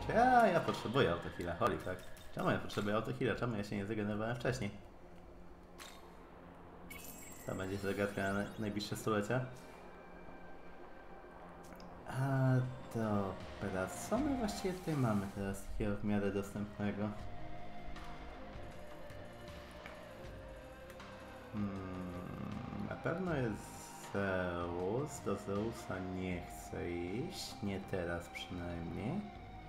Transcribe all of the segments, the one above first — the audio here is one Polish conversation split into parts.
się. Ja potrzebuję autoheala, holy fuck. Czemu ja potrzebuję autoheala? Czemu ja się nie zregenerowałem wcześniej? To będzie zagadka na najbliższe stulecia. A dobra, co my właściwie tutaj mamy teraz takiego w miarę dostępnego? Na pewno jest Zeus. Do Zeusa nie chcę iść. Nie teraz przynajmniej.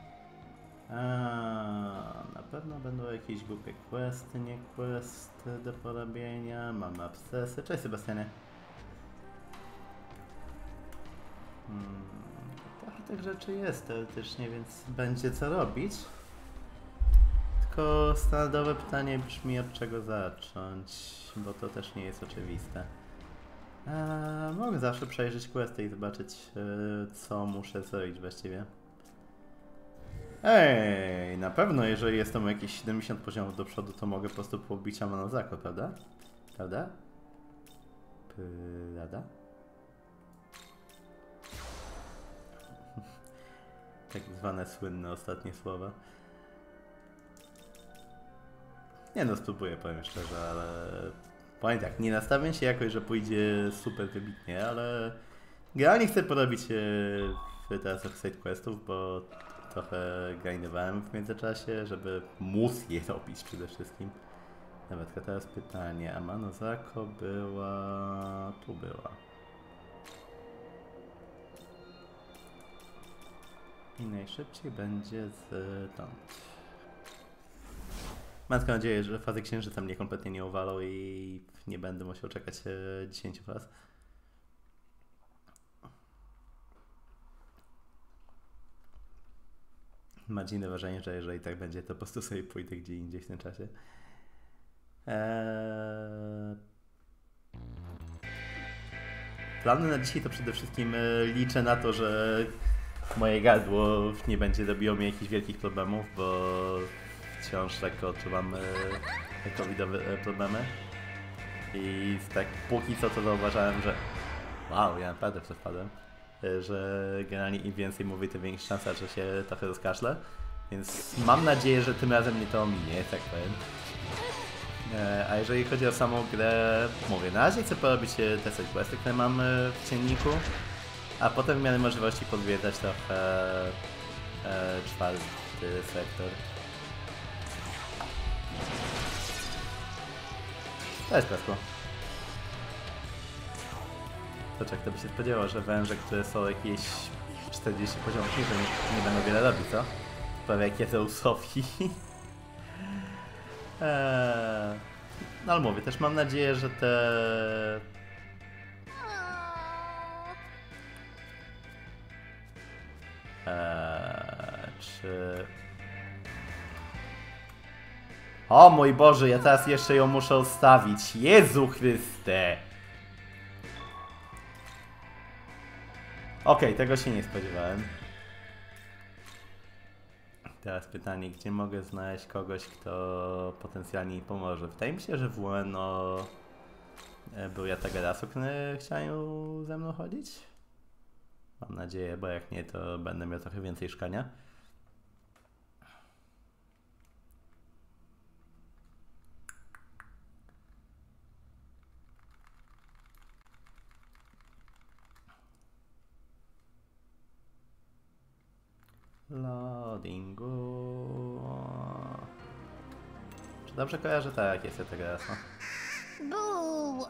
Na pewno będą jakieś głupie questy, nie questy do porobienia. Mamy abscesy. Cześć Sebastianie. Trochę tych rzeczy jest teoretycznie, więc będzie co robić. Tylko standardowe pytanie brzmi, od czego zacząć, bo to też nie jest oczywiste. Mogę zawsze przejrzeć questy i zobaczyć, co muszę zrobić właściwie. Ej, na pewno jeżeli jestem jakieś 70 poziomów do przodu, to mogę po prostu pobić Amanozako, prawda? Prawda? Prawda? Tak zwane słynne ostatnie słowa. Nie no, spróbuję, powiem szczerze, ale... Powiem tak, nie nastawiam się jakoś, że pójdzie super wybitnie, ale... Generalnie chcę porobić teraz side questów, bo trochę grindowałem w międzyczasie, żeby móc je robić przede wszystkim. Nawet teraz pytanie, Amanozako była... tu była. I najszybciej będzie stąd. Mam tylko nadzieję, że fazy księżyca mnie kompletnie nie uwalą i nie będę musiał czekać 10 faz. Mam dziwne wrażenie, że jeżeli tak będzie, to po prostu sobie pójdę gdzie indziej w tym czasie. Plany na dzisiaj to przede wszystkim liczę na to, że moje gardło nie będzie robiło mi jakichś wielkich problemów, bo wciąż lekko odczuwam covidowe problemy. I tak póki co to zauważałem, że wow, ja naprawdę przespadłem, że generalnie im więcej mówię, tym większa szansa, że się trochę rozkaszlę. Więc mam nadzieję, że tym razem mnie to ominie, tak powiem. A jeżeli chodzi o samą grę, mówię, na razie chcę porobić te side questy, które mam w dzienniku, a potem w miarę możliwości podwiedzać trochę czwarty sektor. To jest płasko. To kto by się spodziewał, że węże, które są jakieś 40 poziomów niżej, nie będą wiele robić, co? Prawie jak Zeusowi. No ale mówię, też mam nadzieję, że te... czy... O mój Boże, ja teraz jeszcze ją muszę ustawić. Jezu Chryste! Okej, tego się nie spodziewałem. Teraz pytanie, gdzie mogę znaleźć kogoś, kto potencjalnie mi pomoże? Wydaje mi się, że w Ueno był Yatagarasu, który chciał ze mną chodzić. Mam nadzieję, bo jak nie, to będę miał trochę więcej szkania. Loadingu. Czy dobrze kojarzę? Tak, jest Yatagarasu. Boo!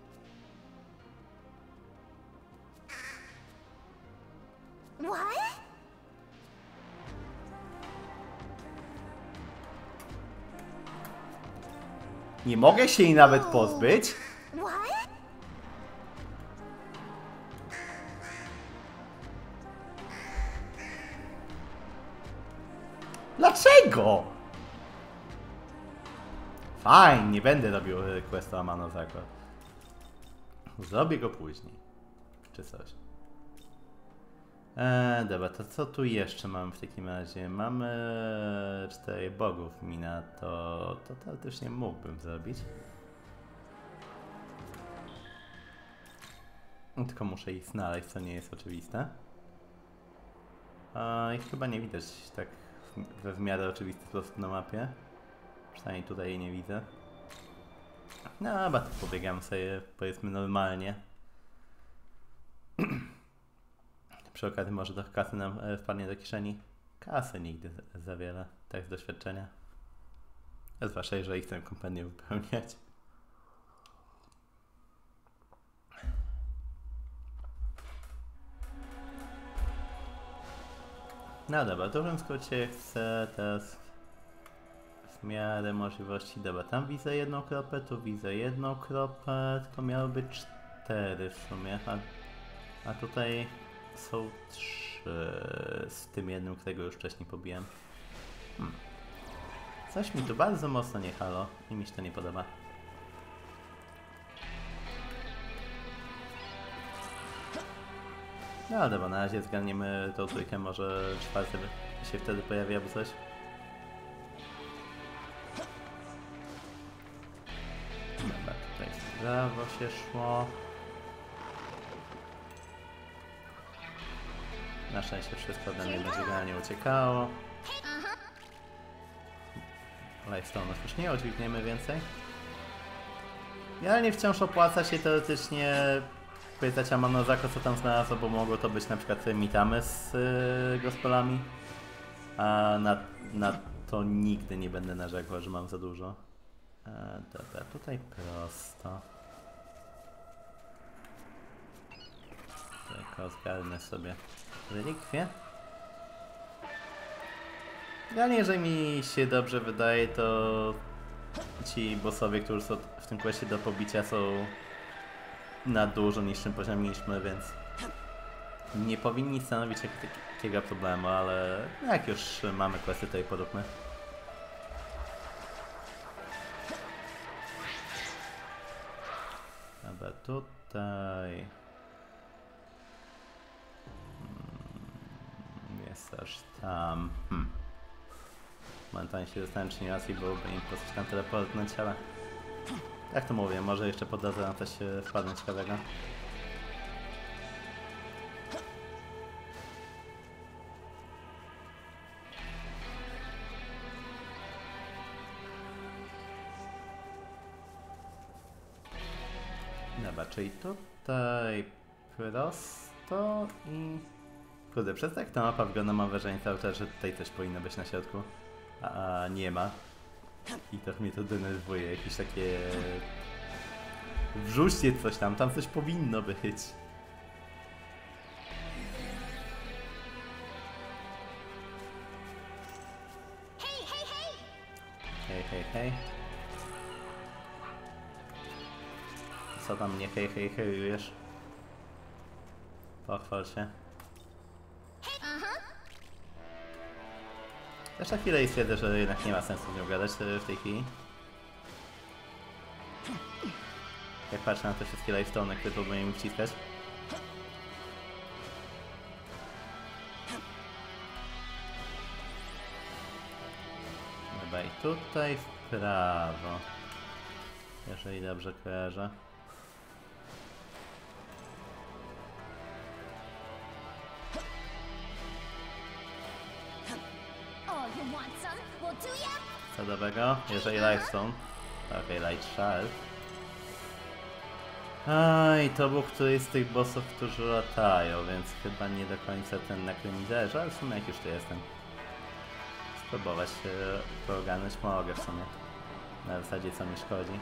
What? Nie mogę się jej nawet pozbyć? What? Dlaczego? Fajnie, nie będę robił questa Amanozako. Zrobię go później. Czy coś. Dobra, to co tu jeszcze mamy w takim razie? Mamy 4 bogów mina, to teoretycznie mógłbym zrobić. Tylko muszę ich znaleźć, co nie jest oczywiste. I chyba nie widać tak we w miarę oczywisty sposób na mapie. Przynajmniej tutaj jej nie widzę. No, chyba tu pobiegam sobie, powiedzmy, normalnie. Przy okazji może trochę kasy nam wpadnie do kieszeni. Kasy nigdy za wiele, tak z doświadczenia. Zwłaszcza jeżeli chcę kompendium wypełniać. No dobra, w dużym skrócie chcę teraz w miarę możliwości. Dobra, tam widzę jedną kropę, tu widzę jedną kropę, tylko miało być 4 w sumie, a tutaj są 3 z tym jednym, którego już wcześniej pobiłem. Coś mi tu bardzo mocno nie halo i mi się to nie podoba. No dobra, na razie zgarniemy tą trójkę, może 4 się wtedy pojawi albo coś. Dobra, tutaj w prawo się szło. Na szczęście wszystko ode mnie będzie generalnie uciekało. Lifestone'ów już nie udźwigniemy więcej. Generalnie wciąż opłaca się teoretycznie pytać Amanozako, co tam znalazło, bo mogło to być na przykład mitamy z gospelami. A na to nigdy nie będę narzekał, że mam za dużo. Dobra, tutaj prosto. Tylko zgarnę sobie relikwie. Generalnie, jeżeli mi się dobrze wydaje, to ci bossowie, którzy są w tym questie do pobicia, są na dużo niższym poziomie mieliśmy, więc nie powinni stanowić takiego problemu, ale jak już mamy questy, to je poróbmy. Dobra, tutaj jest aż tam. Momentalnie się zastanawiam, czy nie raczej byłoby im po prostu tam teleportnąć, ale jak to mówię, może jeszcze po drodze na coś wpadnę ciekawego. Dobra, czyli tutaj prosto i... Kurde, przez tak ta mapa wygląda, mam wrażenie cały czas, że tutaj coś powinno być na środku, a nie ma. I trochę mnie to denerwuje, jakieś takie... Wrzućcie coś tam coś powinno być. Hej, hej, hej. Co tam mnie hejujesz? Pochwal się. Też na chwilę i stwierdzę, że jednak nie ma sensu z nią gadać w tej chwili. Jak patrzę na te wszystkie lifestone'y, które próbuję mi wciskać. Dobra, i tutaj w prawo. Jeżeli dobrze kojarzę. Co dobrego? Jeżeli lifestone. Okej, light shard. I to był któryś z tych bossów, którzy latają, więc chyba nie do końca ten, na którym mi zależy, ale w sumie jak już tu jestem. Spróbować to ogarnąć mogę w sumie. Na zasadzie co mi szkodzi.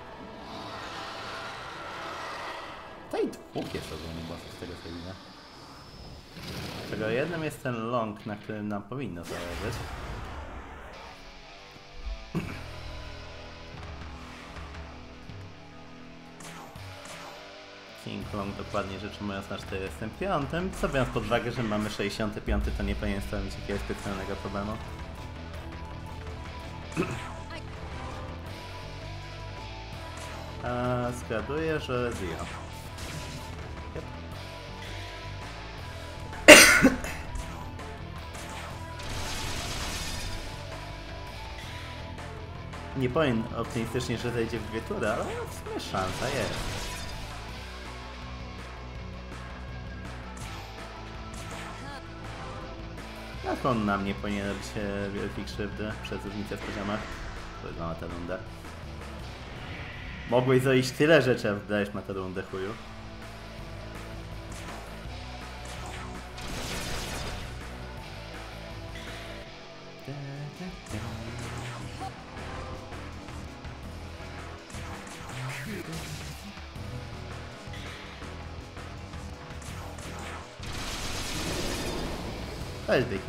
Tutaj dwóch jest ogólnie bossów z tego co widzę. Czego jednym jest ten long, na którym nam powinno zależeć. King Long dokładnie rzecz ujmując na 45, co biorąc pod uwagę, że mamy 65, to nie powinien stanowić jakiegoś specjalnego problemu. Zgaduję, że Zio. Yep. Nie powiem optymistycznie, że zejdzie w 2 tury, ale w sumie szansa jest. Tak on na mnie powinien robić wielkiej krzywdy przez różnicę w poziomach. Powiedzmy na tę rundę. Mogłeś zrobić tyle rzeczy, a wydajesz na tę rundę, chuju. Cześć, Vicky.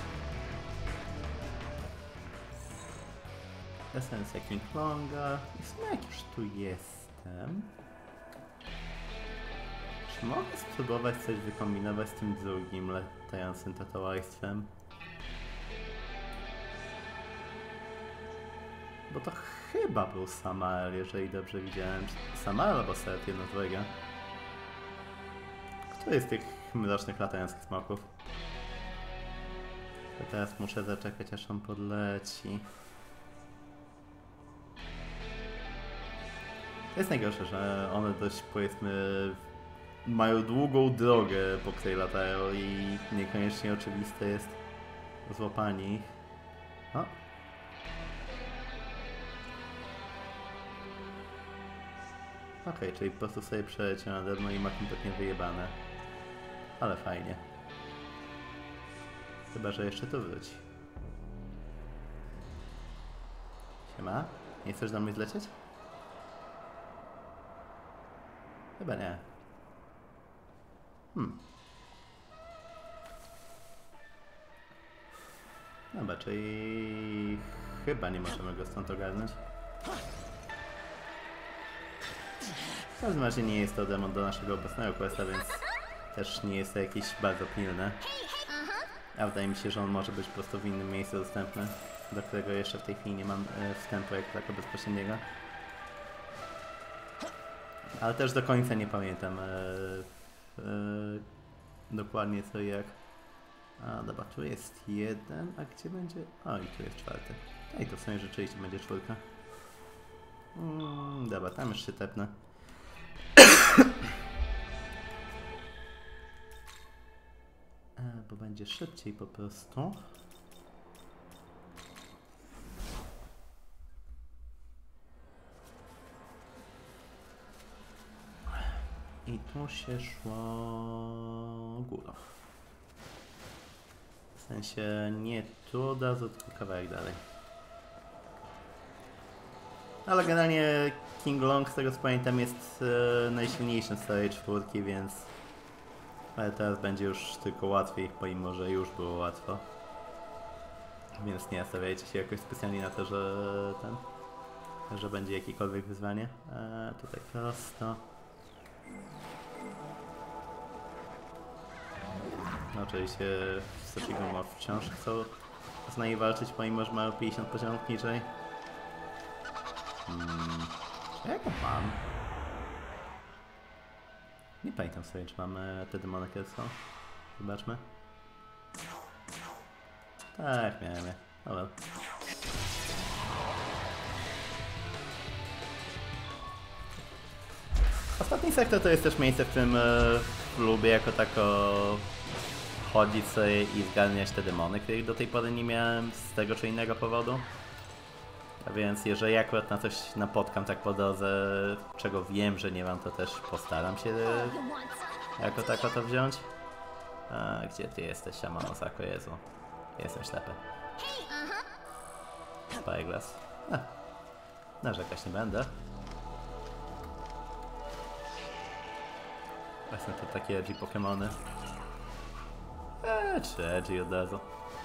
Esencja King Longa. I w sumie jak już tu jestem... Czy mogę spróbować coś wykombinować z tym drugim latającym tatuaństwem? Bo to chyba był Samael, jeżeli dobrze widziałem. Samael albo Set, jedno z drugiego. Który z tych mrocznych latających smoków? To teraz muszę zaczekać, aż on podleci. To jest najgorsze, że one dość, powiedzmy, mają długą drogę, po której latają i niekoniecznie oczywiste jest złapanie ich. O. Okej, czyli po prostu sobie przeleciał nade mną i ma kompletnie wyjebane. Ale fajnie. Chyba, że jeszcze tu wróci. Siema? Nie chcesz do mnie zlecieć? Chyba nie. Dobra, czyli... Chyba nie możemy go stąd ogarnąć. W każdym razie nie jest to demon do naszego obecnego questa, więc też nie jest to jakieś bardzo pilne. A wydaje mi się, że on może być po prostu w innym miejscu dostępny, do którego jeszcze w tej chwili nie mam wstępu jako tako bezpośredniego. Ale też do końca nie pamiętam dokładnie co i jak. A dobra, tu jest jeden, a gdzie będzie... O, i tu jest czwarty. I to w sumie rzeczywiście będzie czwórka. Dobra, tam już się tepnę. Bo będzie szybciej po prostu. I tu się szło górą. W sensie nie tu od razu, tylko kawałek dalej. Ale generalnie King Long, z tego co pamiętam, jest najsilniejszym z całej czwórki, więc... Ale teraz będzie już tylko łatwiej, pomimo że już było łatwo. Więc nie nastawiajcie się jakoś specjalnie na to, że będzie jakiekolwiek wyzwanie. Tutaj prosto. No, oczywiście Sochigumo wciąż chcą z nami walczyć, pomimo że mają 50 poziomów niżej. Jak go mam? Nie pamiętam sobie, czy mamy te demony kiedy są. Zobaczmy. Tak, miałem je. Dobra. Ostatni sektor to jest też miejsce, w którym lubię jako tako chodzić sobie i zgarniać te demony, których do tej pory nie miałem z tego czy innego powodu. A więc jeżeli akurat na coś napotkam tak po drodze, czego wiem, że nie mam, to też postaram się jako tako to wziąć. A gdzie ty jesteś, Shamanosako? Jezu. Jestem ślepy. Spyglass. Narzekać nie będę. Właśnie to takie edgy Pokemony. Czy edgy od razu.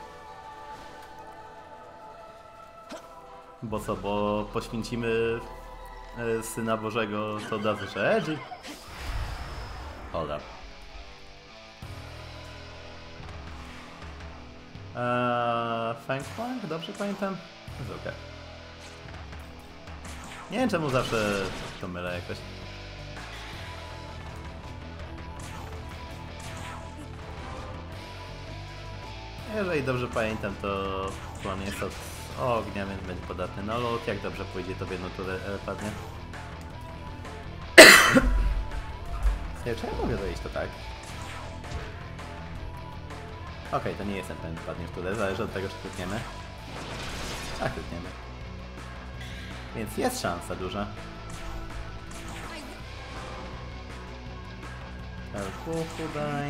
Bo co, bo poświęcimy Syna Bożego, to od razu, że edgy? Hold up. Fangfang? Dobrze pamiętam? Jest okej. Nie wiem czemu zawsze to mylę jakoś. Jeżeli dobrze pamiętam, to plan jest od ognia, więc będzie podatny na lód. Jak dobrze pójdzie, to w jedną turę padnie. Czy ja mogę dojść to tak? Okej, to nie jestem pewien, padniesz tutaj, zależy od tego, czy klikniemy. Tak, klikniemy. Więc jest szansa duża. Helpuchu daj.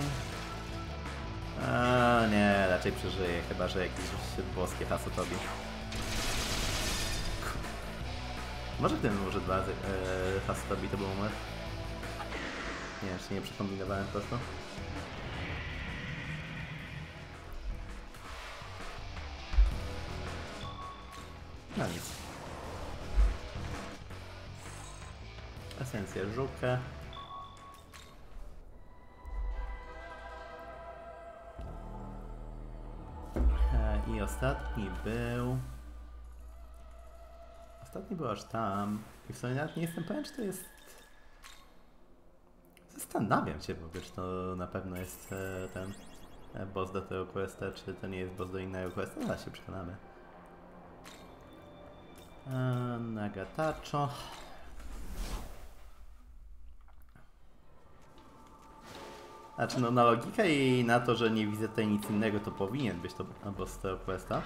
A nie, raczej przeżyję, chyba że jakieś boskie Hasotobi. Może gdybym użył 2 Hasotobi, to był numer. Nie wiem, czy nie przekombinowałem po prostu. No nic. Esencję żółkę. I ostatni był... Ostatni był aż tam. I w sumie nawet nie jestem pewien, czy to jest... Zastanawiam się w ogóle, czy to na pewno jest ten boss do tego questa, czy to nie jest boss do innego questa. Zaraz się przekonamy. Nagatacho. Znaczy no na logikę i na to, że nie widzę tutaj nic innego, to powinien być to boss z tego questa.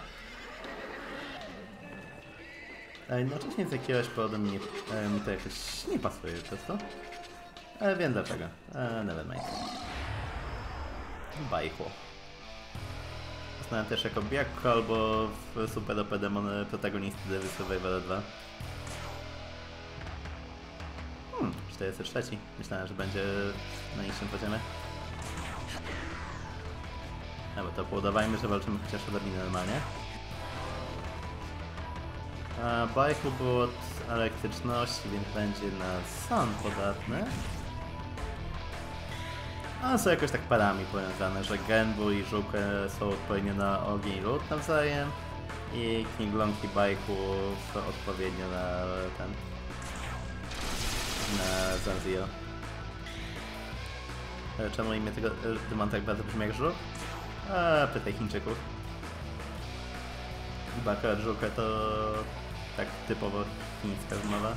Jednocześnie z jakiegoś powodu mi to jakoś nie pasuje przez to. Wiem dlaczego. Nevermind. Bajchło. Poznałem też jako Byakugo albo w Super OP Demon protagonisty Devil Survivor 2. 43. Myślałem, że będzie na niższym poziomie. No bo to poudawajmy, że walczymy chociaż o drabinę normalnie. Bajku było od elektryczności, więc będzie na sun podatny. One są jakoś tak parami powiązane, że Genbu i Żukę są odpowiednio na ogień i lód nawzajem i Kinglong i Bajku odpowiednio na ten... na Zanzio. Czemu imię tego demon tak bardzo brzmi jak Żuk? Pytaj Chińczyków. Baka Żukę to tak typowo chińska wymowa.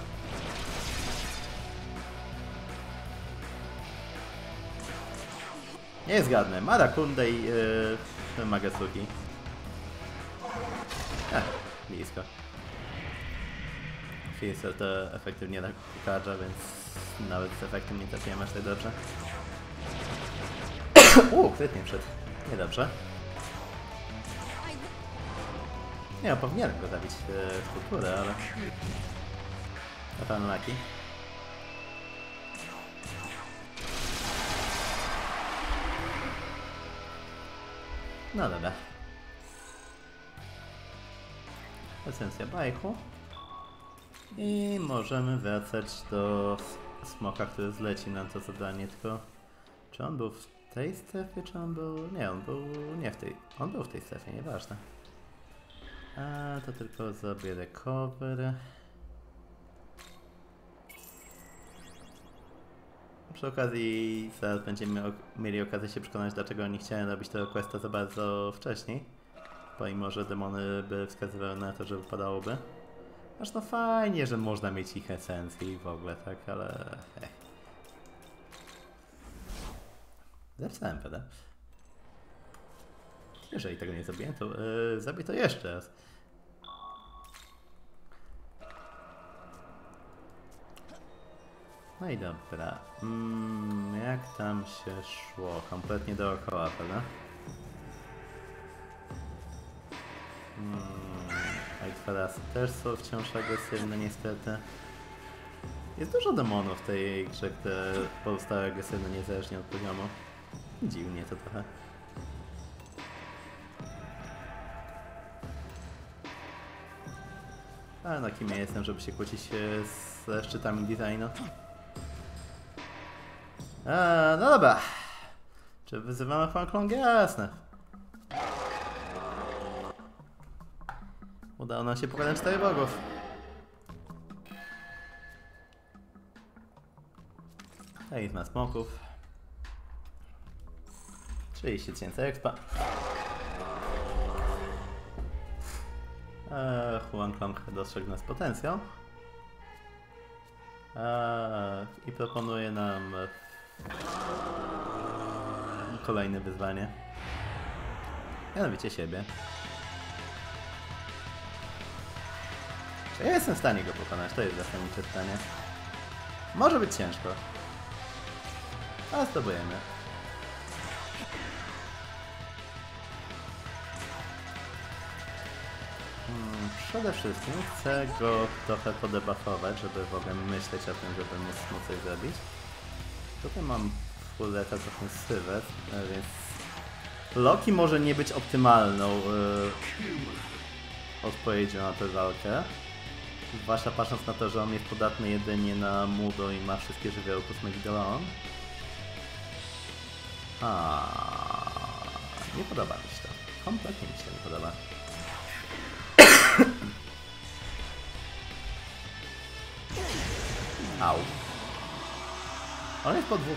Nie zgadnę. Marakunde i Magatsuki. Blisko. Finisher to efektywnie na kukarza, więc nawet z efektem nie trafiłem aż tak dobrze. Krytnie wszedł. Niedobrze. Nie, powinienem go zabić w kulturę, ale... Totalny laki. No dobra. Esencja bajku. I możemy wracać do smoka, który zleci nam to zadanie, tylko... Czy on był w tej strefie, czy on był... Nie, on był nie w tej... On był w tej strefie, nieważne. To tylko zrobię recover. Przy okazji zaraz będziemy mieli okazję się przekonać, dlaczego nie chciałem robić tego questa za bardzo wcześniej. Pomimo, że demony by wskazywały na to, że wypadałoby. Aż no fajnie, że można mieć ich esencję i w ogóle, tak, ale... Zepsałem PD. Jeżeli tego nie zrobiłem, to zrobię to jeszcze raz. No i dobra. Jak tam się szło? Kompletnie dookoła, prawda? Aitwarasy też są wciąż agresywne, niestety. Jest dużo demonów w tej grze, które pozostały agresywne niezależnie od poziomu. Dziwnie to trochę. Ale na kim ja jestem, żeby się kłócić ze szczytami designu? No dobra. Czy wyzywamy Huanglong? Jasne. Udało nam się pokonać 4 bogów. Izma smoków. 30 000 expa. Huanglong dostrzegł nas potencjał. I proponuje nam kolejne wyzwanie. Mianowicie siebie. Czy ja jestem w stanie go pokonać? To jest zasadnicze pytanie. Może być ciężko. Ale spróbujemy. Przede wszystkim chcę go trochę podebuffować, żeby w ogóle myśleć o tym, żeby móc coś zrobić. Tutaj mam fuleta ofensywę, więc Loki może nie być optymalną odpowiedzią na tę walkę. Zwłaszcza patrząc na to, że on jest podatny jedynie na Mudo i ma wszystkie żywioły Kosmegidolon. Nie podoba mi się to. Kompletnie mi się nie podoba. Au. On jest po dwóch.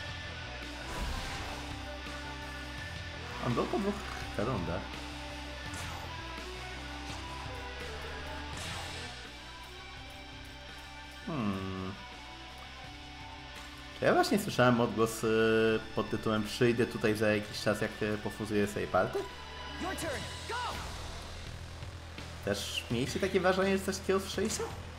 On był po dwóch rundach. Czy ja właśnie słyszałem odgłos pod tytułem przyjdę tutaj za jakiś czas, jak pofuzuję sobie party? Też mieliście takie wrażenie, że coś takiego słyszeliście?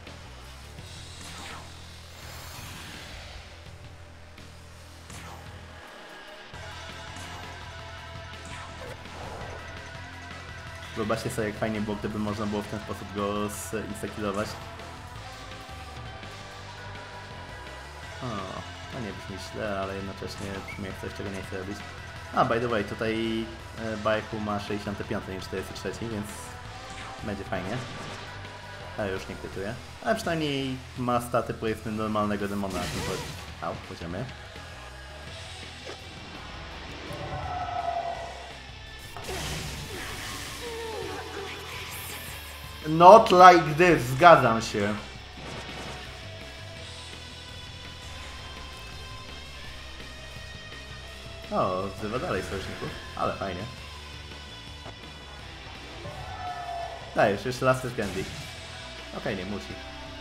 Wyobraźcie sobie, jak fajnie było, gdyby można było w ten sposób go zinstakilować. To nie brzmi źle, ale jednocześnie brzmi jak coś, czego nie chcę robić. By the way, tutaj Bajku ma 65, nie 43, więc będzie fajnie. Ale już nie krytuje. Ale przynajmniej ma staty, powiedzmy, normalnego demona na tym poziomie. Not like this, zgadzam się. O, wzywa dalej sojuszników, ale fajnie. Dajesz, jeszcze Laster Candy. Okej, nie musi.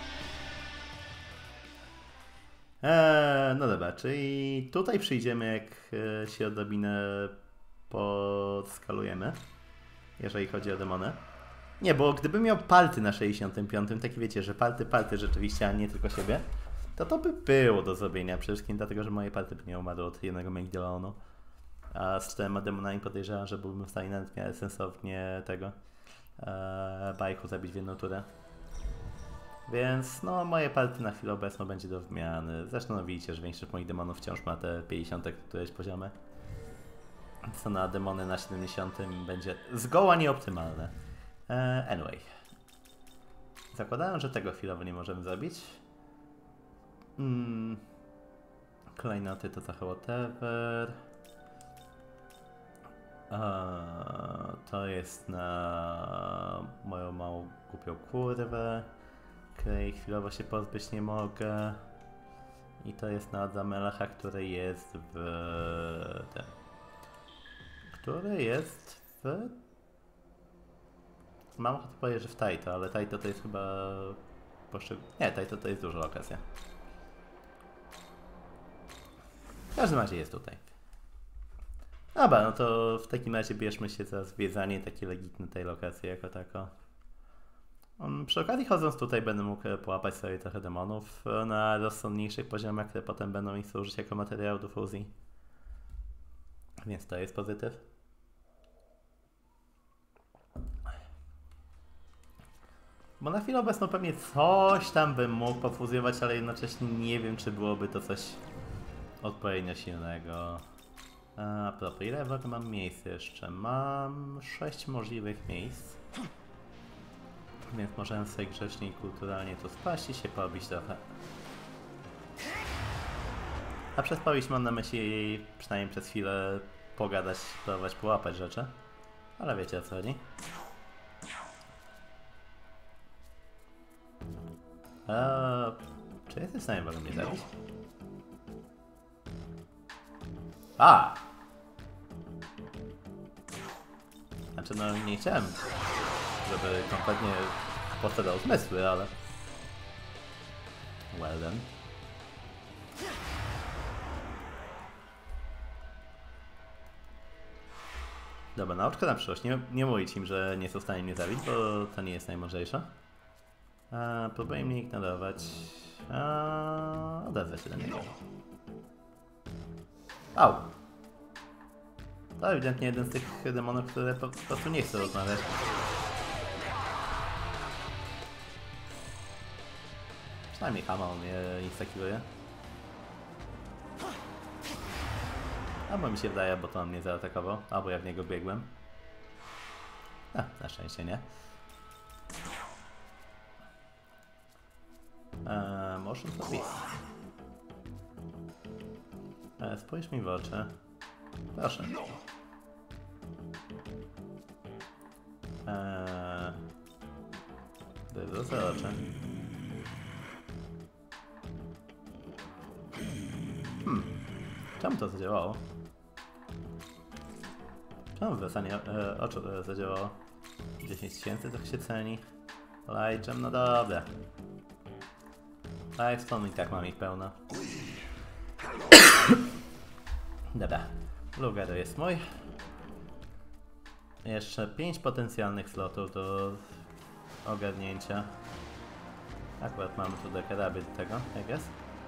No dobra, czyli tutaj przyjdziemy, jak się odrobinę podskalujemy, jeżeli chodzi o demony. Nie, bo gdybym miał palty na 65, taki wiecie, że palty rzeczywiście, a nie tylko siebie, to by było do zrobienia. Przede wszystkim dlatego, że moje palty by nie umarły od jednego Megidolonu. A z 4 demonami podejrzewam, że byłbym w stanie nawet w miarę sensownie tego Bajku zabić w jedną turę. Więc no, moje palty na chwilę obecną będzie do wymiany. Zresztą no, widzicie, że większość moich demonów wciąż ma te 50 któreś poziomy. Co na demony na 70 będzie zgoła nieoptymalne. Anyway. Zakładałem, że tego chwilowo nie możemy zrobić. Klejnoty to trochę whatever. To jest na moją małą głupią kurwę, której chwilowo się pozbyć nie mogę. I to jest na Zamelacha, który jest w tym. Który jest w... Mam ochotę powiedzieć, że w Taito, ale Taito to jest chyba... Nie, Taito to jest duża lokacja. W każdym razie jest tutaj. Dobra, no to w takim razie bierzmy się za zwiedzanie takie legitne tej lokacji jako tako. Przy okazji chodząc tutaj będę mógł połapać sobie trochę demonów na rozsądniejszych poziomach, które potem będą mi służyć jako materiał do fuzji. Więc to jest pozytyw. Bo na chwilę obecną pewnie coś tam bym mógł pofuzjować, ale jednocześnie nie wiem, czy byłoby to coś odpowiednio silnego. A propos, ile w ogóle mam miejsc jeszcze? Mam 6 możliwych miejsc. Więc możemy sobie grzecznie i kulturalnie tu spaść i się pobić trochę. A przez pobić mam na myśli przynajmniej przez chwilę pogadać, próbować połapać rzeczy. Ale wiecie o co chodzi. Czy jesteś w stanie w ogóle mnie zabić? Znaczy no nie chciałem, żeby kompletnie posiadał zmysły, ale... Well then. Dobra, nauczka na przyszłość. Nie mówić im, że nie są w stanie mnie zabić, bo to nie jest najmądrzejsze. Próbuję mnie ignorować. Odezwę się do niego. Au! To ewidentnie jeden z tych demonów, które po prostu nie chcą rozmawiać. Przynajmniej Hama on mnie instakuje. Albo mi się wydaje, bo to on mnie zaatakował, albo ja w niego biegłem. Na szczęście nie. Motion to beast. Spójrz mi w oczy. Proszę. Wywrócę oczy. Czemu to zadziałało? Czemu wywracanie oczu zadziałało? 10 000 to się ceni. Lajczem, no dobra. Lifestone i tak mam ich pełno. Dobra. Lugero jest mój. Jeszcze 5 potencjalnych slotów do ogarnięcia. Akurat mamy tu dekarabie do tego, jak jest?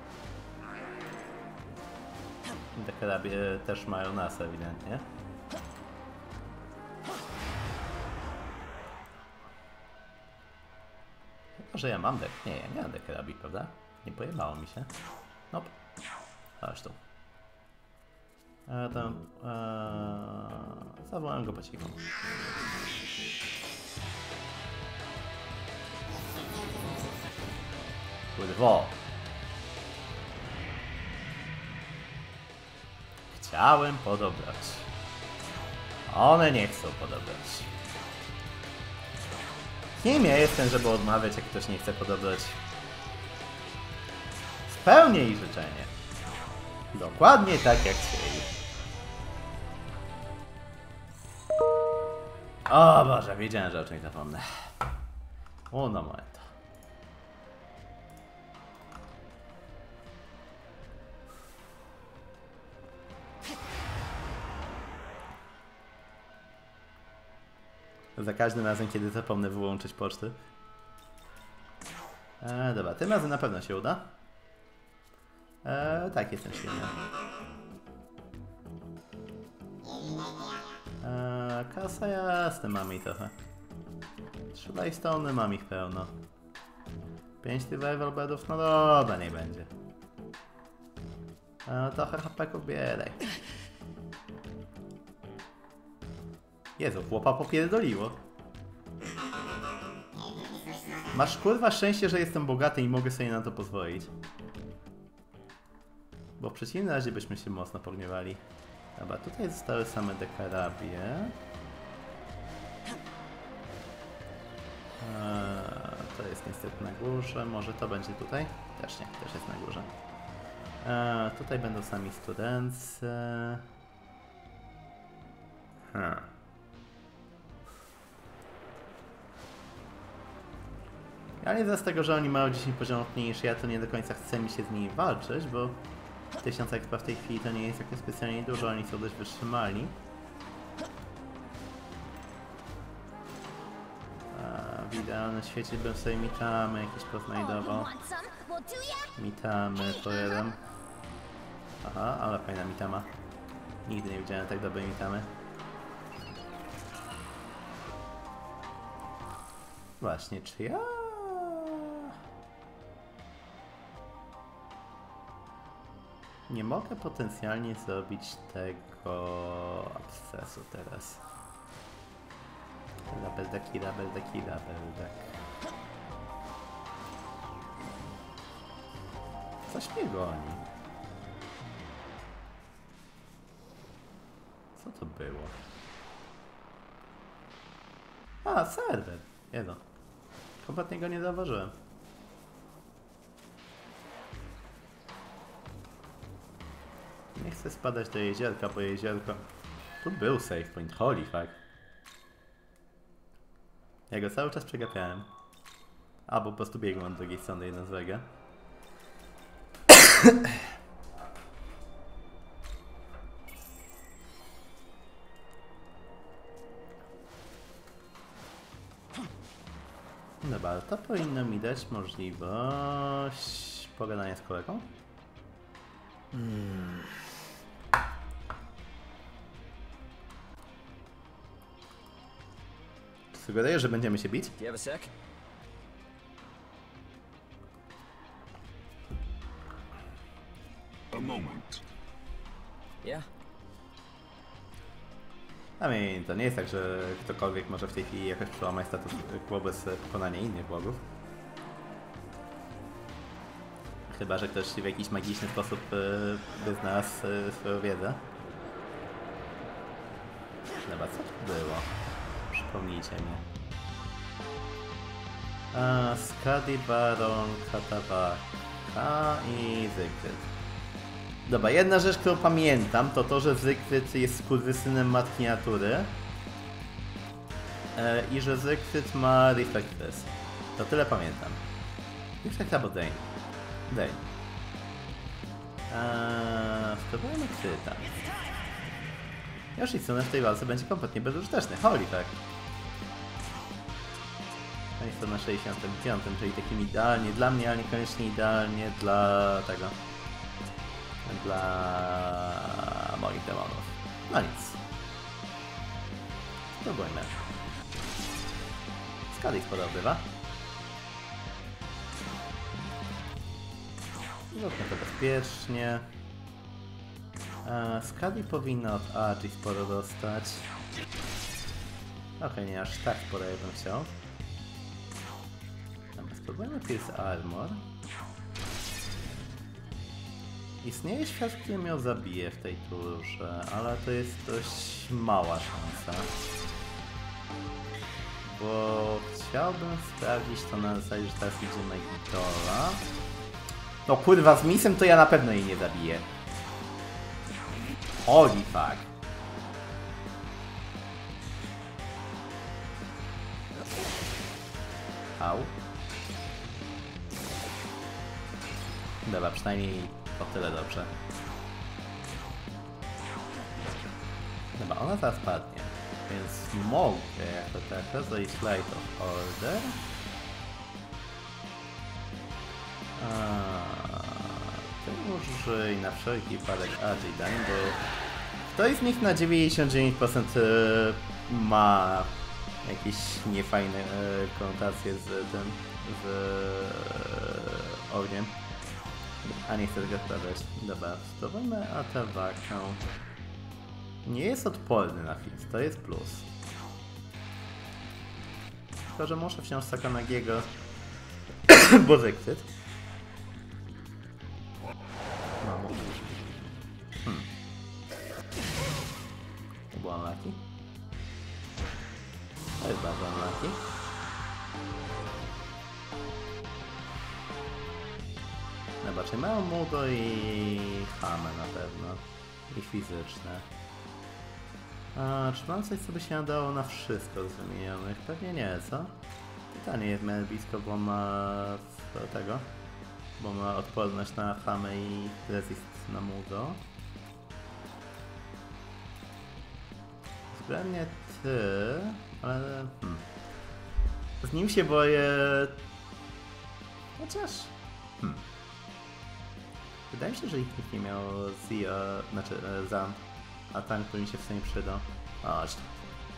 Dekarabie też mają nas ewidentnie. Chyba, że ja mam Nie, ja nie mam dekarabi, prawda? Nie pojebało mi się. Nope. Chodź tu. Zawołałem go po cichu. Kurwo. Chciałem podobrać. One nie chcą podobrać. Kim ja jestem, żeby odmawiać, jak ktoś nie chce podobrać? Spełnię ich życzenie. Dokładnie tak, jak chcieli. O Boże, wiedziałem, że o czymś zapomnę. Uno momento. Za każdym razem, kiedy zapomnę wyłączyć poczty. Dobra, tym razem na pewno się uda. Tak, jestem silny. Kasa jasne, mam ich trochę. 3 lifestone, mam ich pełno. 5 survival bedów, no dobra, nie będzie. Trochę hapeków bieraj. Jezu, chłopa popierdoliło. Masz kurwa szczęście, że jestem bogaty i mogę sobie na to pozwolić. Bo w przeciwnym razie byśmy się mocno pogniewali. Dobra, tutaj zostały same dekarabie. To jest niestety na górze. Może to będzie tutaj? Też nie, też jest na górze. Tutaj będą sami studenci. Ale z tego, że oni mają 10 poziomów mniej niż ja, to nie do końca chce mi się z nimi walczyć, bo 1000 expa w tej chwili to nie jest jakoś specjalnie dużo, oni są dość wytrzymali. W idealnym świecie bym sobie mitamy jakieś poznajdował. Mitamy to jeden. Aha, ale fajna mitama. Nigdy nie widziałem tak dobrej mitamy. Właśnie, czy ja... Nie mogę potencjalnie zrobić tego abscesu teraz. Rabeldaki, rabeldaki, rabeldak. Coś mnie goni. Co to było? A, serwer. Jedno. Kompletnie go nie zauważyłem. Nie chcę spadać do jeziorka, bo jeziorko... Tu był save point, holy fuck. Ja go cały czas przegapiałem. Albo po prostu biegłem od drugiej strony jeden z wege. Dobra, to powinno mi dać możliwość pogadania z kolegą. Sugeruję, że będziemy się bić. Do you have a sec? A moment. Yeah. To nie jest tak, że ktokolwiek może w tej chwili jakoś przełamać status quo bez pokonania innych bogów. Chyba że ktoś w jakiś magiczny sposób by znalazł swoją wiedzę. Dobra, co to było? Przypomnijcie mi. Skadi, Baron, Katawaka i Zygfryd. Dobra, jedna rzecz, którą pamiętam, to to, że Zygfryd jest skurwysynem matki natury i że Zygfryd ma Reflectress. To tyle pamiętam. Reflect albo Dane. Dane. Spróbujemy Kryta. Yoshitsune w tej walce będzie kompletnie bezużyteczny. Holy fuck. Jest na 65, czyli takim idealnie dla mnie, ale niekoniecznie idealnie dla tego. Dla moich demonów. No nic. Spróbujmy. Skali spodobywa. Zróbmy to bezpiecznie. Skali powinna od Agi sporo dostać. Okej, nie aż tak sporo, jakbym chciał. Spróbujmy Pierce Armor. Istnieje świat, który mnie zabije w tej turze, ale to jest dość mała szansa. Bo chciałbym sprawdzić to na zasadzie, że teraz idzie Magitola. No kurwa, z misem to ja na pewno jej nie zabiję. Holy fuck. Au. Dobra, przynajmniej o tyle dobrze. Dobra, ona zaraz padnie. Więc mogę jako taka zrobić Light of Order. Ty użyj na wszelki wypadek Ajidan, bo ktoś z nich na 99% ma jakieś niefajne konotacje z tym, z ogniem. A nie chcę tego sprawdzać. Dobra, spróbujmy Atawakę. Nie jest odporny na Fizz, to jest plus. Tylko, że muszę wciąż Sakanagiego, bo Zygfryd. No. To było unlucky. To jest bardzo unlucky. Dobra, czyli mają Mudo i Hamę na pewno. I fizyczne. Czy mam coś, co by się nadało na wszystko z wymienionych? Pewnie nie, co? Pytanie jest miałem blisko, bo ma tego. Bo ma odporność na Hamę i resist na Mudo. Względnie ty, ale... Z nim się boję... Chociaż... Wydaje mi się, że ich nikt nie miał Zan, a tank, który mi się w sumie przydał. Chodź tu.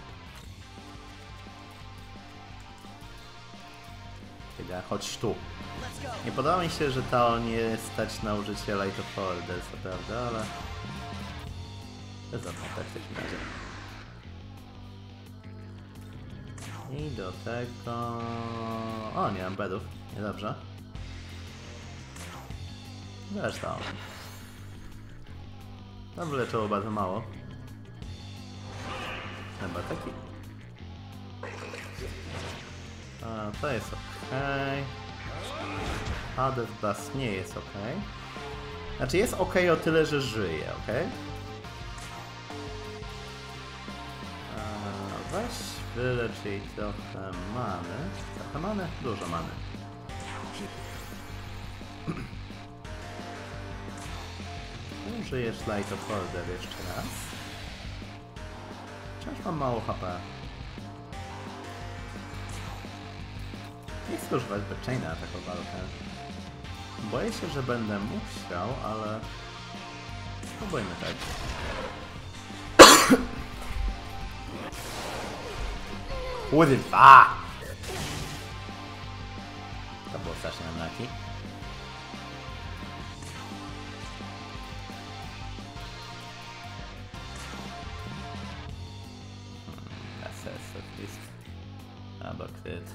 Chodź tu. Nie podoba mi się, że to nie stać na użycie Light of Order, co prawda, ale... Bezopnie tak w takim razie. I do tego... O, nie mam bedów. Niedobrze. Zresztą. To wyleczyło bardzo mało. Chyba taki. To jest ok. Hades Blast nie jest ok. Znaczy jest ok o tyle, że żyje, ok? Weź wylecz jej trochę many. Trochę many? Dużo many. Użyjesz Light of Order jeszcze raz. Wciąż mam mało HP. Nie chcę używać Bedchaina na taką walkę. Boję się, że będę musiał, ale... Spróbujmy tak. Kurwa! To było strasznie unlucky. Assess at least. Albo kryt.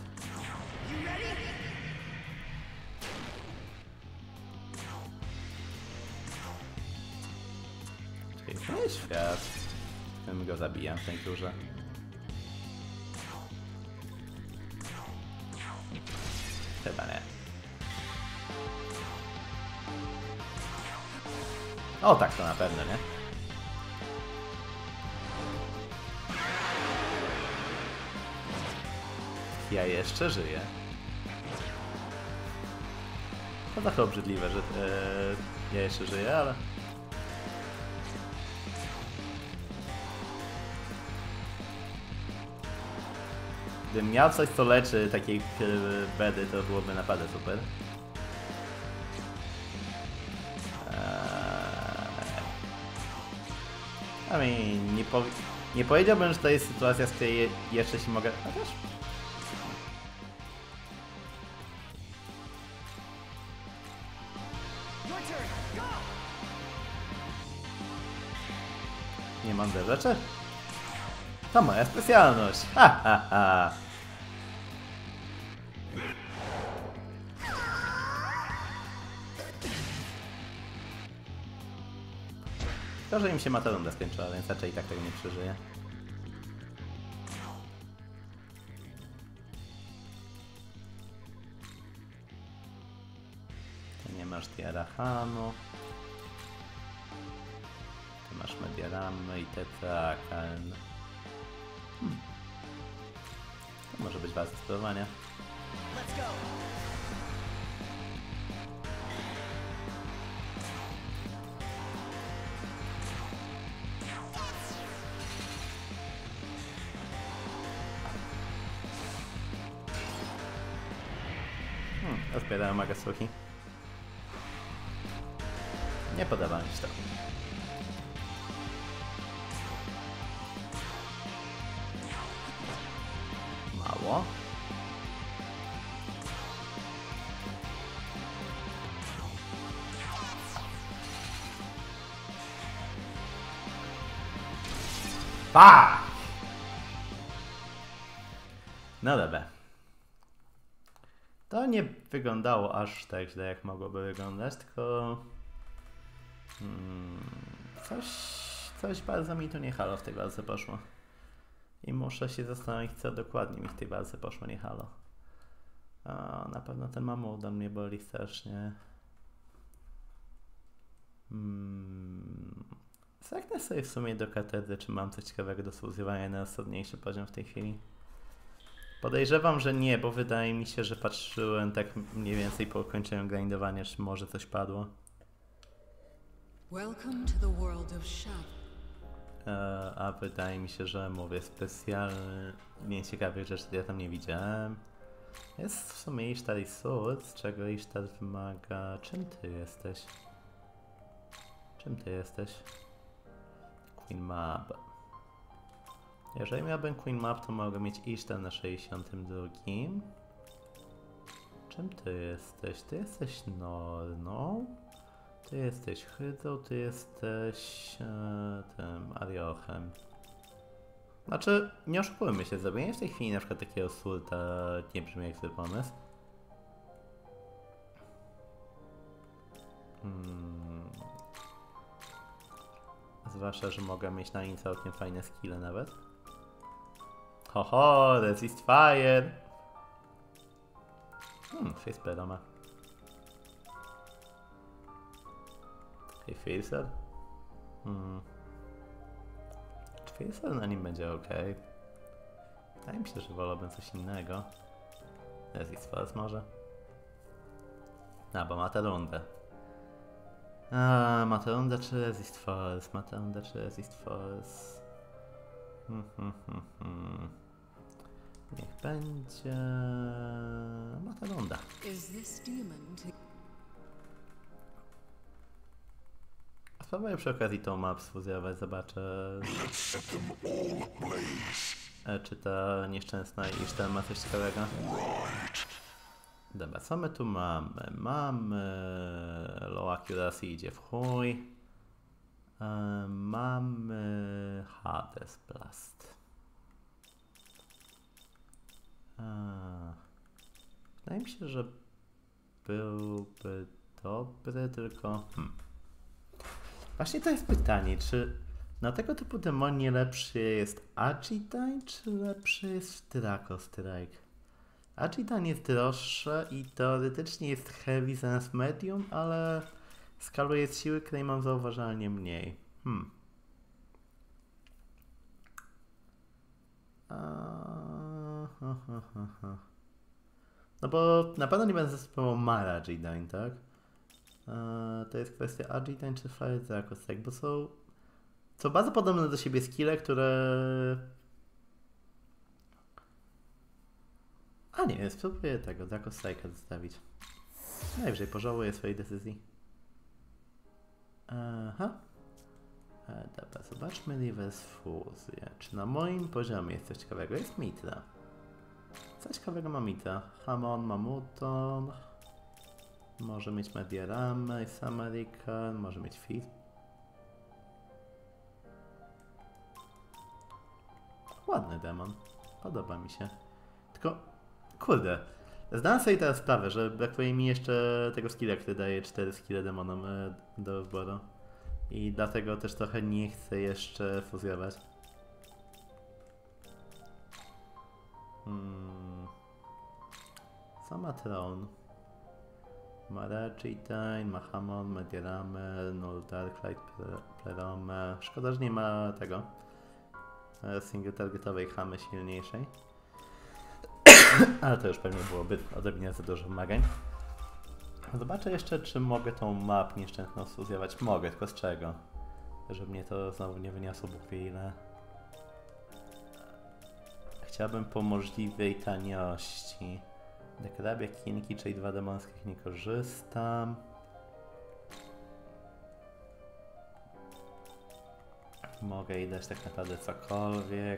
Czyli to jest świat. Tym go zabijam w tej turze. Chyba nie. O tak, to na pewno, nie? Ja jeszcze żyję. To trochę obrzydliwe, że ja jeszcze żyję, ale... Gdybym miał coś, co leczy takie bedy, to byłoby naprawdę super. I mean, nie powiedziałbym, że to jest sytuacja, z której jeszcze się mogę... Chociaż... Nie mam te rzeczy? To moja specjalność! Ha, ha, ha! To, że im się mata runda skończyła, więc raczej i tak tego nie przeżyje. Ty nie masz Diarahanu. Ty masz Mediaramy i Tetrakan. To może być bardzo spróbowanie. Rozpierają Magasuchi. Nie podoba mi się to. Mało. Pa! No dobra. To nie wyglądało aż tak źle, jak mogłoby wyglądać, tylko... Coś bardzo mi tu nie halo w tej walce poszło. I muszę się zastanowić, co dokładnie mi w tej walce poszło nie halo. Na pewno ten Mamuldon mnie boli strasznie. Zerknę sobie w sumie do katedry, czy mam coś ciekawego do sfuzjowania na ostatniejszy poziom w tej chwili. Podejrzewam, że nie, bo wydaje mi się, że patrzyłem tak mniej więcej po ukończeniu grindowania, czy może coś padło. A wydaje mi się, że mówię specjalnie ciekawych rzeczy, ja tam nie widziałem. Jest w sumie Ishtar i Sword, z czego Ishtar wymaga... Czym ty jesteś? Czym ty jesteś? Queen Mab. Jeżeli miałbym Queen Map, to mogę mieć Ishtar na 62. Czym ty jesteś? Ty jesteś Norną? Ty jesteś Hydrą, ty jesteś tym Ariochem. Znaczy, nie oszukujmy się, zrobienie w tej chwili na przykład takiego sulta nie brzmi jak zły pomysł. Zwłaszcza, że mogę mieć na nim całkiem fajne skille nawet. Hoho, resist fire! Face pedoma. Hej, Facer? Czy Facer na nim będzie ok? Wydaje mi się, że wolałbym coś innego. Resist Force może? Bo ma tę rundę. Ma tę rundę czy Resist Force? Ma tę rundę czy Resist Force? Niech będzie... Mataronda. Spróbuję przy okazji tą map sfuzjować, zobaczę... czy ta nieszczęsna Ishtar ma coś ciekawego? Dobra, co my tu mamy? Mamy... Low accuracy idzie w chuj. Mamy... Hades Blast. Wydaje mi się, że byłby dobry, tylko... Właśnie to jest pytanie, czy na tego typu demonie lepszy jest Agitine, czy lepszy jest Draco Strike? Agitine jest droższe i teoretycznie jest heavy zamiast medium, ale skaluje z siły, której mam zauważalnie mniej. No bo na pewno nie będę zastępował Mara Agitine, tak? To jest kwestia Agitine czy Fire Draco Strike, bo są bardzo podobne do siebie skille, które... A nie, spróbuję tego Draco Strike'a zostawić. Najwyżej pożałuję swojej decyzji. Aha. Dobra, zobaczmy Reverse Fuzję. Czy na moim poziomie jest coś ciekawego? Jest Mitra. Coś ciekawego ma Mitra. Hamon ma Muton. Może mieć Mediaramę, jest American, może mieć Fizz. Ładny demon. Podoba mi się. Tylko, kurde. Zdałem sobie teraz sprawę, że brakuje mi jeszcze tego skilla, który daje 4 skille demonom do wyboru. I dlatego też trochę nie chcę jeszcze fuzjować. Co ma Throne? Ma Regitine, ma Hamon, Mediaramę, Null Darklight, Pleromę. Szkoda, że nie ma tego single targetowej Hamy silniejszej. Ale to już pewnie byłoby odrobinę za dużo wymagań. Zobaczę jeszcze, czy mogę tą map nieszczęsną sfuzjować. Mogę, tylko z czego? Żeby mnie to znowu nie wyniosło Bóg wie ile. Chciałbym po możliwej taniości. Dekrabia, Kinki, czyli 2 demonskich nie korzystam. Mogę jej dać tak naprawdę cokolwiek.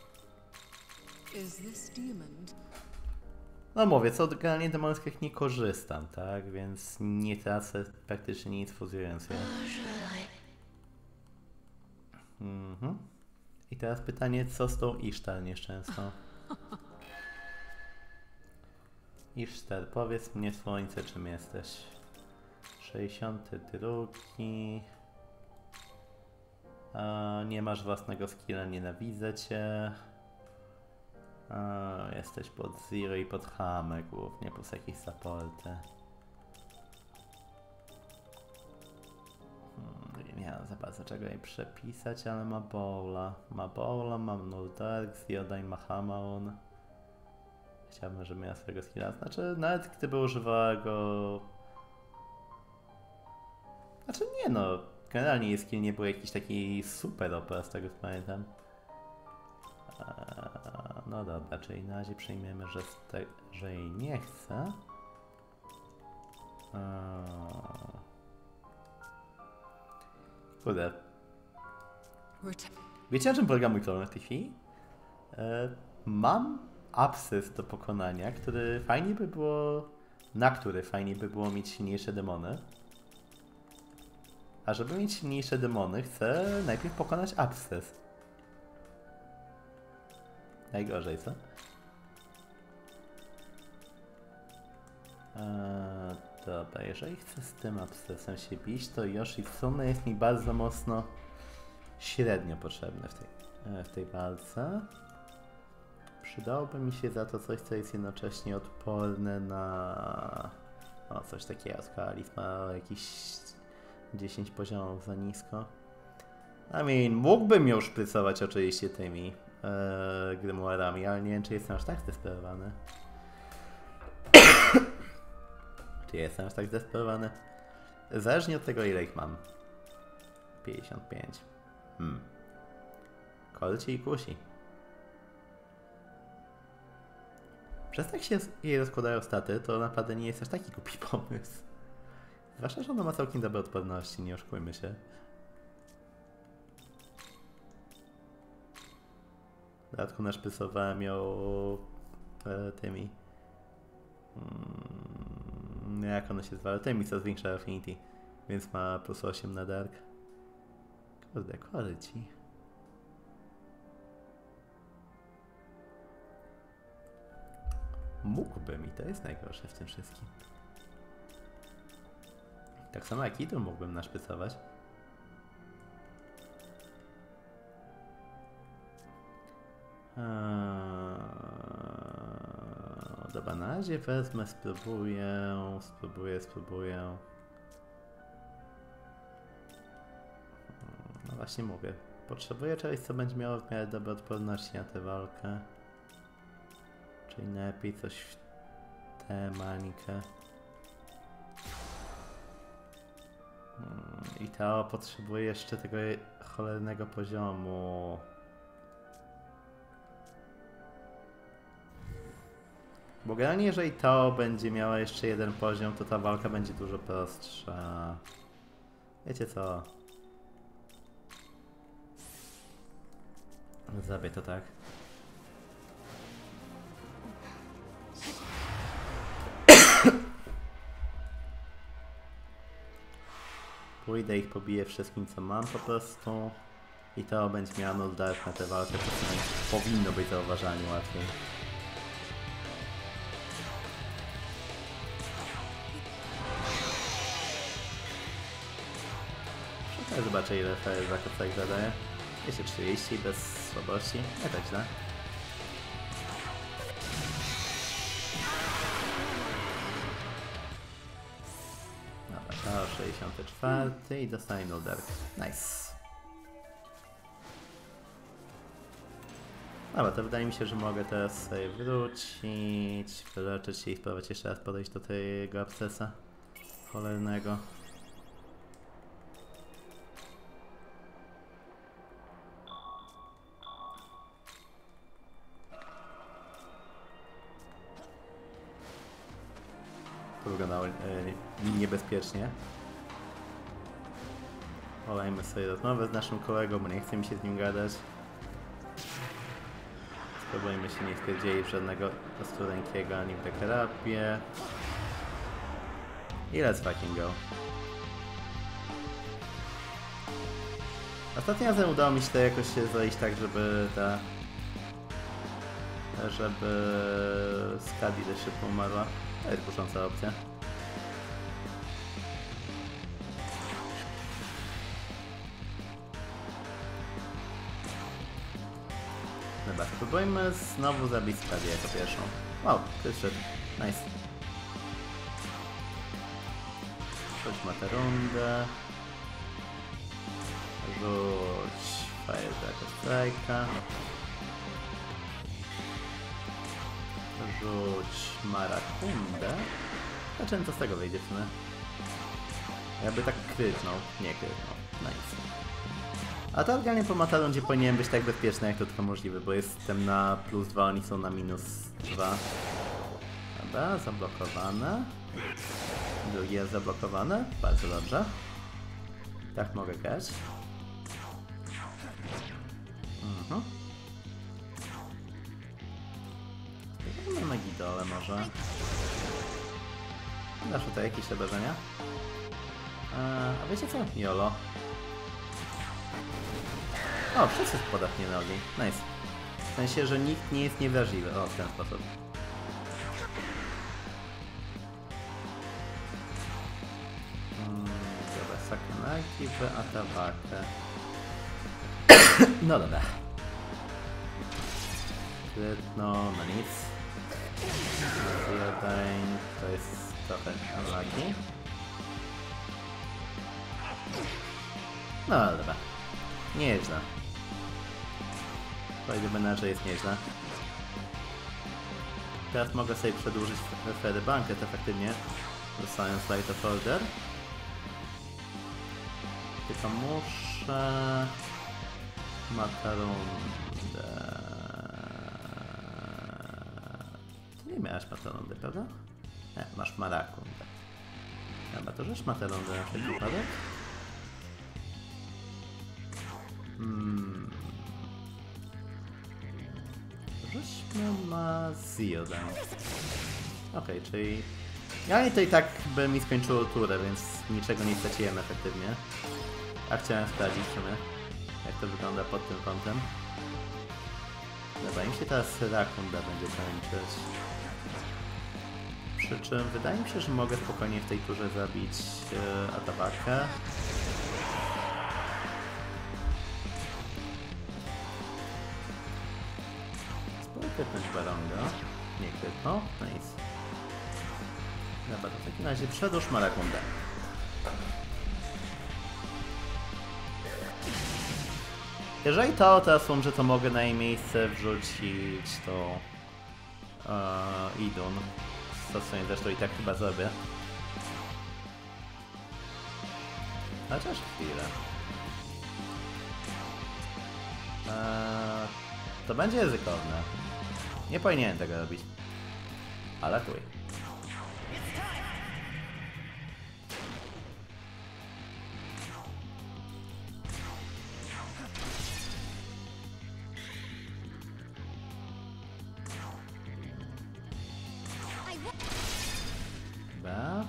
No mówię, co generalnie demonskich nie korzystam, tak? Więc nie tracę praktycznie nic fuzjując je. I teraz pytanie, co z tą Ishtar nieszczęsną? Ishtar, powiedz mnie słońce, czym jesteś? 62. Nie masz własnego skilla, nienawidzę cię. Jesteś pod Zero i pod Hamę głównie, plus jakieś supporty. Nie mam za bardzo czego jej przepisać, ale ma Bowla. Ma Bowla, mam Null Dark, Ziodain ma Hamon. Chciałbym, żeby miała swojego skilla. Znaczy, nawet gdyby używała go... Znaczy nie no, generalnie jej skill nie był jakiś taki super OP, z tego co pamiętam. No dobra, czyli na razie przyjmiemy, że jej nie chce. Kurde. Wiecie, na czym polega mój problem w tej chwili? Mam absces do pokonania, który fajnie by było... Na który fajnie by było mieć silniejsze demony. A żeby mieć silniejsze demony, chcę najpierw pokonać absces. Najgorzej, co? Dobra, jeżeli chcę z tym abscesem się bić, to Yoshitsune jest mi bardzo mocno średnio potrzebny w tej walce. Przydałoby mi się za to coś, co jest jednocześnie odporne na... O, coś takiego, Kalis ma jakieś 10 poziomów za nisko. Mógłbym ją szprycować oczywiście tymi grimoirami, ale nie wiem, czy jestem aż tak zdesperowany. Czy jestem aż tak zdesperowany? Zależnie od tego, ile ich mam. 55. Kolci i kusi. Przez tak się jej rozkładają staty, to naprawdę nie jest aż taki głupi pomysł. Zwłaszcza, że ona ma całkiem dobre odporności, nie oszukujmy się. W dodatku naszpysowałem ją tymi... jak one się zwały? Tymi, co zwiększa Affinity. Więc ma plus 8 na Dark. Kurde, quality. Mógłbym i to jest najgorsze w tym wszystkim. Tak samo jak Idol mógłbym naszpycować. Dobra, na razie wezmę, spróbuję. No właśnie mówię. Potrzebuję czegoś, co będzie miało w miarę dobre odporności na tę walkę. Czyli najlepiej coś w tę mańkę. I to potrzebuje jeszcze tego cholernego poziomu. Bo generalnie jeżeli to będzie miała jeszcze jeden poziom, to ta walka będzie dużo prostsza. Wiecie co? Zrobię to tak. Pójdę ich pobiję wszystkim, co mam po prostu. I to będzie miała null dark na tę walkę, to powinno być zauważalnie łatwiej. Ja zobaczę, ile FR za kostek zadaje. 230 bez słabości. Nie tak źle. Dobra, to 64 i dostaję null dark. Nice. Dobra, to wydaje mi się, że mogę teraz sobie wrócić, wyleczyć się i spróbować jeszcze raz podejść do tego abscesa cholernego. To wyglądało niebezpiecznie. Olejmy sobie rozmowę z naszym kolegą, bo nie chce mi się z nim gadać. Spróbujmy się nie stwierdzić żadnego ostrożnego ani w terapię. I let's fucking go. Ostatnim razem udało mi się to jakoś się zrobić tak, żeby Skadi dość szybko umarła. To jest kusząca opcja. Dobra, spróbujmy znowu zabić Skadi jako pierwszą. Wow, wyszedł. Nice. Rzuć ma tę rundę. Rzuć Fire jako strajka. Rzuć Marakundę. Zobaczymy, co z tego wyjdzie w sumie. Jakby tak krytnął. Nie krytnął. Nice. A to organie po Matarundzie powinien być tak bezpieczny, jak to tylko możliwe, bo jestem na plus 2, oni są na minus 2. Dobra, zablokowane. Drugi jest zablokowany. Bardzo dobrze. Tak mogę grać. Na Gidole może. Dasz tutaj jakieś obrażenia? A wiecie co? Jolo. O, wszyscy w podatnie nogi. Nice. W sensie, że nikt nie jest niewrażliwy. O, w ten sposób. Dobra, Sakanaki w Atawakę. No dobra. No, no nic. To jest trochę unlucky. No dobra. Nieźle. Powiedzmy, że jest nieźle. Teraz mogę sobie przedłużyć Freddy Banket efektywnie. Dostając Light of Order. Tylko muszę... Matarundę... Nie miałaś Matalondę, prawda? Nie, masz Marakundę. Chyba to rzecz Matalondę na wszelki wypadek? Rzućmy Maziodę. Okej, czyli... Ja to i tak by mi skończyło turę, więc niczego nie straciłem efektywnie. A chciałem sprawdzić w sumie, jak to wygląda pod tym kątem. Dobra, im się teraz Rakunda będzie kończyć. Przy czym wydaje mi się, że mogę spokojnie w tej turze zabić Atabakę. Spróbuję krytnąć Baronga. Nie krytnął. Nice. Dobra, to w takim razie przedłuż Marakundę. Jeżeli to teraz umrze, to mogę na jej miejsce wrzucić to Idun. To sobie zresztą i tak chyba zrobię. Chociaż chwilę. To będzie ryzykowne. Nie powinienem tego robić. Ale chuj. Dobra.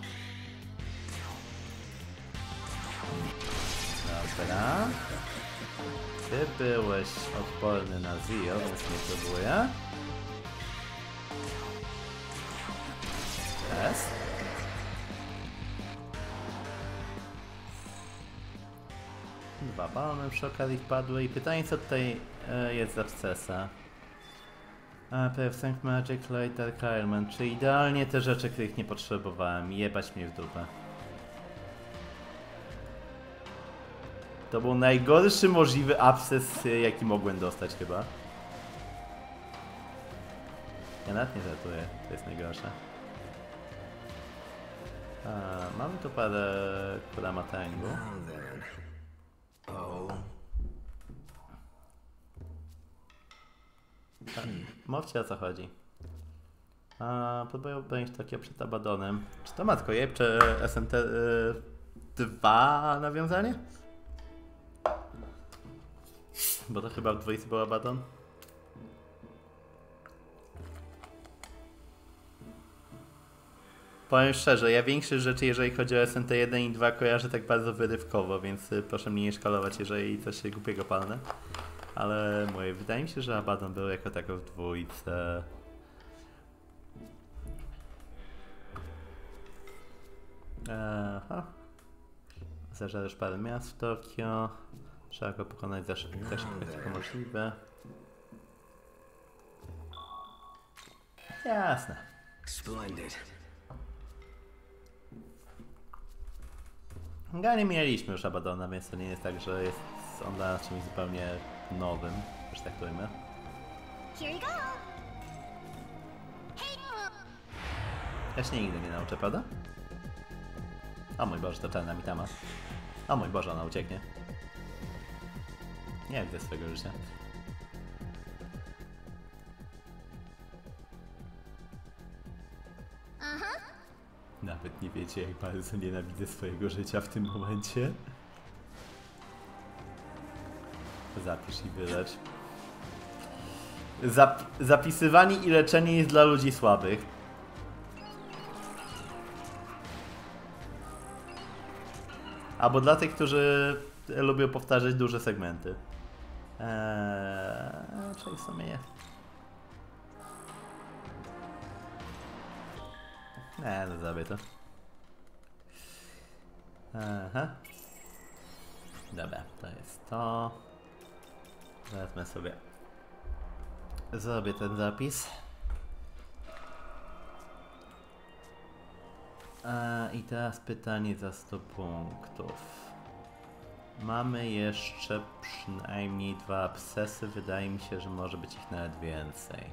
Dobra. Ty byłeś odporny na Zio, więc nie próbuję. Test. Dwa balony przy okazji wpadły i pytanie, co tutaj jest za abscesa. Perfect Magic, Later Element, czyli idealnie te rzeczy, których nie potrzebowałem. Jebać mnie w dupę. To był najgorszy możliwy absces, jaki mogłem dostać chyba. Ja nawet nie żartuję, to jest najgorsze. Mamy tu parę Kuramatangu. Mówcie, o co chodzi. Próbuję bronić takiego przed Abadonem. Czy to Matko Jebcze SMT 2 nawiązanie? Bo to chyba w dwójce był Abaddon. Powiem szczerze, ja większość rzeczy, jeżeli chodzi o SNT 1 i 2 kojarzę tak bardzo wyrywkowo, więc proszę mnie nie szkalować, jeżeli coś się głupiego palnę. Ale mówię, wydaje mi się, że Abaddon był jako tako w dwójce. Aha. Zażaresz parę miast w Tokio. Trzeba go pokonać za szybko, jak możliwe. Jasne. Nie mieliśmy już Abaddona, więc to nie jest tak, że jest on dla nas czymś zupełnie nowym, że tak powiem. Here you go. Ja się nigdy nie nauczę, prawda? O mój Boże, to czarna Mitama. O mój Boże, ona ucieknie. Nie wiem, ze swojego życia. Nawet nie wiecie, jak bardzo nienawidzę swojego życia w tym momencie. Zapisz i wylecz. Zapisywanie i leczenie jest dla ludzi słabych. Albo dla tych, którzy lubią powtarzać duże segmenty. Czyli w sumie nie. No zrobię to. Aha. Dobra, to jest to. Wezmę sobie. Zrobię ten zapis. I teraz pytanie za 100 punktów. Mamy jeszcze przynajmniej 2 abscesy. Wydaje mi się, że może być ich nawet więcej.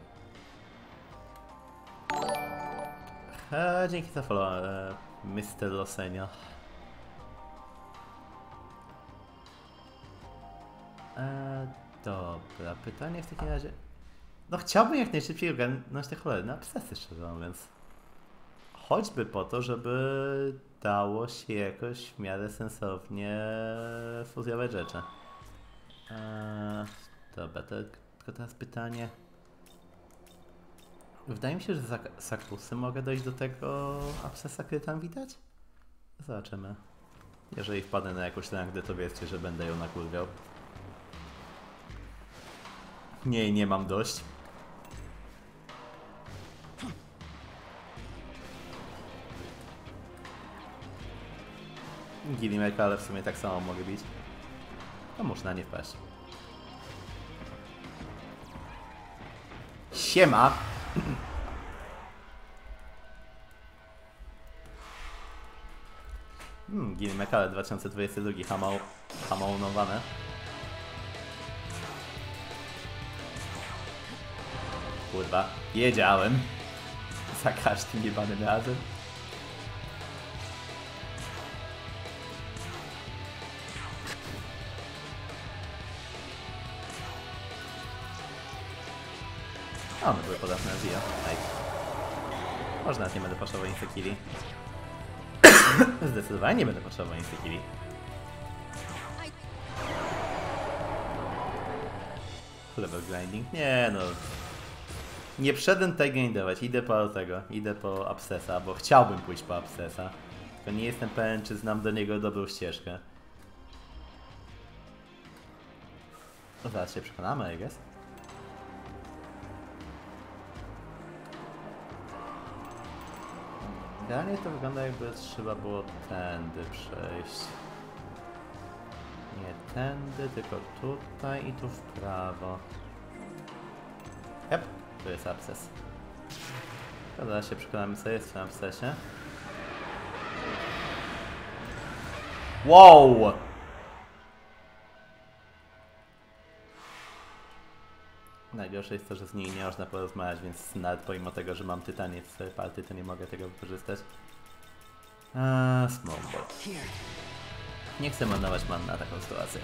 Dzięki za follow, Mr. Losenio. Dobra, pytanie w takim razie. No chciałbym jak najszybciej ogarnąć te cholerne abscesy, szczerze mówiąc. Choćby po to, żeby dało się jakoś w miarę sensownie fuzjować rzeczy. Dobra, tylko teraz pytanie. Wydaje mi się, że za sakusy mogę dojść do tego abscesa, który tam widać? Zobaczymy. Jeżeli wpadnę na jakąś rangę, to wiecie, że będę ją nakurwiał. Nie mam dość. Gilimek, ale w sumie tak samo mogę bić. To muszę na nie wpaść. Siema! Gilimek, ale 2022 hamaunowane. Kurwa, wiedziałem. Za każdym jebanym razem. O, one były podatne na Zio. Może nawet nie będę potrzebował instakilli. Zdecydowanie nie będę potrzebował instakilli. Level grinding? Nie no. Nie wszedłem tutaj grindować, idę po tego, idę po abscesa, bo chciałbym pójść po abscesa. Tylko nie jestem pewien, czy znam do niego dobrą ścieżkę. No zaraz się przekonamy, I guess. Idealnie to wygląda, jakby trzeba było tędy przejść. Nie tędy, tylko tutaj i tu w prawo. Yep, tu jest absces. Zaraz się przekonamy, co jest w tym abscesie. Wow! Najgorsze jest to, że z niej nie można porozmawiać, więc nawet pomimo tego, że mam tytanię w swojej partii, to nie mogę tego wykorzystać. Smallball. Nie chcę marnować man na taką sytuację.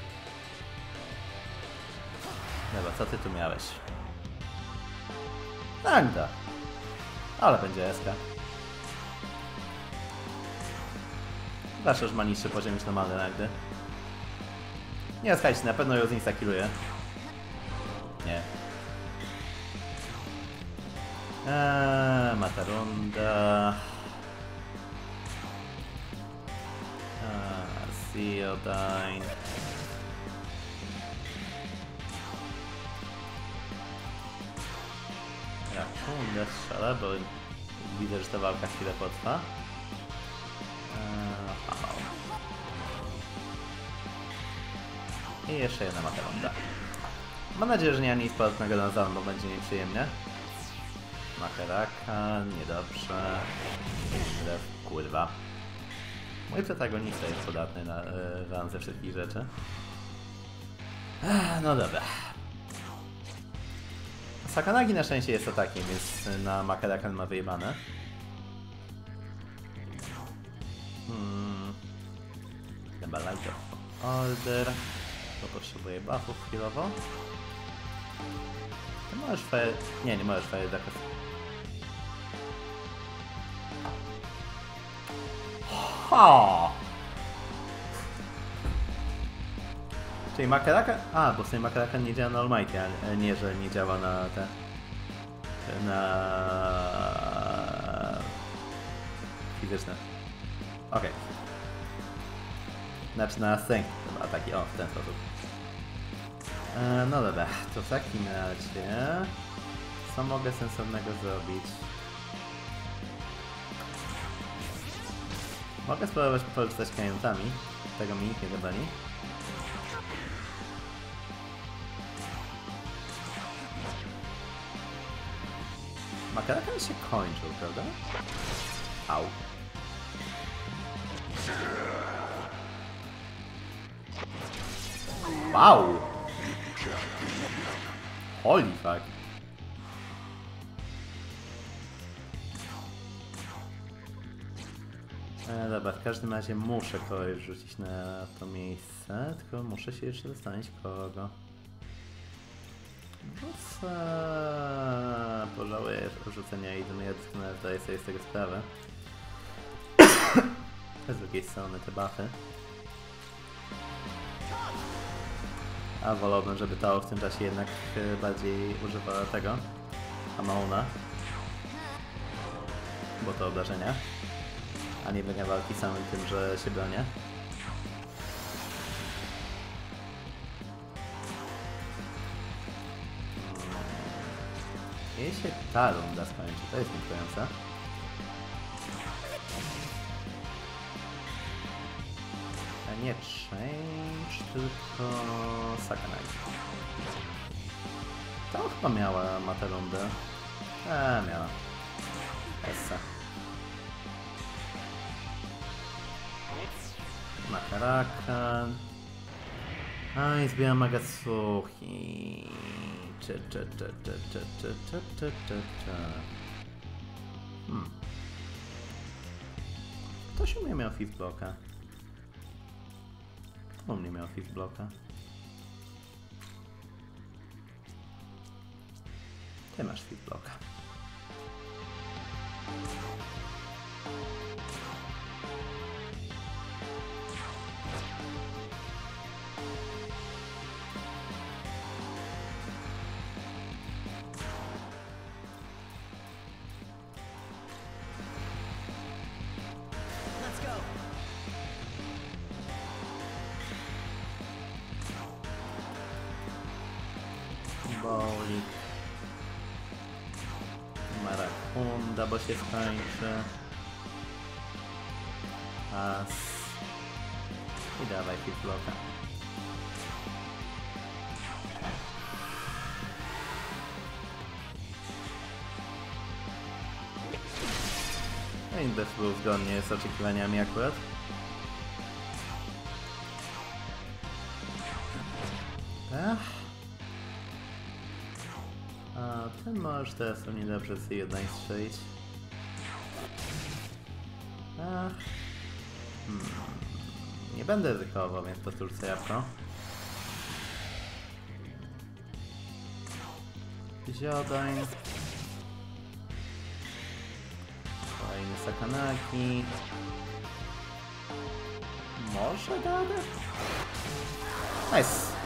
Dobra, co ty tu miałeś? Nagda. Ale będzie SK. Zawsze już ma niższy poziom niż normalny Nagdy. Nie, słuchajcie, na pewno ją zinstakiluje. Nie. Matarunda. Theodine. Rakundę strzelę, bo widzę, że ta walka chwilę potrwa. I jeszcze jedna Matarunda. Mam nadzieję, że nie ma nic podatnego na zam, bo będzie nieprzyjemnie. Makaraka, niedobrze. Kurwa. Mój protagonista jest podatny na ran ze wszystkich rzeczy. No dobra. Sakanagi na szczęście jest atakiem, więc na Makarakan ma wyjebane. Chyba Light of Order. To potrzebuję buffów chwilowo. Nie możesz fire... Nie możesz fire zakaz. Ha! Czyli Makarakan... A, bo sobie Makarakan nie działa na Almighty, a nie, że nie działa na te... na... fizyczne. Okej. Znaczy na strength ataki, o, w ten sposób. No dobra, to w takim razie... Co mogę sensownego zrobić? Mogę spróbować pokorzystać klientami. Tego mi nikt nie zabroni. Makarakan się kończył, prawda? Au. Wow! Holy fuck. Dobra, w każdym razie muszę kogoś rzucić na to miejsce, tylko muszę się jeszcze zastanowić kogo. pożałuję rzucenia jedynie, doskonale zdaję sobie z tego sprawę. Z drugiej strony te buffy. A wolałbym, żeby Tao w tym czasie jednak bardziej używała tego Amauna. Bo to obrażenia. A nie wygra walki samym tym, że się bronię. Jej się ta runda skończy, to jest niepokojące. A nie change, tylko Sakanai. To chyba ma tę rundę. Miała. Essa. Makarakan. A i zbieram Magatsuki. Ktoś u mnie miał fifth blocka. Kto u mnie miał fifth blocka? Ty masz fifth blocka. Bolik. Marakunda, bo się skończy. As. I dawaj hit blocka. No i Death był zgodnie z oczekiwaniami akurat. A ty możesz teraz mnie dobrze z jednej strzelić. Nie będę ryzykował, więc po prostu rzucę jabłko. Ziodań. Kolejny Sakanaki. Może gadę? Nice.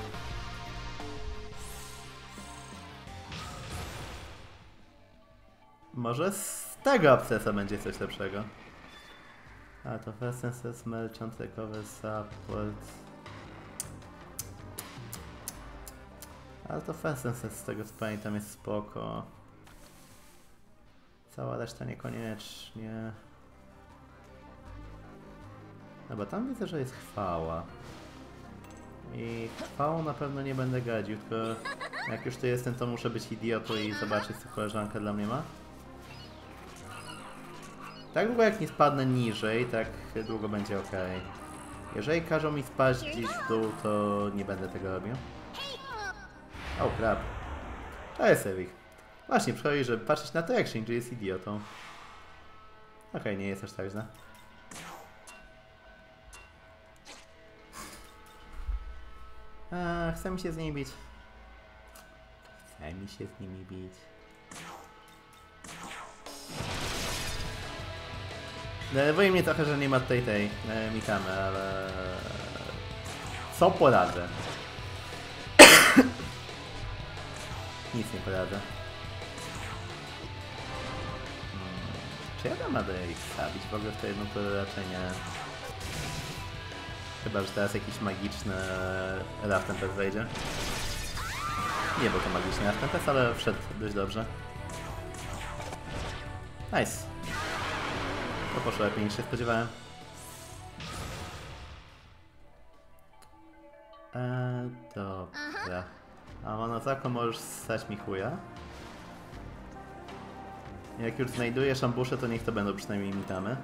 Może z tego abscesa będzie coś lepszego. A to Essence Merchant Recover Support. Ale to Essence z tego co pamiętam jest spoko. Cała reszta niekoniecznie. Dobra, tam widzę, że jest chwała. I chwałą na pewno nie będę gadził, tylko jak już tu jestem, to muszę być idiotą i zobaczyć, co koleżanka dla mnie ma. Tak długo jak nie spadnę niżej, tak długo będzie ok. Jeżeli każą mi spaść gdzieś w dół, to nie będę tego robił. O crap. To jest Evik. Właśnie, przychodzi, żeby patrzeć na traction, że jest idiotą. Okej, nie jest aż tak źle. Chce mi się z nimi bić. Chce mi się z nimi bić. Denerwuje mnie trochę, że nie ma tutaj tej Mikamy, ale... Co poradzę? Nic nie poradzę. Czy ja dam radę ich stawić? W ogóle w to jedno to raczej nie. Chyba, że teraz jakiś magiczny Rough Tempest wejdzie. Nie był to magiczny Rough Tempest, ale wszedł dość dobrze. Nice. To poszło lepiej niż się spodziewałem. Dobra. A Monozako możesz ssać mi chuja. Jak już znajdujesz ambusze, to niech to będą przynajmniej mitamy.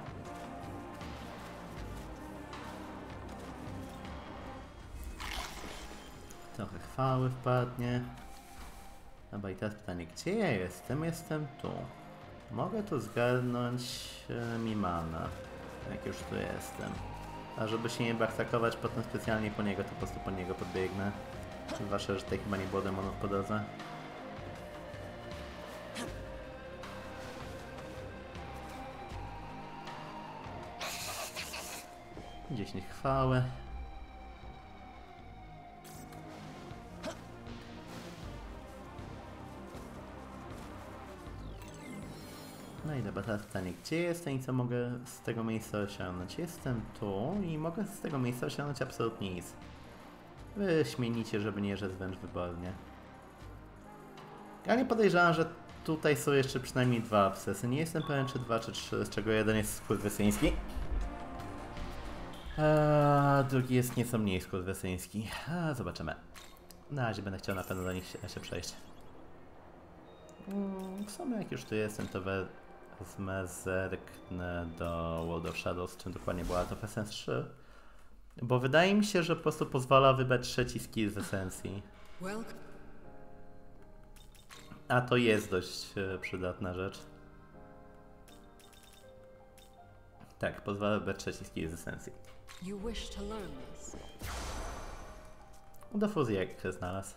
Trochę chwały wpadnie. Dobra, i teraz pytanie, gdzie ja jestem? Jestem tu. Mogę tu zgarnąć Mimana, jak już tu jestem. A żeby się nie backstackować potem specjalnie po niego, to po prostu po niego podbiegnę. Zwłaszcza, że tutaj chyba nie było demonów po drodze. 10 chwały. No i dobra, teraz pytanie, gdzie jestem i co mogę z tego miejsca osiągnąć? Jestem tu i mogę z tego miejsca osiągnąć absolutnie nic. Wyśmienicie, żeby nie rzec wręcz wybornie. Ja nie podejrzewam, że tutaj są jeszcze przynajmniej 2 abscesy. Nie jestem pewien, czy 2, czy 3, z czego jeden jest skurwysyński. A drugi jest nieco mniej skurwysyński. Zobaczymy. Na razie będę chciał na pewno do nich się przejść. W sumie jak już tu jestem, to wezmę, zerknę do World of Shadows, czym dokładnie była to w Essence 3. Bo wydaje mi się, że po prostu pozwala wybrać trzeci skill z esencji. A to jest dość przydatna rzecz. Tak, pozwala wybrać trzeci skill z esencji. Do fuzji jak znalazł.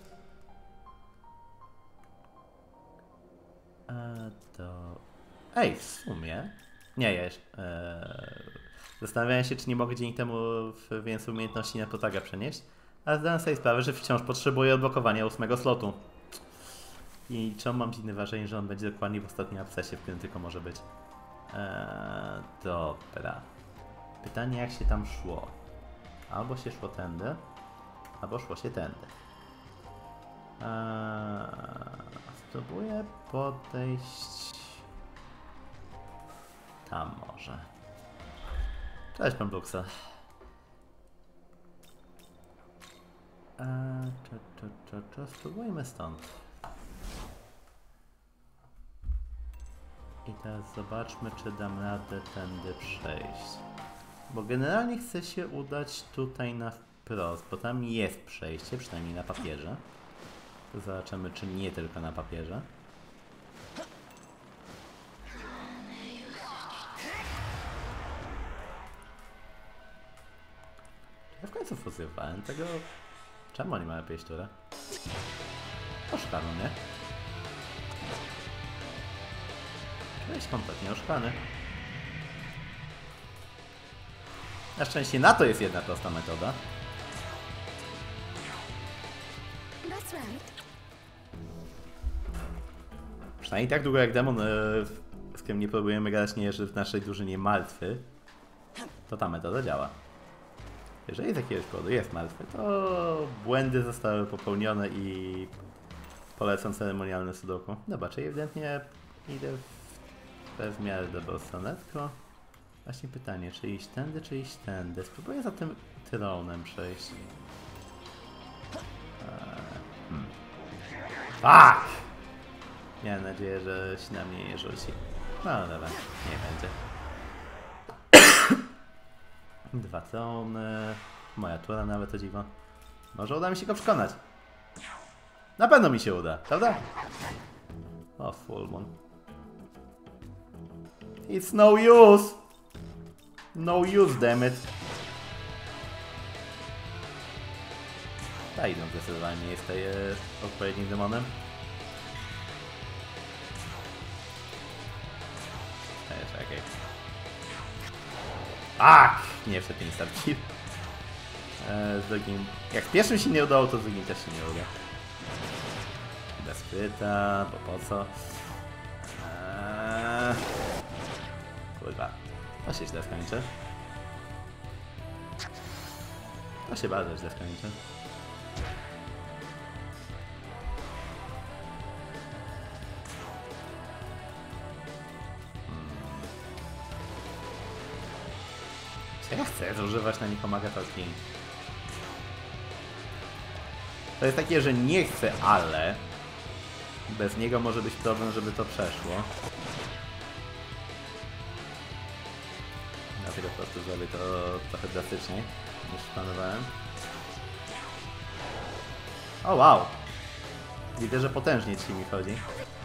To... Ej, w sumie... Nie, ja jeszcze... Zastanawiałem się, czy nie mogę dzięki temu więcej umiejętności na Protaga przenieść, ale zdałem sobie sprawę, że wciąż potrzebuję odblokowania 8 slotu. I czemu mam dziwne wrażenie, że on będzie dokładnie w ostatnim abscesie, w którym tylko może być. Dobra. Pytanie, jak się tam szło. Albo się szło tędy, albo szło się tędy. Spróbuję podejść... Tam może. Cześć, pan Bluxa. Spróbujmy stąd. I teraz zobaczmy, czy dam radę tędy przejść. Bo generalnie chcę się udać tutaj na wprost, bo tam jest przejście, przynajmniej na papierze. To zobaczymy, czy nie tylko na papierze. Ja w końcu fuzjowałem tego... Czemu oni mają pieśturę? Oszukano mnie. Jest kompletnie oszukany. Na szczęście na to jest jedna prosta metoda. Przynajmniej tak długo jak demon, z którym nie próbujemy grać, nie jeży w naszej drużynie martwy, to ta metoda działa. Jeżeli z jakiegoś powodu jest martwy, to błędy zostały popełnione i polecam ceremonialne sudoku. Dobra, czyli ewidentnie idę w miarę dobrą stronę, tylko właśnie pytanie, czy iść tędy, czy iść tędy. Spróbuję za tym tronem przejść. Fuck! Miałem nadzieję, że się na mnie nie rzuci. No dobra, nie będzie. 2 trony. Moja tura nawet, o dziwo. Może uda mi się go przekonać. Na pewno mi się uda, prawda? O, full moon. It's no use! No use, damn it. Ta idą zdecydowanie nie jest tutaj odpowiednim demonem. Czekaj. Nie wszedł instant kill. Z drugim... Jak z pierwszym się nie udało, to z drugim też się nie uda. Bez kryta, bo po co? Kurwa. To się źle skończy. To się bardzo źle skończy. Ja chcę zużywać na nich pomagatorki. To jest takie, że nie chcę, ale bez niego może być problem, żeby to przeszło. Dlatego po prostu zrobię to trochę drastycznie niż planowałem. O wow! Widzę, że potężnie ci mi chodzi.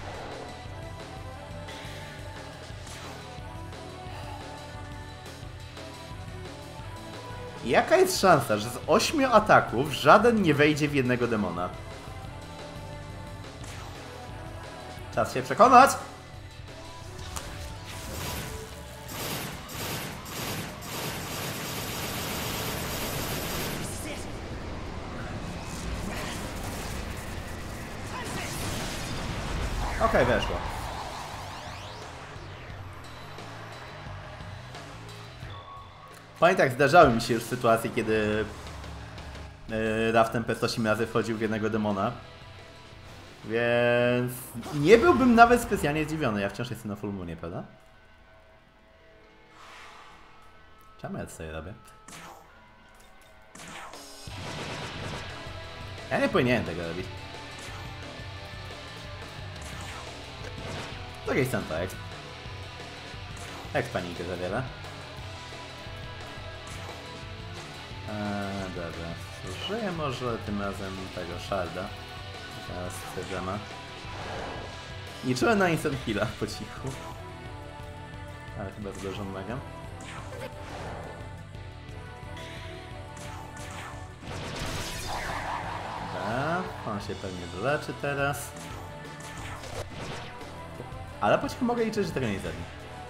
Jaka jest szansa, że z 8 ataków żaden nie wejdzie w jednego demona? Czas się przekonać! Okej, weszło. Pamiętam, zdarzały mi się już sytuacje, kiedy Raftem P108 razy wchodził w jednego demona. Więc nie byłbym nawet specjalnie zdziwiony. Ja wciąż jestem na full moonie, prawda? Czemu ja to sobie robię? Ja nie powinienem tego robić. Z drugiej strony to panikę za wiele. Dobra, użyję może tym razem tego sharda. Teraz Sejama. Nie czułem na instant killa po cichu. Ale chyba za dużo mega. Dobra, on się pewnie doleczy teraz. Ale po cichu mogę liczyć, że tego nie zabiję.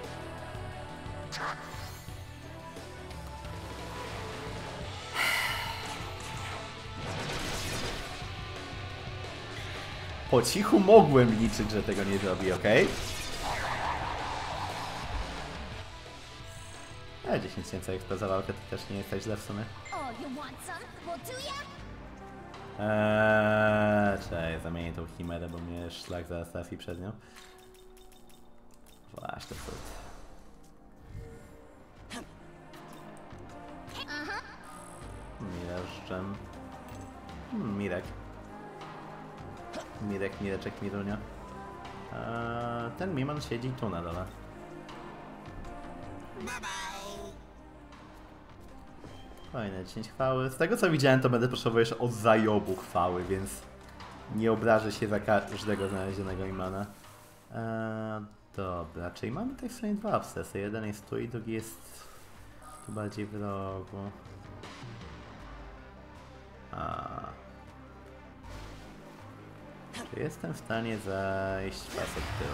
Po cichu mogłem liczyć, że tego nie zrobi, ok? 10 tysięcy expa za walkę to też nie jest tak źle w sumie. Czekaj, zamienię tą chimerę, bo mnie szlak zaraz trafi przed nią. Właśnie to. Mireżdżem. Mirek. Mireczek, Mirunia. Ten Mimon siedzi tu na dole. Fajne, 10 chwały. Z tego co widziałem, to będę potrzebował jeszcze od zajobu chwały, więc nie obrażę się za każdego znalezionego Imana. Dobra, czyli mamy tutaj w sumie dwa abscesy. Jeden jest tu i drugi jest tu bardziej w rogu. Czy jestem w stanie zajść pasek tyłu?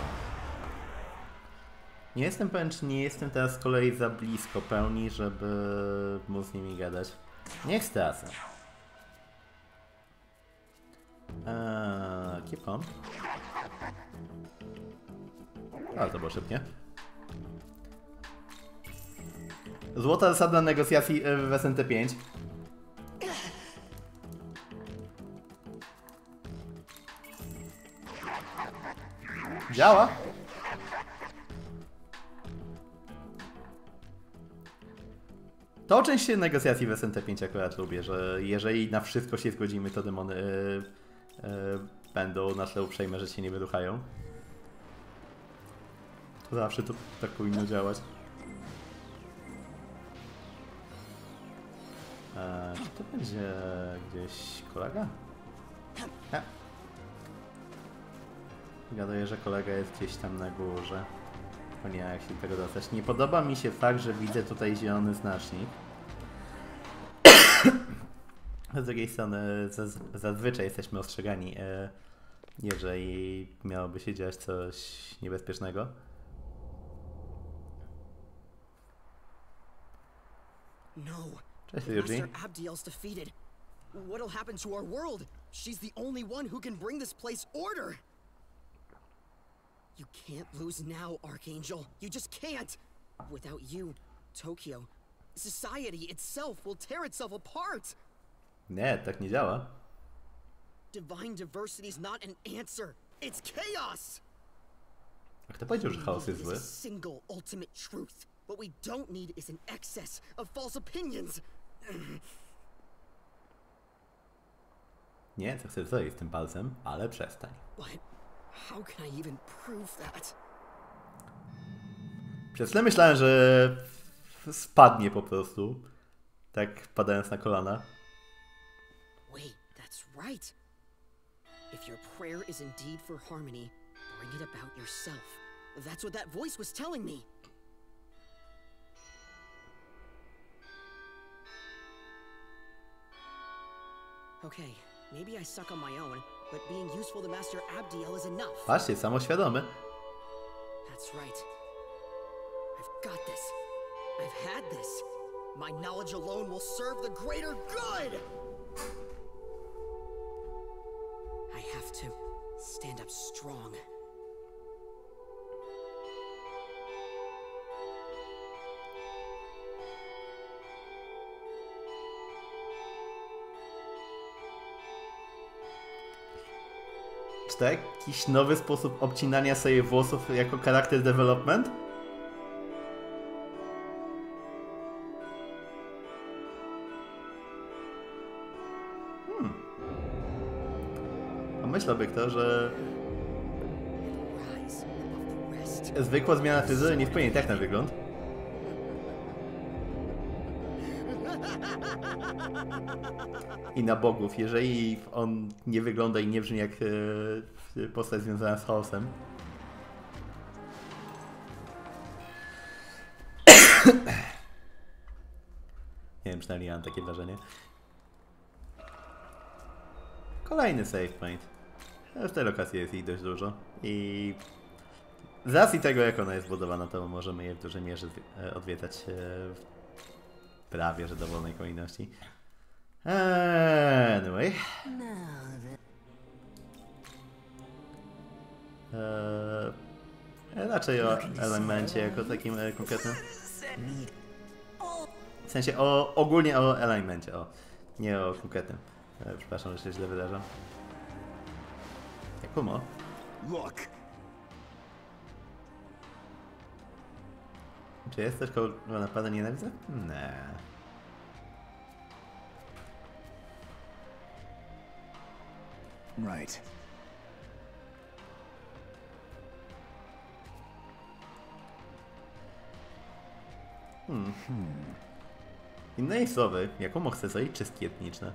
Nie jestem pewien, czy nie jestem teraz z kolei za blisko pełni, żeby móc z nimi gadać. Niech stracę. Keep on. Ale to było szybkie. Złota zasada negocjacji w SNT5. Działa. To część negocjacji w SNT5 akurat lubię, że jeżeli na wszystko się zgodzimy, to demony będą na tyle uprzejme, że się nie wyruchają. To zawsze to tak powinno działać. Czy to będzie gdzieś kolega? Gaduję, że kolega jest gdzieś tam na górze. O nie, jak się do tego dostać. Nie podoba mi się fakt, że widzę tutaj zielony znacznik. Z drugiej strony zazwyczaj jesteśmy ostrzegani, jeżeli miałoby się dziać coś niebezpiecznego. No. Cześć, Yuji. Master Abdiel's defeated. What'll happen to our world? She's the only one who can bring this place order. You can't lose now, Archangel. You just can't. Without you, Tokyo, society itself will tear itself apart. Nie, tak nie działa. Divine diversity is not an answer. It's chaos. A kto powiedział, że chaos jest There zły? is a single ultimate truth. What we don't need is an excess of false opinions. Nie, co chcę zrobić z tym palcem, ale przestań. But how can I even prove that? Przez chwilę myślałem, że spadnie po prostu. Tak padając na kolana. Wait, that's right. If your prayer is indeed for harmony, bring it about yourself. That's what that voice was telling me. Okay, maybe I suck on my own, but being useful to Master Abdiel is enough. Patrzcie, samoświadomy. That's right. I've got this. I've had this. My knowledge alone will serve the greater good! I have to stand up strong. to jakiś nowy sposób obcinania sobie włosów jako character development? Pomyślałby kto, że Rise above the rest. zwykła zmiana fryzury nie wpłynie tak na wygląd. I na bogów, jeżeli on nie wygląda i nie brzmi jak postać związana z chaosem. Nie wiem, przynajmniej mam takie wrażenie. Kolejny save point. W tej lokacji jest ich dość dużo. I z racji tego, jak ona jest zbudowana, to możemy je w dużej mierze odwiedzać w prawie że dowolnej kolejności. Anyway. Raczej o elemencie jako takim konkretnym. W sensie ogólnie o elemencie, nie o konkretnym. Przepraszam, że się źle wyrażam. Jakumo? Look. Czy jest też kogo naprawdę nienawidzę? Nie. Right. Innymi słowy, Jakumo chce zrobić czystki etniczne.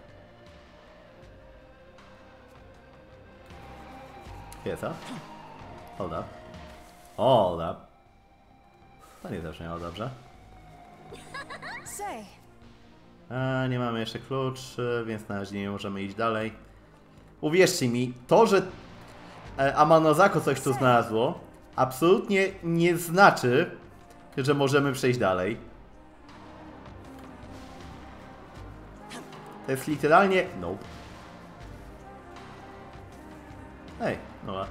Jest, a? Hold up. Hold up. To nie zawsze miało dobrze. Say, Nie mamy jeszcze klucz, więc na razie nie możemy iść dalej. Uwierzcie mi, to, że Amanozako coś tu znalazło, absolutnie nie znaczy, że możemy przejść dalej. To jest literalnie... Nope. Hej, Noa.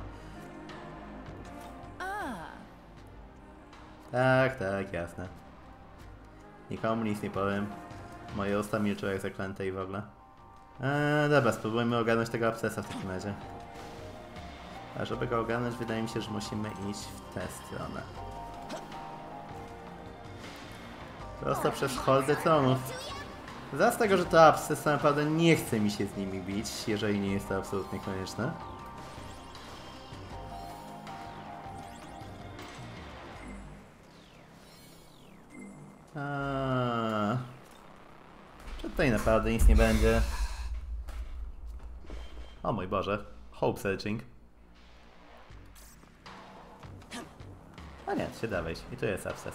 Tak, jasne. Nikomu nic nie powiem. Moje usta milczą jak zaklęte i w ogóle. Dobra, spróbujmy ogarnąć tego abscesa w takim razie. A żeby go ogarnąć, wydaje mi się, że musimy iść w tę stronę. Prosto przez hordę tronów. Zaraz tego, że to absces, to naprawdę nie chce mi się z nimi bić, jeżeli nie jest to absolutnie konieczne. Czy tutaj naprawdę nic nie będzie? O mój Boże. Hope searching. A nie, się da wejść. I tu jest absces.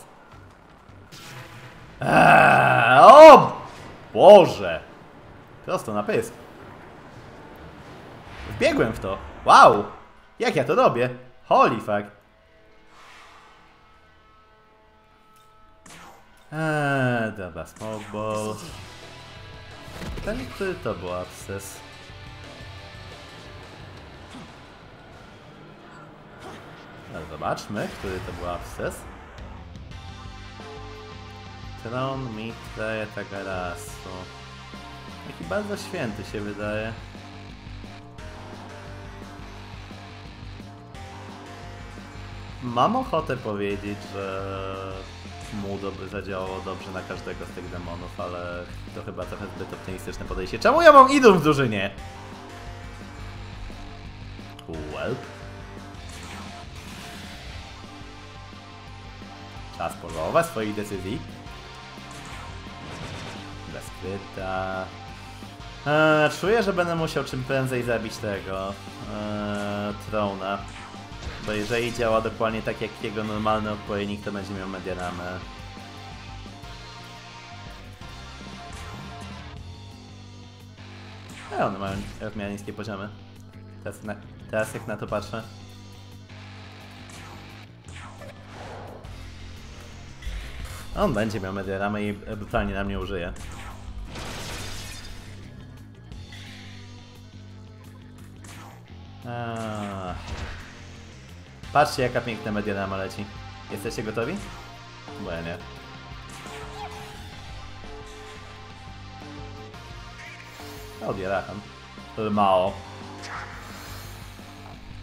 O Boże! Prosto na pysk. Wbiegłem w to. Wow! Jak ja to robię? Holy fuck. Dobra, smokeball. Ten, który to był absces? No, zobaczmy, który to był absces. Tron Mitrae Tagarasu. Taki bardzo święty się wydaje. Mam ochotę powiedzieć, że Mudo by zadziałało dobrze na każdego z tych demonów, ale to chyba trochę zbyt optymistyczne podejście. Czemu ja mam idol w drużynie? Welp. Czas polować swoich decyzji. Bezkryta. Czuję, że będę musiał czym prędzej zabić tego Trona. Bo jeżeli działa dokładnie tak jak jego normalny odpowiednik, to będzie miał Mediaramę. One mają w miarę niskie poziomy. Teraz jak na to patrzę. On będzie miał Mediaramę i brutalnie na mnie użyje. Patrzcie, jaka piękna Mediarama leci. Jesteście gotowi? Bo ja nie. Odbieracham. Mało.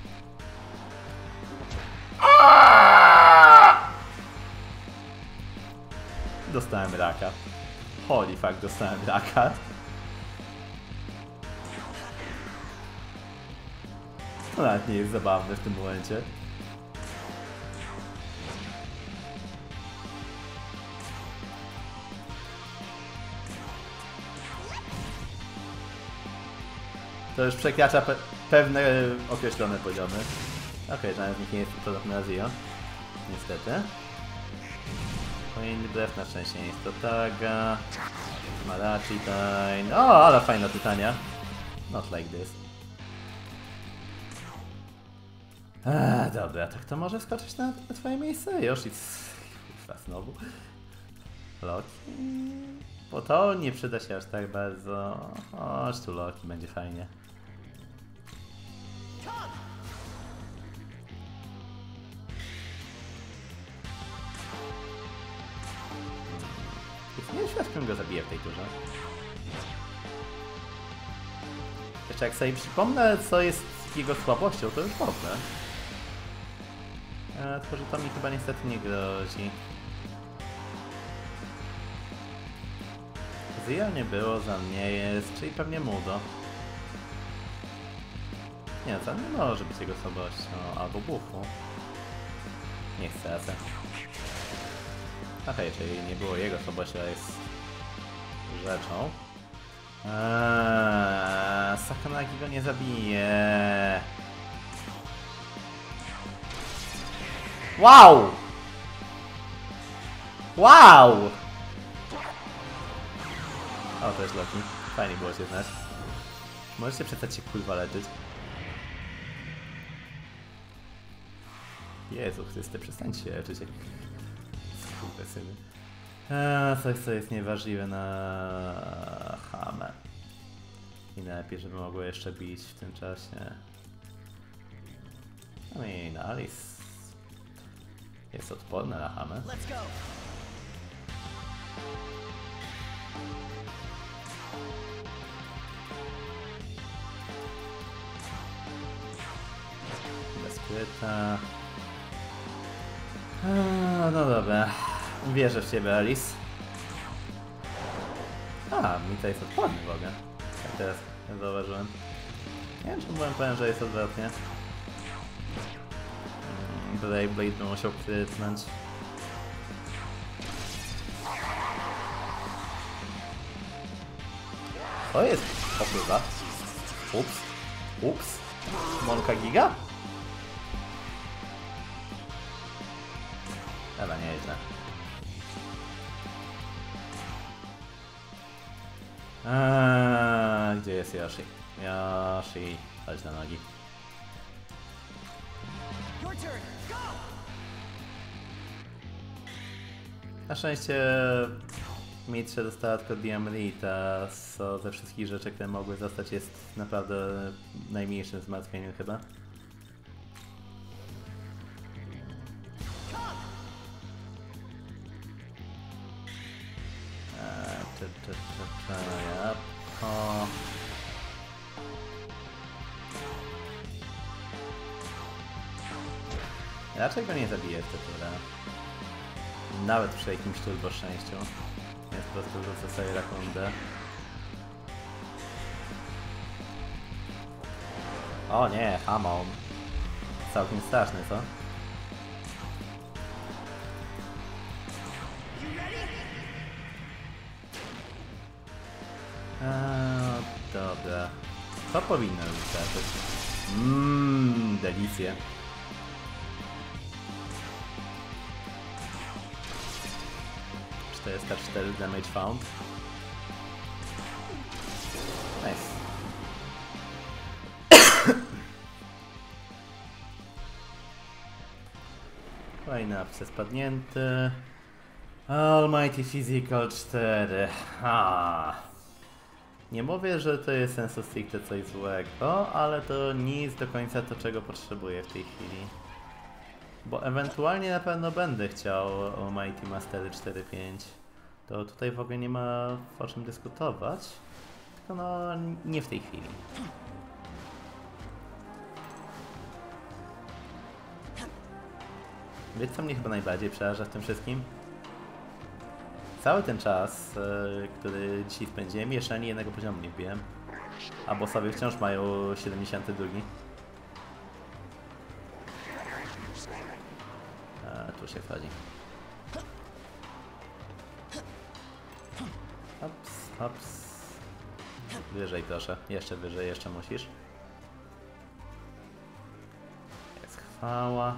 dostałem raka. Holy fuck, dostałem raka. To nawet nie jest zabawne w tym momencie. To już przekracza pewne określone poziomy. Okej, żaden z nich nie jest podobny na Zio. Niestety. Kolejny brew na szczęście nie jest to Taga. Marachi Tine. O, ale fajna Tytania. Not like this. Dobra, to kto może skoczyć na twoje miejsce? Yoshi. Kurwa, znowu. Loki. Bo to nie przyda się aż tak bardzo. Chodź tu Loki, będzie fajnie. Nie świadkiem go zabiję w tej turze. Jeszcze jak sobie przypomnę, co jest jego słabością, to już dobrze. Tylko, że to mi chyba niestety nie grozi. Zio nie było, za mnie jest, czyli pewnie Mudo. Nie, to nie może być jego słabością, albo Bufu. Nie chcę. Okej, czyli nie było jego słabością, a jest rzeczą. Sakanagi go nie zabije. Wow! Wow! O, to jest Loki. Fajnie było się znać. Możecie przestać się kurwa leczyć. Jezu Chryste, przestańcie się leczyć jak skurwysyny. Coś co jest nieważliwe na Hamę. I najlepiej, żeby mogło jeszcze bić w tym czasie. No i na Alice jest odporna na Hamę. Bezkryta. No dobra. Wierzę w ciebie, Alice. Mita jest odporny w ogóle. Jak teraz zauważyłem. Nie wiem, czy powiem, że jest odwrotnie. Blade by musiał krytnąć. To jest opływa. Ups. Monka Giga? Chyba nieźle. Gdzie jest Yoshi? Yoshi, chodź na nogi. Na szczęście Mitrze dostała tylko Diamrita, co ze wszystkich rzeczy, które mogły zostać, jest naprawdę najmniejszym zmartwieniem chyba. Raczej go nie zabiję w tę turę. Nawet przy jakimś turbo szczęściu. Jest po prostu rzucę sobie rakundę. O nie, Hamon. Całkiem straszny, co? Dobra. To powinno już wystarczyć. Delicje. To jest 4 damage found. Nice. Kolejny upset spadnięty. Almighty Physical 4. Nie mówię, że to jest sensu stricte coś złego, ale to nie jest do końca to, czego potrzebuję w tej chwili. Bo ewentualnie na pewno będę chciał Almighty Mastery 4.5. To tutaj w ogóle nie ma o czym dyskutować. Tylko no nie w tej chwili. Wiecie co mnie chyba najbardziej przeraża w tym wszystkim? cały ten czas, który dzisiaj spędziłem, jeszcze ani jednego poziomu nie wbiłem. A bossowie wciąż mają 72. Tu się wchodzi. Hops, hops. Wyżej proszę, jeszcze wyżej, jeszcze musisz. Jest chwała.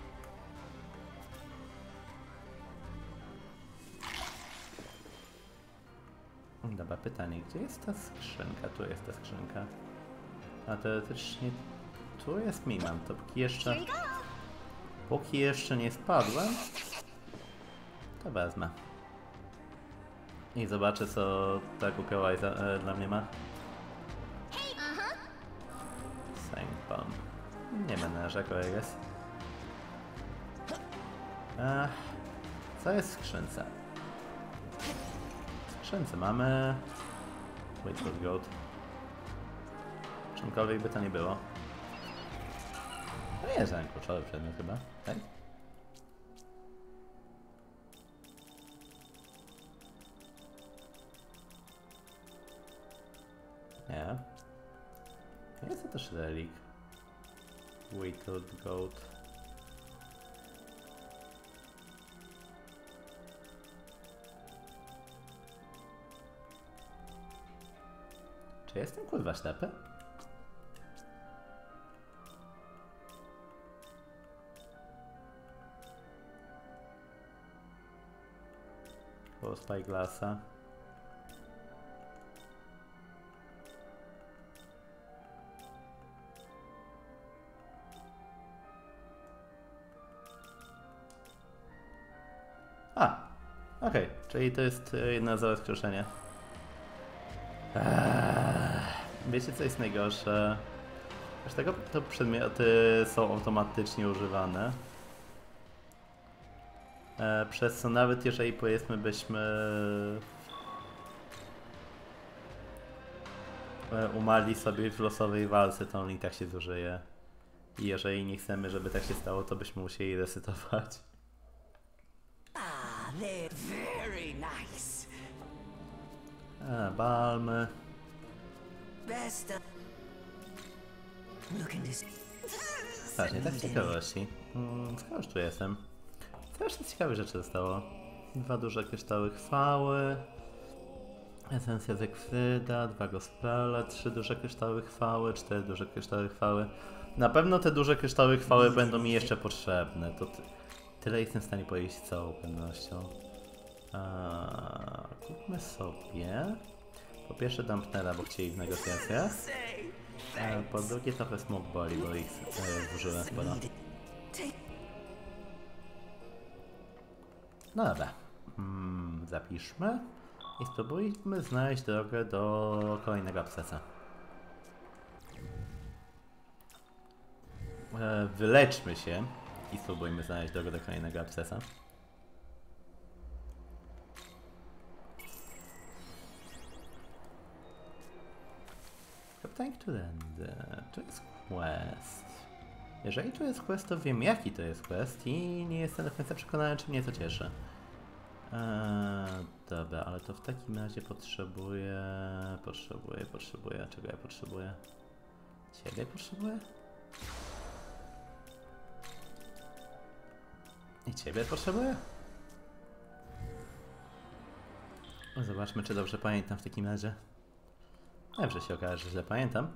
Dobra, pytanie, gdzie jest ta skrzynka? Tu jest ta skrzynka. A teoretycznie tu jest Miman, to póki jeszcze nie spadłem, to wezmę. I zobaczę, co ta głupia łajza dla mnie ma. Saint Bomb. Nie będę narzekał, jak jest. Co jest w skrzynce? W skrzynce mamy... Wait for gold. Czymkolwiek by to nie było. To jest ten kluczowy przedmiot chyba, tak? Nie. Jest to też relik. Whittled gold. Czy jestem kurwa ślepy? Koło Spyglassa. Okej, czyli to jest jednorazowe skruszenie. Wiecie, co jest najgorsze? Aż tego to przedmioty są automatycznie używane. Przez co nawet jeżeli powiedzmy byśmy umarli sobie w losowej walce, to on i tak się zużyje. I jeżeli nie chcemy, żeby tak się stało, to byśmy musieli resetować. They're very nice. Balmy. Best of... Look into... Właśnie, tak z ciekawości. Skoro już tu jestem. Strasznie ciekawych rzeczy zostało. 2 duże kryształy chwały. Esencja Zekfryda, 2 gospele, 3 duże kryształy chwały, 4 duże kryształy chwały. Na pewno te duże kryształy chwały będą mi jeszcze potrzebne. To tyle jestem w stanie powiedzieć z całą pewnością. Kupmy sobie... Po pierwsze Dampnera, bo chcieli w negocjacjach. Po drugie trochę Smoke Boli, bo ich zużyłem sporo. No dobra. Zapiszmy. I spróbujmy znaleźć drogę do kolejnego abscesa. Wyleczmy się i spróbujmy znaleźć drogę do kolejnego abscesa. Kapitan, którędy? Tu jest quest. Jeżeli tu jest quest, to wiem, jaki to jest quest i nie jestem do końca przekonany, czy mnie to cieszy. Dobra, ale to w takim razie potrzebuję... Czego ja potrzebuję? Ciebie potrzebuję? I ciebie potrzebuję? Zobaczmy, czy dobrze pamiętam w takim razie. Dobrze się okaże, że źle pamiętam.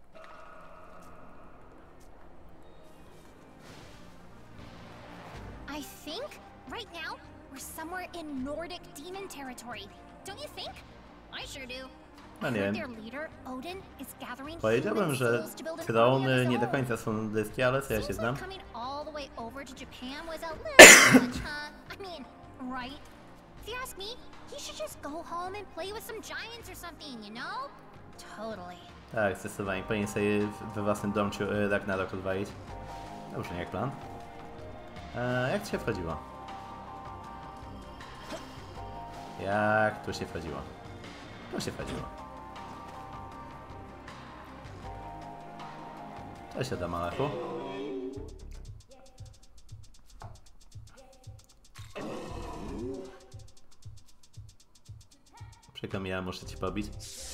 I think right now we're somewhere in Nordic demon territory. Don't you think? I sure do. No nie wiem. Their leader, Odin, is gathering Powiedziałbym, human że souls to build an trony army of nie his do own. końca są nordyskie, ale co ja się Seems znam? like coming all the way over to Japan was a little much, huh? I mean, right? If you ask me, he should just go home and play with some giants or something, you know? Totally. Tak, zdecydowanie. Powinien sobie we własnym domciu Ragnarok odwalić. Dobrze, jak plan. Jak ci się wchodziło? Jak tu się wchodziło? Tu się wchodziło. Cześć, Adamalachu. Przykro mi, ja muszę ci pobić.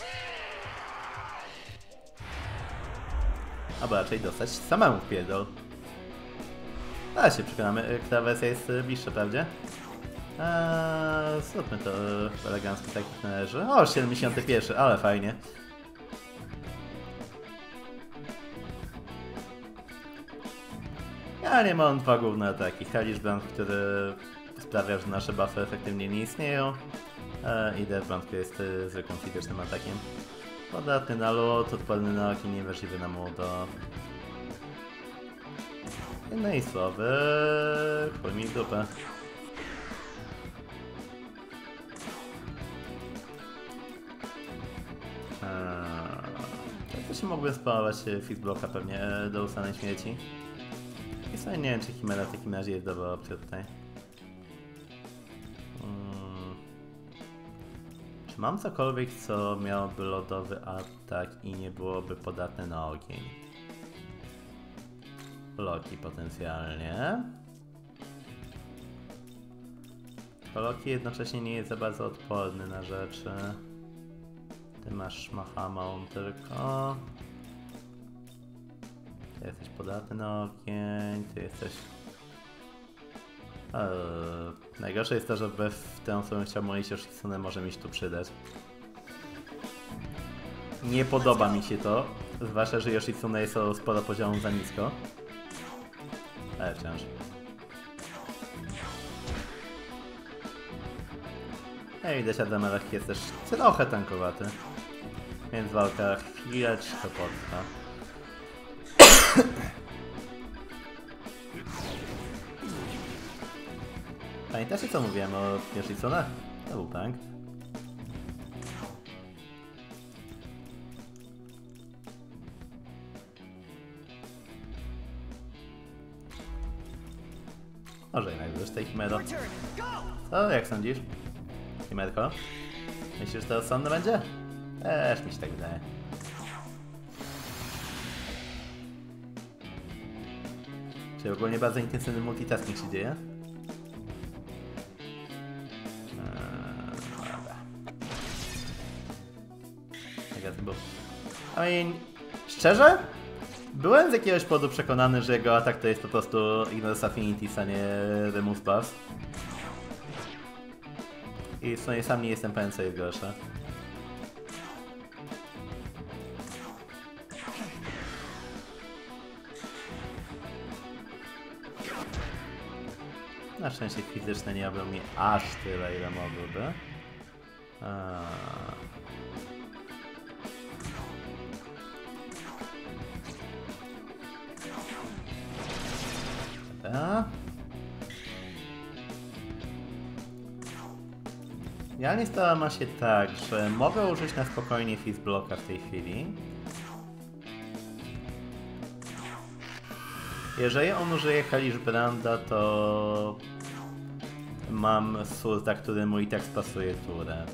Albo raczej dostać samemu w pierdol. Ale się przekonamy, która wersja jest bliższa, prawdzie? Zróbmy to elegancko, tak jak należy. O, 71, ale fajnie. Ja nie mam dwa główne ataki. Haliszbrand, który sprawia, że nasze buffy efektywnie nie istnieją. I Deathbrand, który jest zwykłym fizycznym atakiem. Podatny na lód, odporny na ogień, niewrażliwy na młodo. No i słaby. Chuj mi w dupę. Jak to się mógłbym spałować Fizblocka pewnie do ustanej śmierci. I sobie nie wiem, czy Chimera w takim razie jest dobra opcja tutaj. Czy mam cokolwiek, co miałoby lodowy atak i nie byłoby podatne na ogień? Loki potencjalnie. Loki jednocześnie nie jest za bardzo odporny na rzeczy. Ty masz Mahamon tylko. Ty jesteś podatny na ogień, ty jesteś... Najgorsze jest to, że w tę osobę chciał mówić, że Yoshitsune może mi się tu przydać. Nie podoba mi się to, zwłaszcza, że Yoshitsune jest o sporo poziomów za nisko. Ale wciąż. Widać, Adamelach jest też trochę tankowaty. Więc walka chwilę to potrwa. Pamiętacie, co mówiłem o Yoshitsune? To był prank. Może jednak już tej Chimero. Co? Jak sądzisz? Chimerko? Myślisz, że to rozsądne będzie? Też mi się tak wydaje. Czyli ogólnie bardzo intensywny multitasking się dzieje. Dobra. Jak to był? I mean, szczerze? Byłem z jakiegoś powodu przekonany, że jego atak to jest po prostu Ignorance Affinities, a nie Remove Buffs. I w sumie sam nie jestem pewien, co jest gorsze. Na szczęście fizyczne nie robią mi aż tyle, ile mogłyby. Dobra. Idealnie sprawa ma się tak, że mogę użyć na spokojnie Fizblocka w tej chwili. Jeżeli on użyje Haliszbranda, to mam Surta, który mu i tak spasuje turę.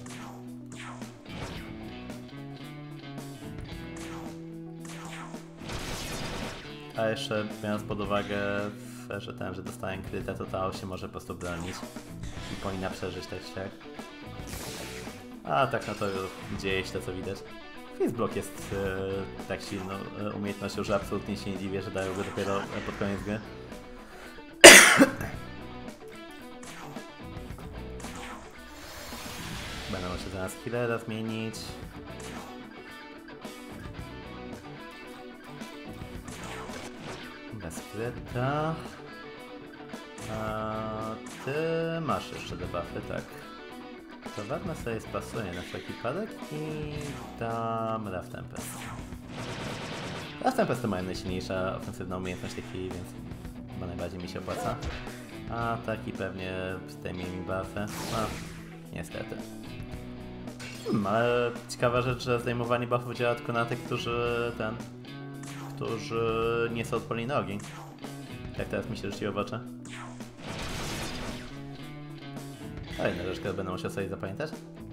A jeszcze biorąc pod uwagę, że dostałem krytę, to Tao się może po prostu bronić i powinna przeżyć tak czy siak. A tak, no to dzieje się to, co widać. Fizblock jest tak silną umiejętnością, że absolutnie się nie dziwię, że dają go dopiero pod koniec gry. Będę musiał teraz healera zmienić. Bez kryta. Ty masz jeszcze debuffy, tak. To ważne sobie spasuję na wszelki wypadek i dam Rough Tempest. Rough Tempest to moja najsilniejsza ofensywna umiejętność w tej chwili, więc chyba najbardziej mi się opłaca. A taki pewnie zdejmie mi buffy. No, niestety. Ale ciekawa rzecz, że zdejmowanie buffów działa tylko na tych, którzy nie są odporni na ogień. Jak teraz mi się rzuciło w oczy. A inna rzecz, którą będę musiał sobie zapamiętać.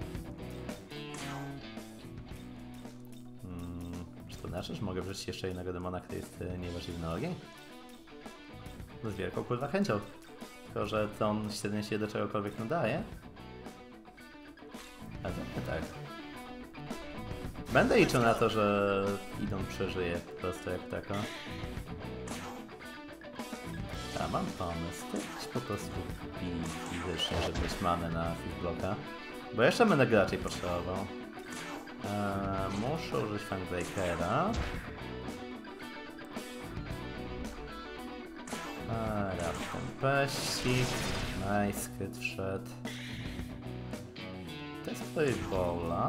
Czy to znaczy, że mogę wrzucić jeszcze jednego demona, który jest nieważliwy na ogień? Z wielką kurwa chęcią. Tylko, że to on średnio się do czegokolwiek nadaje. A to nie tak. Będę liczył na to, że Idun przeżyje po prostu jak taka. A mam pomysł, ty po prostu pij fizycznie, żeby mieć manę na Fishblocka. Bo jeszcze będę go raczej potrzebował. Muszę użyć Fangbreakera. Raptem peścik. Nice, kryt wszedł. To jest Fireballa.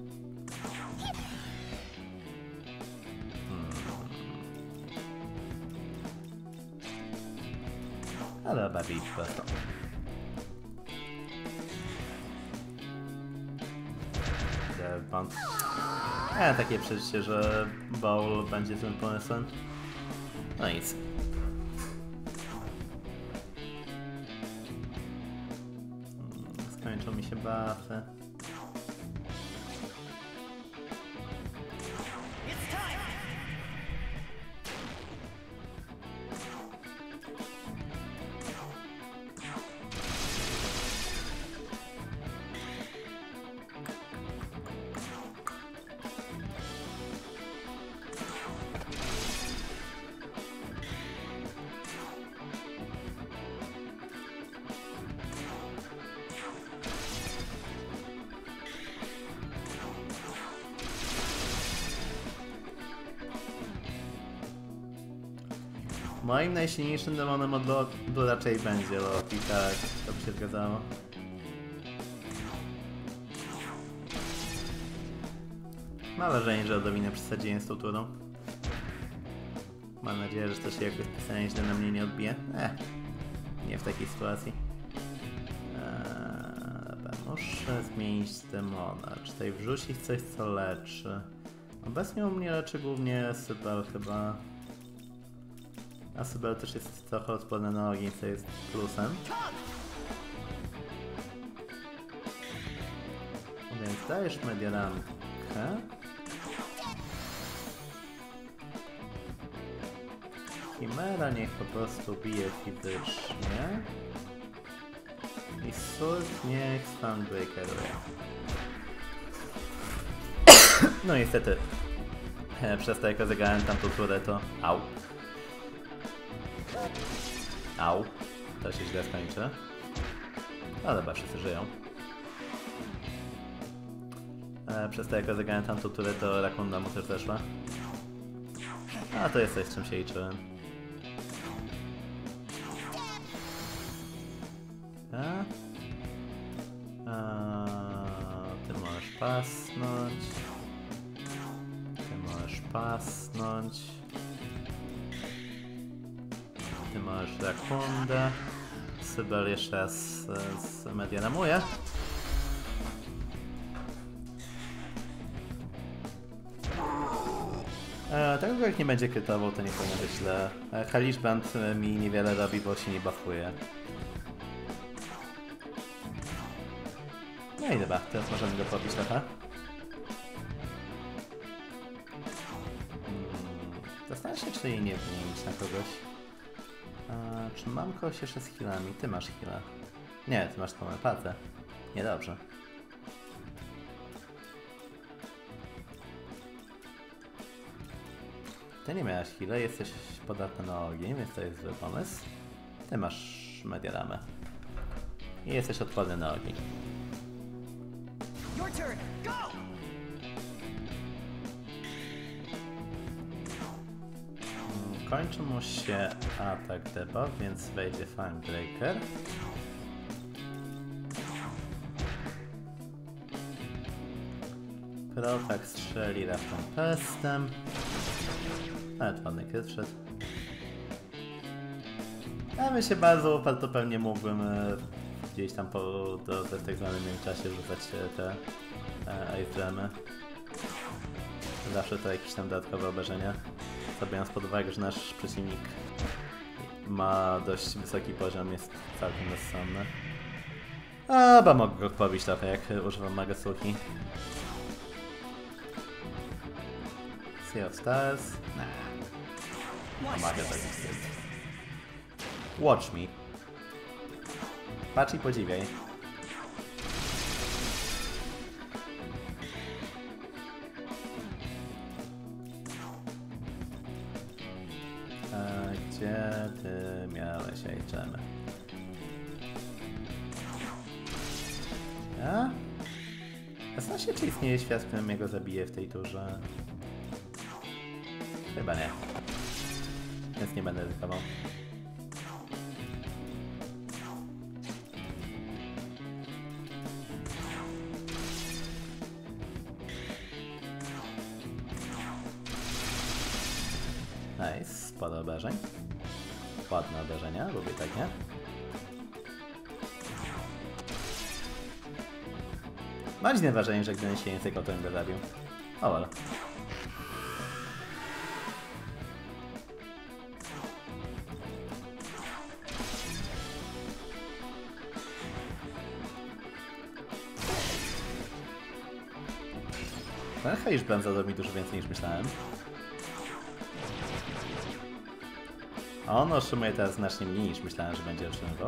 Ale bawi po prostu. Mam takie przeczucie, że Bowl będzie tym pomysłem. No nic. Skończą mi się buffy. Moim najsilniejszym demonem od Loki raczej będzie Loki, tak, to by się zgadzało. Mam wrażenie, że odrobinę przesadziłem z tą turą. Mam nadzieję, że to się jakoś specjalnie źle na mnie nie odbije. Nie w takiej sytuacji. Muszę zmienić demona. Czy tutaj wrzucić coś, co leczy? Obecnie u mnie leczy głównie Sybil chyba. A Sybil też jest trochę odporny na ogień, co jest plusem. Więc dajesz mediarankę. Chimera niech po prostu bije fizycznie. I Sult niech Fangbreakeruje. No niestety. Przez to jak rozegrałem tamtą turę to... Au. Au. To się źle skończy. Ale chyba wszyscy żyją. Przez to jak rozegrałem tamtą turę to Rakunda mu też zeszła. A to jest coś, z czym się liczyłem. Ty możesz pasnąć. Ty możesz pasnąć. Ty możesz Rakundę. Sybil jeszcze raz medianamuje. Tak jak nie będzie krytował, to nie powinno być źle. Hellish Band mi niewiele robi, bo się nie buffuje. No i dobra, teraz możemy go pobić trochę. Zastanawiam się, czy jej nie wymienić na kogoś. Czy mam kogoś jeszcze z healami? Ty masz heala. Nie, ty masz tą empatę. Niedobrze. Ty nie miałeś heala, jesteś podatny na ogień, więc to jest zły pomysł. Ty masz mediaramę. I jesteś odporny na ogień. Your turn. Go! Kończy mu się atak debuff, więc wejdzie Fangbreaker. Protak strzeli raptem pestem. Ale to ładny kryt wszedł. Ja bym się bardzo uparł, to pewnie mógłbym gdzieś tam po w tak zwanym czasie rzucać te itemy. Zawsze to jakieś tam dodatkowe obrażenia. Biorąc pod uwagę, że nasz przeciwnik ma dość wysoki poziom, jest całkiem rozsądny. Chyba mogę go pobić trochę, jak używam Magasuki. Sea of Stars? Nah. Mogę tak zrobić. Watch me. Patrz i podziwiaj. Gdzie ty miałeś HM? Ja? Zastanawiam się, czy istnieje świat, w którym ja go zabiję w tej turze. Chyba nie. Więc nie będę ryzykował. Nice, sporo obrażeń. Ładne obrażenia, lubię takie. Mam dziwne wrażenie, że gdybym się nie cykał, to bym go zabił. O, well. Ten Heiszbran zadał mi dużo więcej niż myślałem. A on otrzymuje teraz znacznie mniej niż myślałem, że będzie otrzymywał.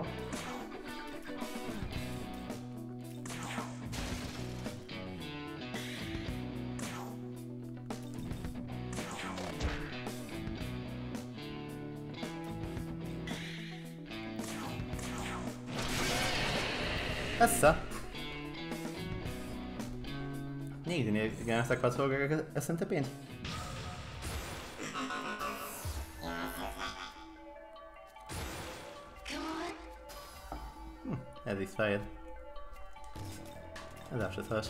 Essa. Nigdy nie grałem tak łatwo jak SNT5. Eddie Fire. Zawsze coś.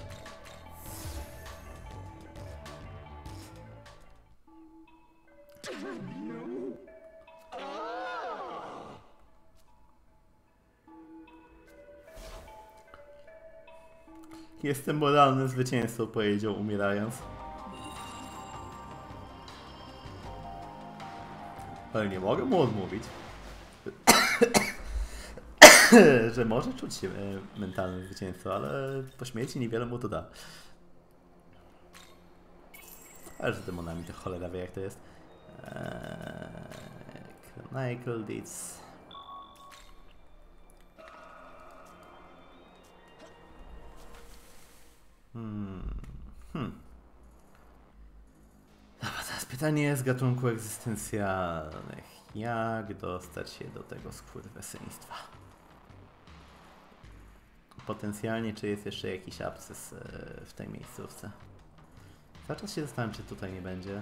Jestem moralnym zwycięzcą, powiedział umierając. Ale nie mogę mu odmówić, że może czuć się mentalnym zwycięzcą, ale po śmierci niewiele mu to da. Ale z demonami to cholera wie jak to jest. Chronicle Deeds. Dobra, teraz pytanie z gatunku egzystencjalnych. Jak dostać się do tego skurwysyństwa? Potencjalnie, czy jest jeszcze jakiś absces w tej miejscówce? Cały czas się zastanawiam, czy tutaj nie będzie.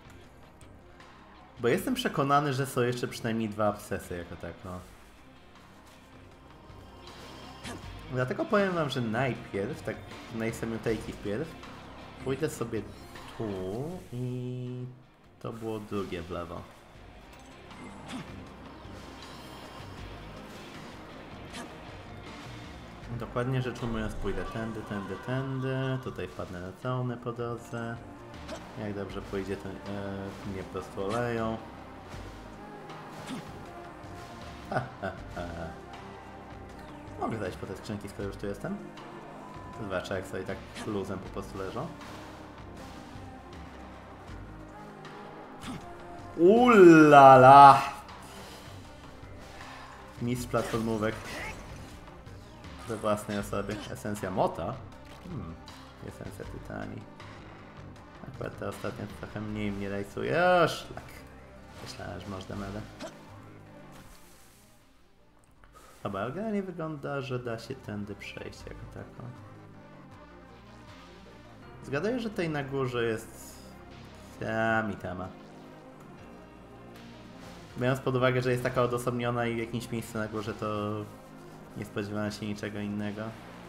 Bo jestem przekonany, że są jeszcze przynajmniej 2 abscesy jako tako. Dlatego powiem wam, że najpierw, tak najsemiutejki wpierw, pójdę sobie tu i to było drugie w lewo. Dokładnie rzecz ujmując, pójdę tędy, tędy, tędy. Tutaj wpadnę na całą po drodze. Jak dobrze pójdzie, to mnie po prostu oleją. Mogę zajść po te skrzynki, skoro już tu jestem. Zobaczę, jak sobie tak luzem po prostu leżą. Ulala! Mistrz platformówek we własnej osobie. Esencja mota? Esencja tytanii. Akurat te ostatnie trochę mniej mnie rajcuje. O, szlak. Myślałem, że można medę. Dobra, ale generalnie wygląda, że da się tędy przejść jako taką. Zgaduję, że tutaj na górze jest tama. Biorąc pod uwagę, że jest taka odosobniona i w jakimś miejscu na górze, to nie spodziewałem się niczego innego.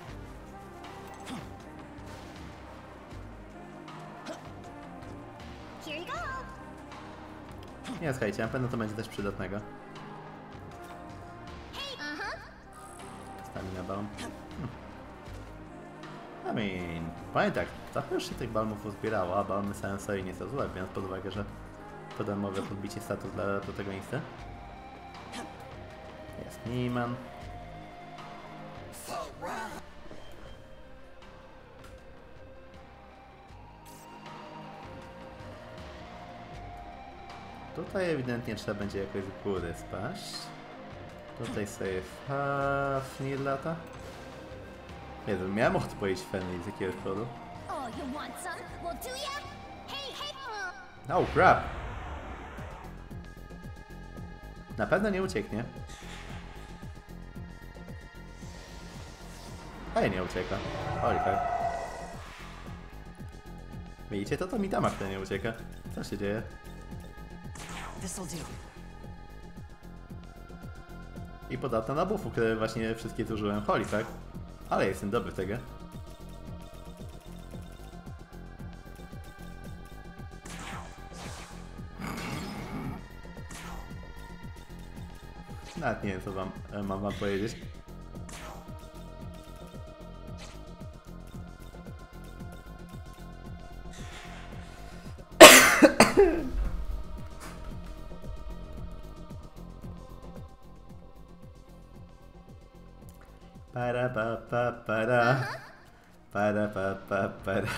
Nie, słuchajcie, na pewno to będzie też przydatnego. Stamina balm. I mean, pamiętaj, trochę już się tych balmów uzbierało, a balmy same sobie nie są złe, biorąc pod uwagę, że podamowe podbicie status dla protagonisty. Jest Nieman. Tutaj ewidentnie trzeba będzie jakoś z góry spaść. Tutaj sobie Fafnir lata. Nie wiem, miałem ochotę powiedzieć Fenrir z jakiegoś powodu. Oh crap! Na pewno nie ucieknie. Ale nie ucieka. Oj, tak. Widzicie, to mi Dama, który nie ucieka. Co się dzieje? I podatna na buffu, które właśnie wszystkie zużyłem. Holy tak. Ale jestem dobry w tego. Nawet nie wiem, co mam wam powiedzieć. Para pa pa para. Para pa pa para.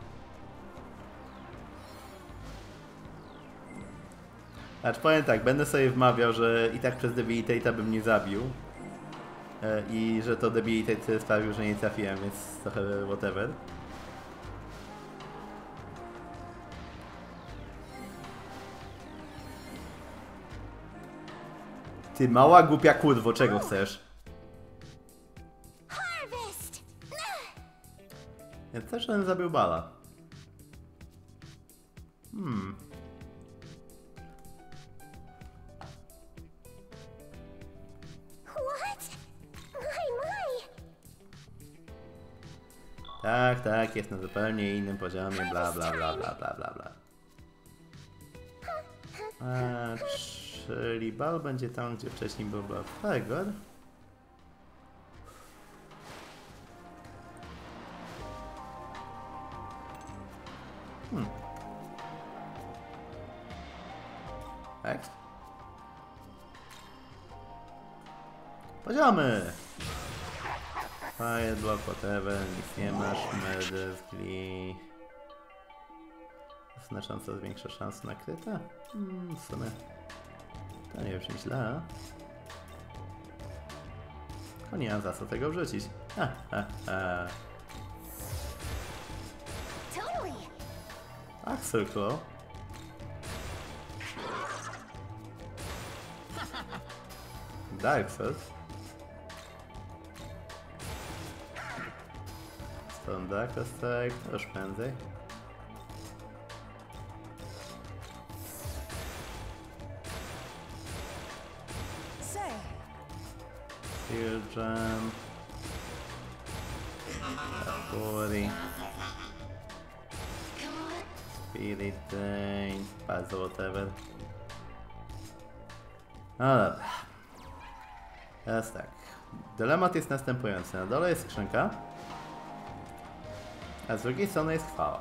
Znaczy powiem tak, będę sobie wmawiał, że i tak przez Debilitate'a bym nie zabił. I że to Debilitate sprawił, że nie trafiłem, więc trochę whatever. Ty mała głupia kurwo, czego chcesz? Harvest! Ja też bym zabił Bala. What? My. Tak, jest na zupełnie innym poziomie, bla bla bla bla bla bla bla. Czyli Bal będzie tam, gdzie wcześniej był Balfegor. Next. Poziomy! Fireblock, whatever, nic nie masz, Murder, Glee. Znacząco zwiększa szanse na kryta? W sumie to nie brzmi źle. O nie mam za co tego wrzucić. Totally. Axel Claw. Dark Souls. Stone Dark Strike, to już prędzej. Steel Jam. Fury. Spirit Drain. Bardzo whatever. No dobra. Teraz tak. Dylemat jest następujący. Na dole jest skrzynka, a z drugiej strony jest chwała.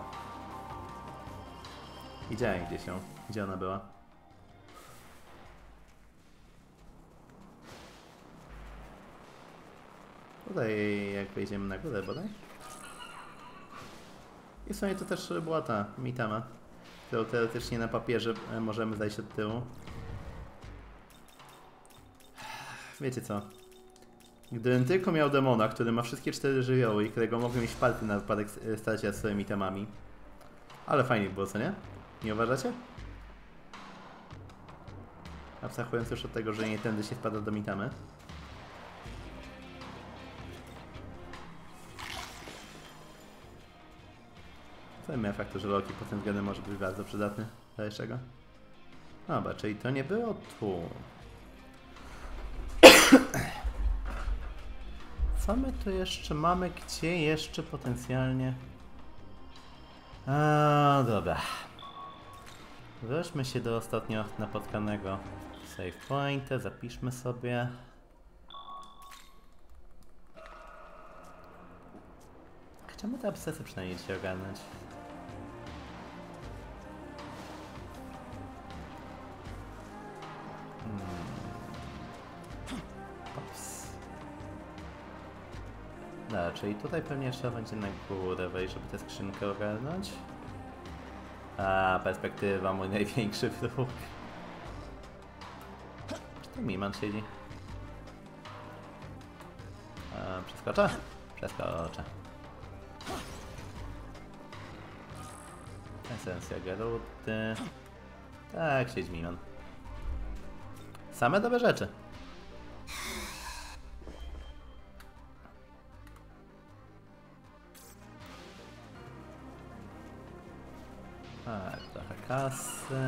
Widziałem gdzieś ją. Gdzie ona była? Tutaj jak wejdziemy na górę bodaj. I w sumie to też była ta Mitama, którą teoretycznie na papierze możemy zajść od tyłu. Wiecie co? Gdybym tylko miał demona, który ma wszystkie 4 żywioły i którego mogę mieć w party na wypadek starcia z swoimi temami. Ale fajnie było, co nie? Nie uważacie? Abstrahując już od tego, że nie tędy się wpada do Mitamy. Co miał faktu, że Loki pod tym względem może być bardzo przydatny. Dajesz czego? Dobra, czyli to nie było tu. Co my tu jeszcze mamy? Gdzie jeszcze potencjalnie? Dobra. Wróćmy się do ostatnio napotkanego save pointa. Zapiszmy sobie. Chciałbym te abscesy przynajmniej dzisiaj ogarnąć. Dobra, czyli tutaj pewnie trzeba będzie na górę wejść, żeby tę skrzynkę ogarnąć. A, perspektywa, mój największy wróg. Czy to Miman siedzi? Przeskoczę? Przeskoczę. Esencja Geruty. Tak, siedź Miman. Same dobre rzeczy. Tak, trochę kasy.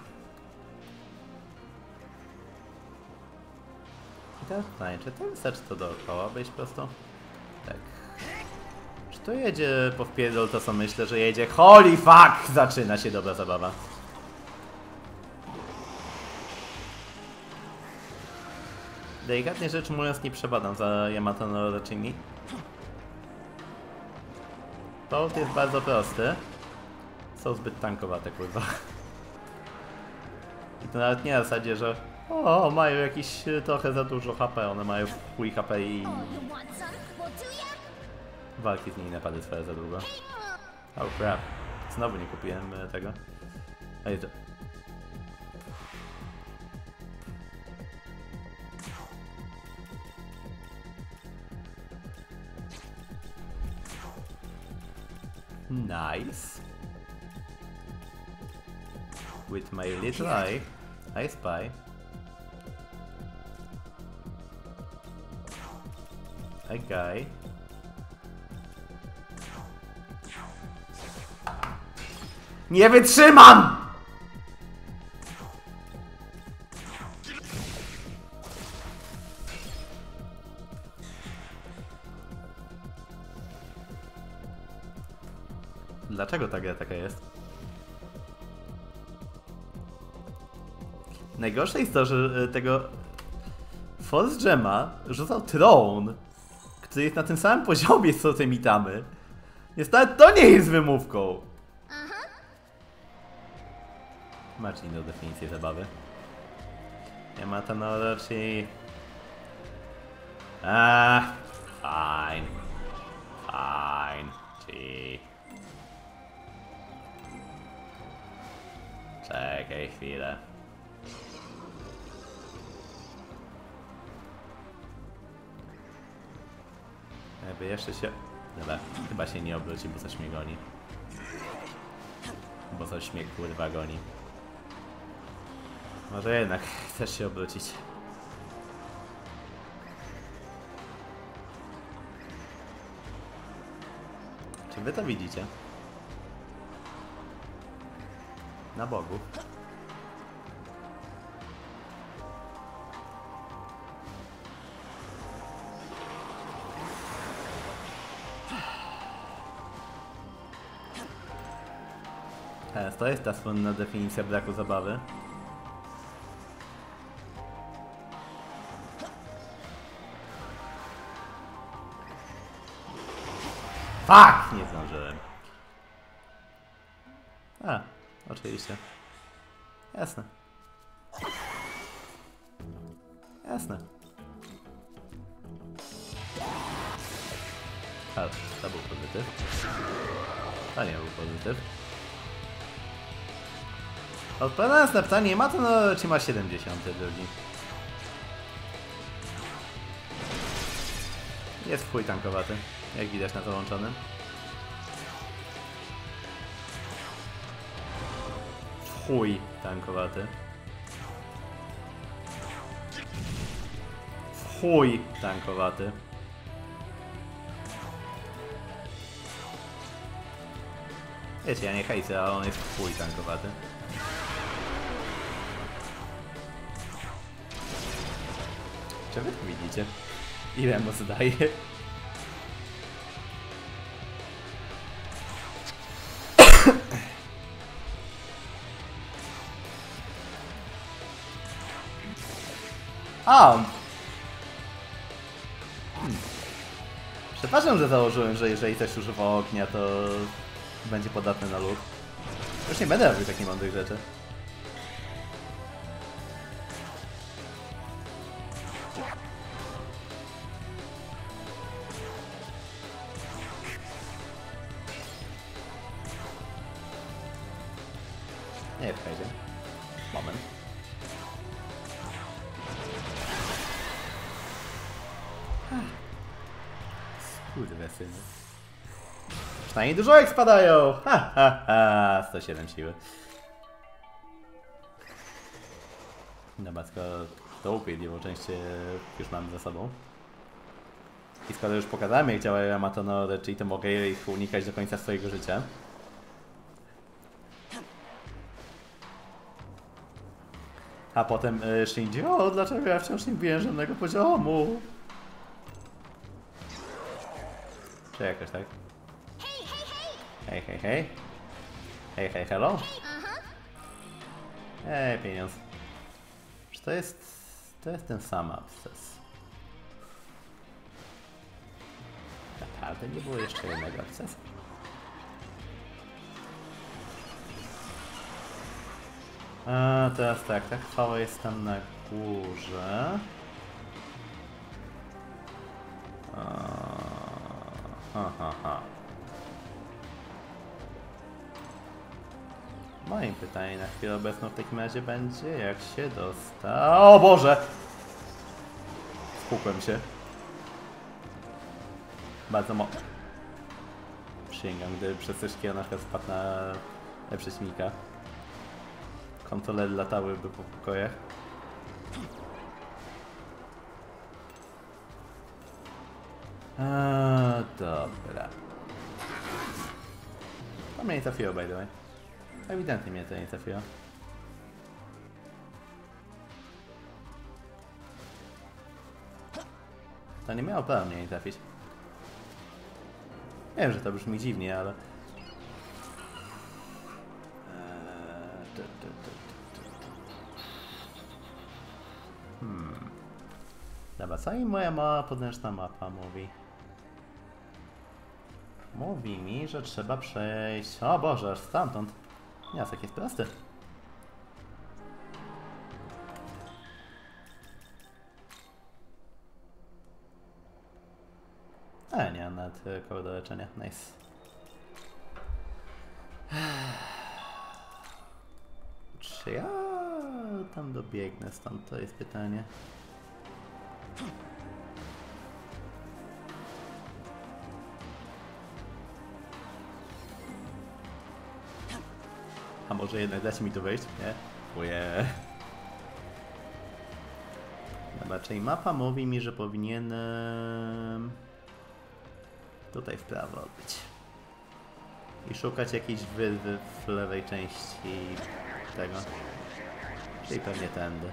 I teraz pytanie, czy to wystarczy to dookoła wejść prosto? Tak. Czy to jedzie po wpierdol, to co myślę, że jedzie? Holy fuck! Zaczyna się dobra zabawa. Delikatnie rzecz mówiąc nie przebadam za Yamato no Orochimi. Połód jest bardzo prosty. Są zbyt tankowate, kurwa. I to nawet nie na zasadzie, że o, mają jakieś trochę za dużo HP, one mają chuj HP i walki z nimi naprawdę trwają za długo. Oh crap. Znowu nie kupiłem tego. Ej, to... Nice. With my little eye, I spy a guy. Nie wytrzymam! Dlaczego ta gra taka jest? Najgorsze jest to, że tego Force Gemma rzucał Throne, który jest na tym samym poziomie co te Mitamy. Niestety to nie jest wymówką. Masz inną definicję zabawy. Yamato no Orochi. Fine. Fine. Gee. Czekaj chwilę. Jakby jeszcze się... Dobra, chyba się nie obróci, bo coś mnie goni. Bo coś mnie kurwa goni. Może jednak chcesz się obrócić. Czy wy to widzicie? Na Bogu. To jest ta słynna definicja braku zabawy. Fuck! Nie zdążyłem. Oczywiście. Jasne. Jasne. To był pozytyw. To nie był pozytyw. Odpowiadając na pytanie, Yamato no Orochi ma 72. Jest w chuj tankowaty, jak widać na załączonym. W chuj tankowaty. W chuj tankowaty. Wiecie, ja nie hejcę, ale on jest w chuj tankowaty. Czy wy to widzicie? Ile mu zdaje? Przepraszam, że założyłem, że jeżeli coś używa ognia, to będzie podatny na lód. Już nie będę robił takich mądrych rzeczy. Nie, czekajcie. Moment. Skurwysyny. Przynajmniej dużo jak spadają! Ha, ha, ha! 107 siły. Dobra, tylko tą upierdliwą część już mamy za sobą. I skoro już pokazałem jak działają Yamatonory, czyli to mogę ich unikać do końca swojego życia. A potem Shinji, o dlaczego ja wciąż nie wbiję żadnego poziomu? Czy jakoś tak? Hej, hej, hej. Hej, hej, hello. Ej, pieniądz. Czy to jest ten sam absces? Naprawdę nie było jeszcze jednego abscesu? A teraz tak, ta chwała jest tam na górze. Moim pytaniem na chwilę obecną w takim razie będzie, jak się dostać... O Boże! Spukłem się. Bardzo mocno. Przysięgam, gdyby przez coś takiego na przykład wpadł na przeciwnika. Kontrolery latałyby po pokojach. Dobra. To mnie nie trafiło, by the way. Ewidentnie mnie to nie trafiło. To nie miało prawa mnie nie trafić. Wiem, że to brzmi dziwnie, ale... Dobra, co i moja mała podręczna mapa mówi? Mówi mi, że trzeba przejść... O Boże, aż stamtąd. Wniosek jest prosty. Nie mam nawet koło do leczenia. Nice. Czy ja tam dobiegnę stąd? To jest pytanie. A może jednak dacie mi tu wejść? Nie? Uje. Dobra, czyli mapa mówi mi, że powinienem tutaj w prawo odbyć. I szukać jakiejś wyrwy w lewej części tego. Czyli pewnie tędy.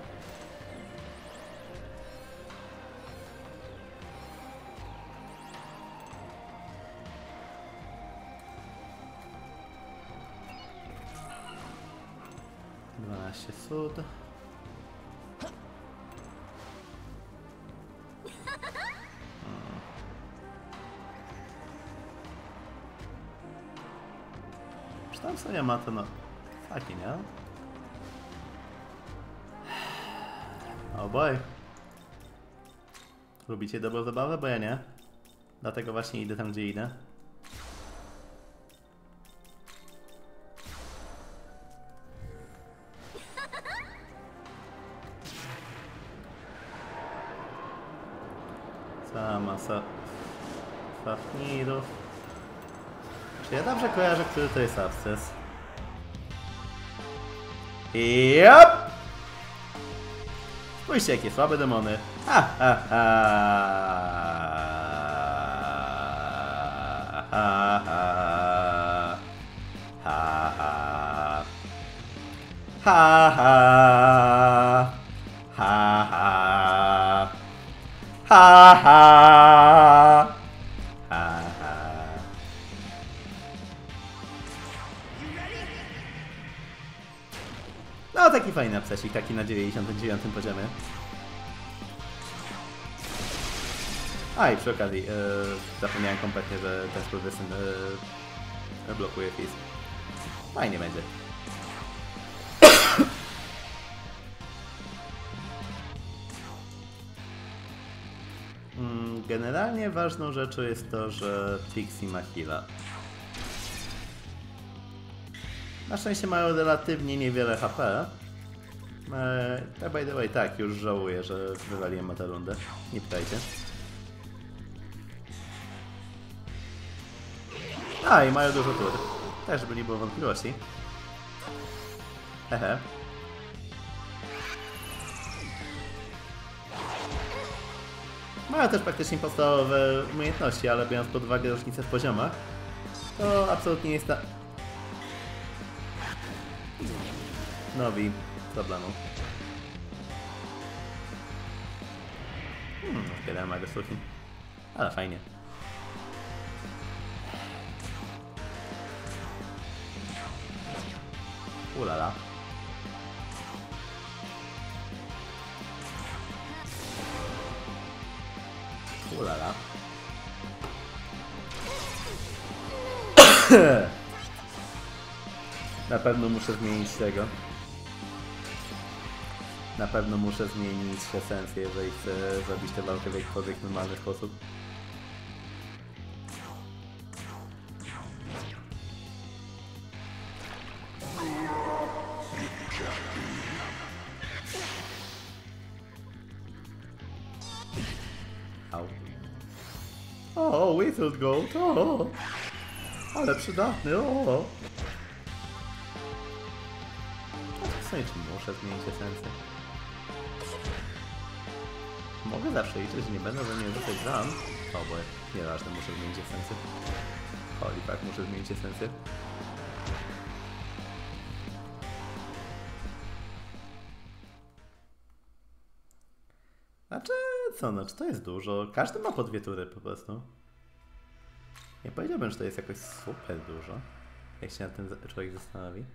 Sud. Czy tam sobie ma to no... Taki, nie? Oh boy. Lubicie dobrą zabawę? Bo ja nie. Dlatego właśnie idę tam, gdzie idę. Cała masa Fafnirów. Czy ja dobrze kojarzę, który to jest absces? Yep! Spójrzcie, jakie słabe demony. Ha, ha, ha. Ha, ha. Ha, ha. Ha, ha. Ha, ha. Ha, ha. Ha, ha. No taki fajny abscesik, taki na 99 poziomie. A i przy okazji zapomniałem kompletnie, że ten skurwysyn blokuje fizz. Fajnie będzie. Generalnie ważną rzeczą jest to, że Pixie ma heala. Na szczęście mają relatywnie niewiele HP. Tak by the way, tak, już żałuję, że wywaliłem tę rundę. Nie pytajcie. A, i mają dużo tur. Też, żeby nie było wątpliwości. Hehe. Mają też praktycznie podstawowe umiejętności, ale biorąc pod uwagę różnicę w poziomach, to absolutnie nie jest ta... Nowi problemu. Zbierałem magę słuchy. Ale fajnie. Ulala. Ulala. Na pewno muszę zmienić tego. Na pewno muszę zmienić esencję, jeżeli chcę zrobić tę walkę w jakikolwiek normalny sposób. Au. O, Whistle Gold, o! Ale przydatny, o! W sumie czy muszę zmienić esencję? Mogę zawsze liczyć, że nie będę za nie rzucać ran. O, bo nieważne, muszę zmienić esencję. Holy fuck, muszę zmienić esencję. Znaczy, co, no, czy to jest dużo? Każdy ma po 2 tury po prostu. Nie powiedziałbym, że to jest jakoś super dużo. Jak się nad tym człowiek zastanowi.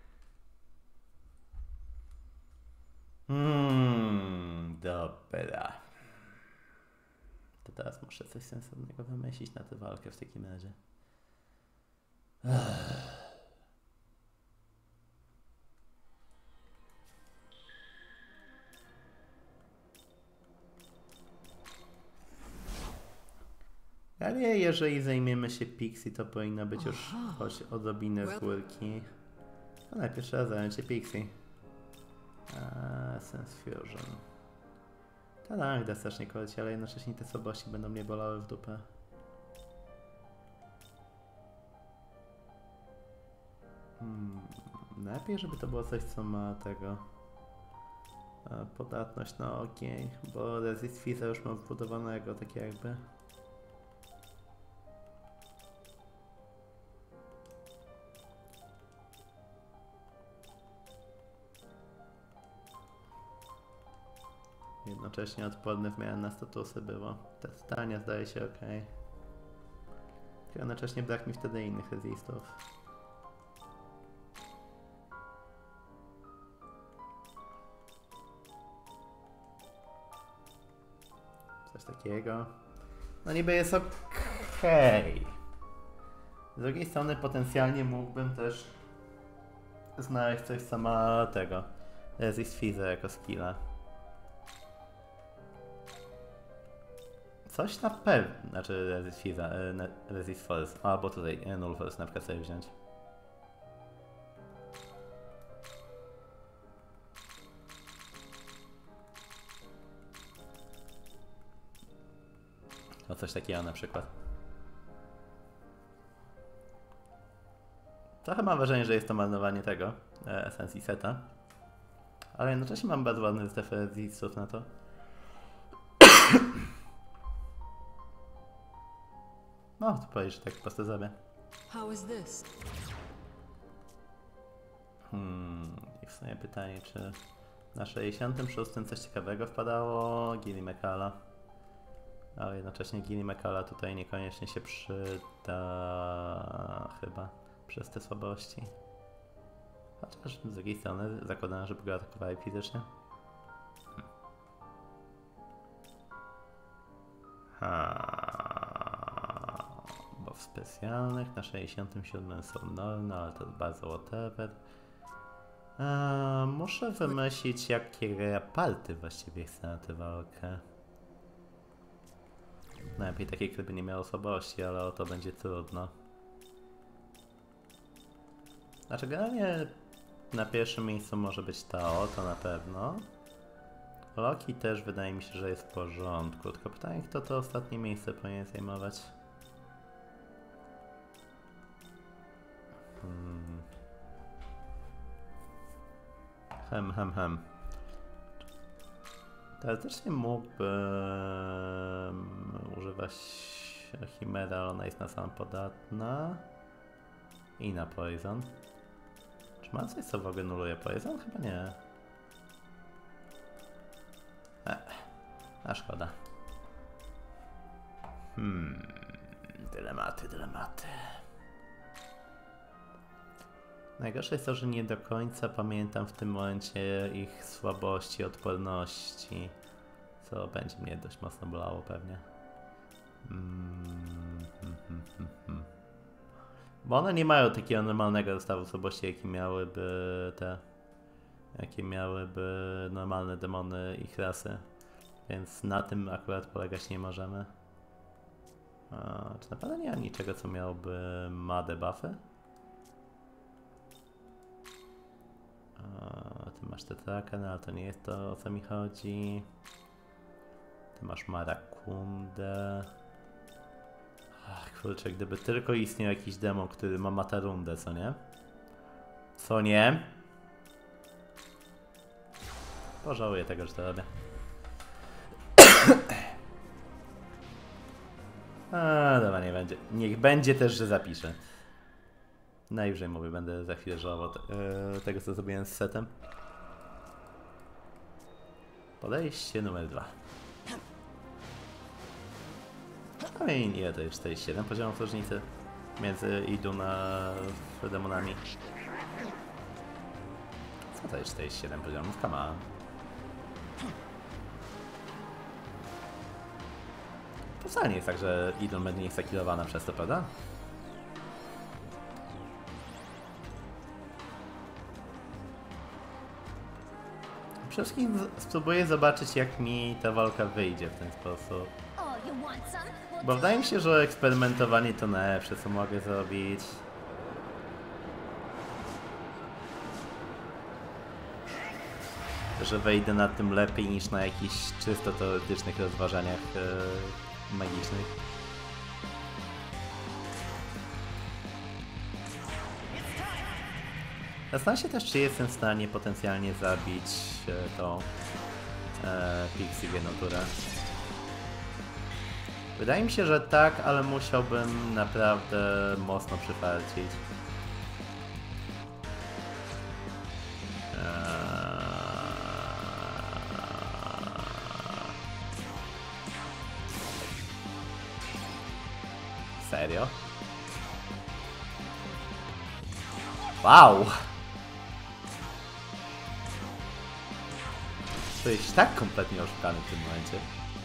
Dobra. To teraz muszę coś sensownego wymyślić na tę walkę w takim razie. Ale jeżeli zajmiemy się Pixie, to powinno być już choć odrobinę z górki. A najpierw trzeba zająć się Pixie. Sense Fusion. Tak, da strasznie koleci, ale jednocześnie te słabości będą mnie bolały w dupę. Lepiej, żeby to było coś, co ma tego... podatność na ogień, bo Resist Fiza już mam wbudowanego, tak jakby. Jednocześnie odporny w miarę na statusy było. Te stania zdaje się ok. Tylko jednocześnie brak mi wtedy innych resistów. Coś takiego. No niby jest okej. Z drugiej strony potencjalnie mógłbym też znaleźć coś, co ma tego Resist Fiza jako skilla. Coś na pewno, znaczy Resist Fiza, Resist Force, albo tutaj Null Force na przykład sobie wziąć. O coś takiego na przykład. Trochę mam wrażenie, że jest to marnowanie tego, esencji seta. Ale jednocześnie mam bardzo ładny zestaw resistów na to. No, to powiedz, że tak po prostu zrobię. How is this? I w sumie pytanie, czy na 66 coś ciekawego wpadało? Gili Mekala. Ale jednocześnie Gili Mekala tutaj niekoniecznie się przyda chyba przez te słabości. Chociaż z drugiej strony zakładam, że go atakowali fizycznie. Bo w specjalnych na 67 są Norno, ale to bardzo whatever. Muszę wymyślić, jakie rapalty właściwie chcę na tę walkę. Najlepiej takie, które by nie miało słabości, ale o to będzie trudno. Znaczy generalnie na pierwszym miejscu może być Tao, to na pewno. Loki też wydaje mi się, że jest w porządku, tylko pytanie, kto to ostatnie miejsce powinien zajmować. Teoretycznie mógłbym używać Chimera, ale ona jest na sam podatna. I na Poison. Czy ma coś, co w ogóle nuluje Poison? Chyba nie. A szkoda. Dylematy. Najgorsze jest to, że nie do końca pamiętam w tym momencie ich słabości, odporności, co będzie mnie dość mocno bolało pewnie. Bo one nie mają takiego normalnego zestawu słabości, jakie miałyby normalne demony ich rasy, więc na tym akurat polegać nie możemy. Czy na pewno nie ma niczego, co miałoby ma debuffy? Ty masz Tetrakan, ale to nie jest to, o co mi chodzi. Ty masz Marakundę. Ach, kurczę, gdyby tylko istniał jakiś demon, który ma Matarundę, co nie? Co nie? Pożałuję tego, że to robię. Dobra, nie będzie. Niech będzie też, że zapiszę. Najwyżej mówię, będę za chwilę żałował tego, co zrobiłem z setem. Podejście numer 2. No i ile to jest? 47 poziomów różnicy między Idun a demonami. Co to jest 47 poziomów? Come on. To wcale nie jest tak, że Idun będzie nie zakilowana przez to, prawda? Przede wszystkim spróbuję zobaczyć, jak mi ta walka wyjdzie w ten sposób. Bo wydaje mi się, że eksperymentowanie to najlepsze, co mogę zrobić. Że wejdę na tym lepiej niż na jakichś czysto teoretycznych rozważaniach magicznych. Zastanawiam się też, czy jestem w stanie potencjalnie zabić tą Pixie w jedną turę. Wydaje mi się, że tak, ale musiałbym naprawdę mocno przyfarcić. Serio? Wow! To jest tak kompletnie oszukany w tym momencie.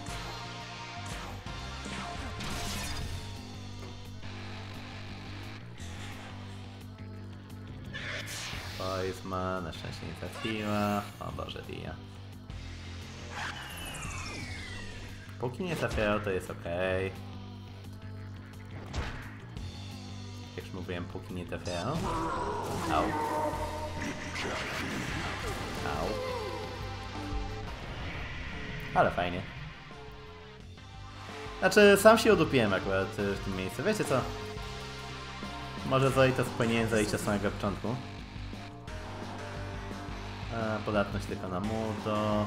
Poisma na szczęście nie trafiła. O Boże, Ria. Póki nie trafiają, to jest ok. Jak już mówiłem, póki nie trafiają. Au. Au. Ale fajnie. Znaczy, sam się udupiłem akurat w tym miejscu. Wiecie co? Może Zoe powinienem zajść od samego początku. Podatność tylko na Mudo.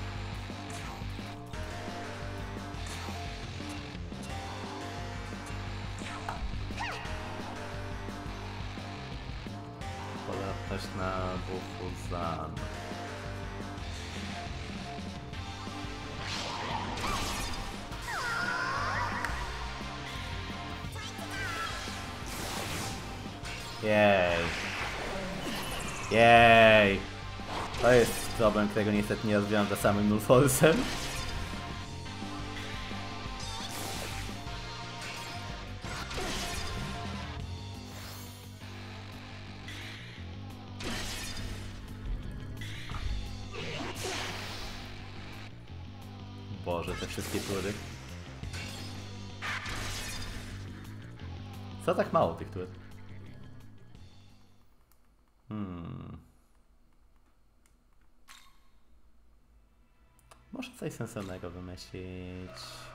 Podatność na Bufuzan. Jej. Jej. To jest problem, którego niestety nie rozwiążę samym Nullforce'em. Boże, te wszystkie tury. Co tak mało tych tur? Może coś sensownego wymyślić.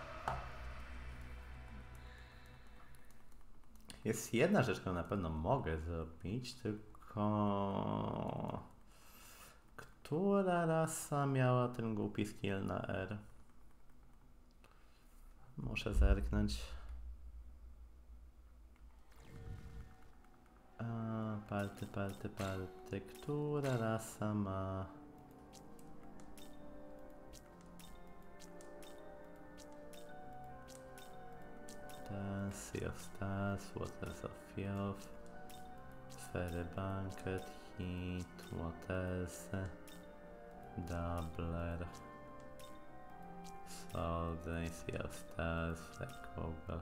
Jest jedna rzecz, którą na pewno mogę zrobić, tylko... Która rasa miała ten głupi skill na R? Muszę zerknąć. Party. Która rasa ma... Sea of Stars, Waters of Filth, Fairy Banquet, Heat, Waters, Doubler, Soldier, Sea of Stars, Flag Ogre.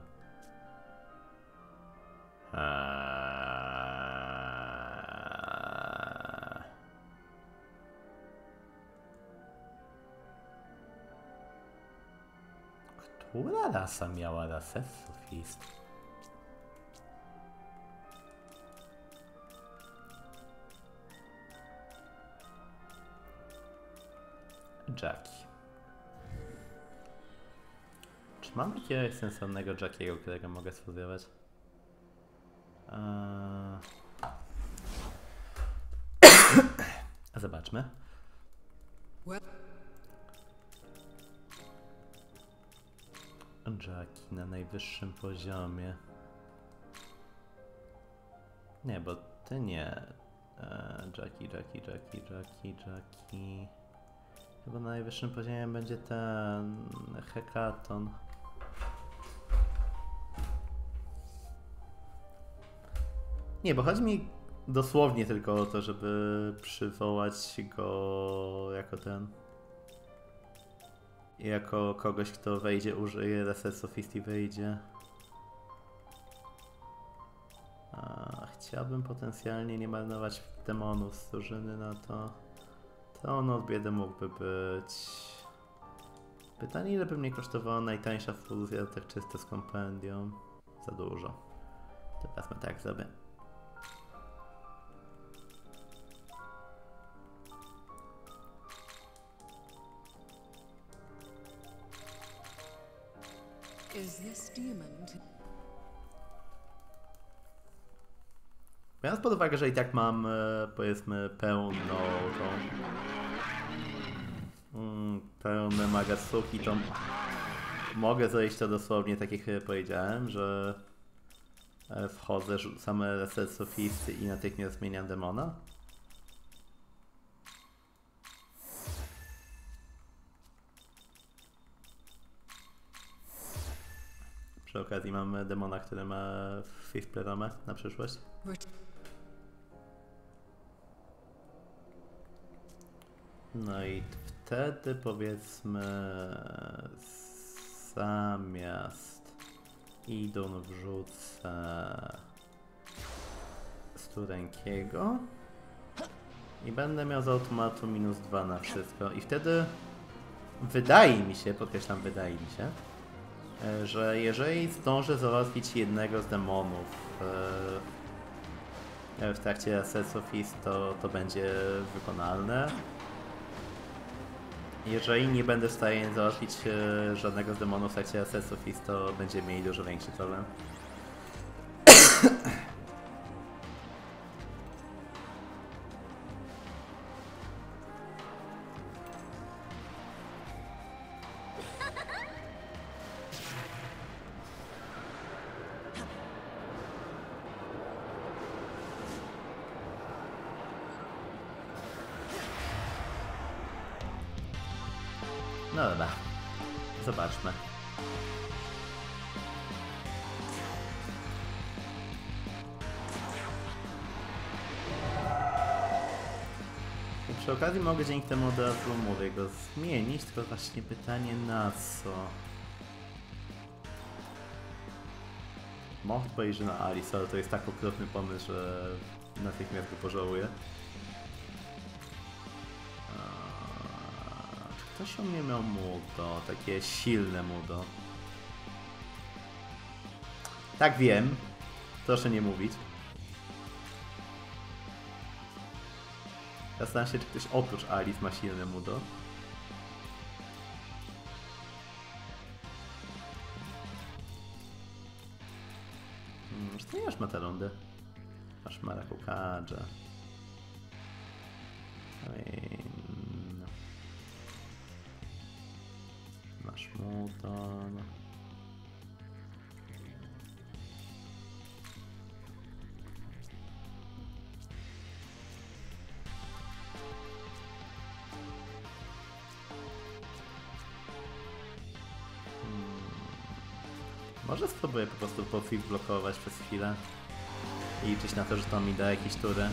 Która rasa miała rasę Sofist? Jackie. Czy mam jakiegoś sensownego Jackiego, którego mogę sfuzjować? Zobaczmy. Jackie na najwyższym poziomie. Nie, bo ty nie. Jackie. Chyba na najwyższym poziomie będzie ten Hekaton. Nie, bo chodzi mi dosłownie tylko o to, żeby przywołać go jako ten. Jako kogoś, kto wejdzie, użyje Reset Sophist i wyjdzie. Chciałbym potencjalnie nie marnować demonów z drużyny na to. To on od biedy mógłby być. Pytanie, ile by mnie kosztowała najtańsza fuzja, tak czysto z kompendium? Za dużo. To wezmę tak sobie. Is this demon? Biorąc pod uwagę, że i tak mam, powiedzmy, pełne Magatsuki, to mogę zrobić to dosłownie tak, jak powiedziałem, że wchodzę, rzucam Reset Sophisty i natychmiast zmieniam demona. Przy okazji mamy demona, który ma Fifth Pleromę na przyszłość. No i wtedy powiedzmy zamiast Idun wrzucę Sturenkiego i będę miał z automatu -2 na wszystko i wtedy wydaje mi się, podkreślam wydaje mi się, że jeżeli zdążę załatwić jednego z demonów w trakcie Reset Sophist, to będzie wykonalne. Jeżeli nie będę w stanie załatwić żadnego z demonów w trakcie Reset Sophist, to będzie mieli dużo większy problem. No dobra, zobaczmy. I przy okazji mogę dzięki temu od razu, mówię, go zmienić, tylko właśnie pytanie na co? Mogę powiedzieć, że na Alice, ale to jest tak okrutny pomysł, że natychmiast go pożałuję. Ktoś u mnie miał mudo, takie silne mudo. Tak wiem, proszę nie mówić. Zastanawiam się, czy ktoś oprócz Alice ma silne mudo. Czy ty nie masz Matarundy? Masz Marakukadża. Szmuton. Może spróbuję po prostu Pofik blokować przez chwilę i liczyć na to, że to mi da jakieś tury.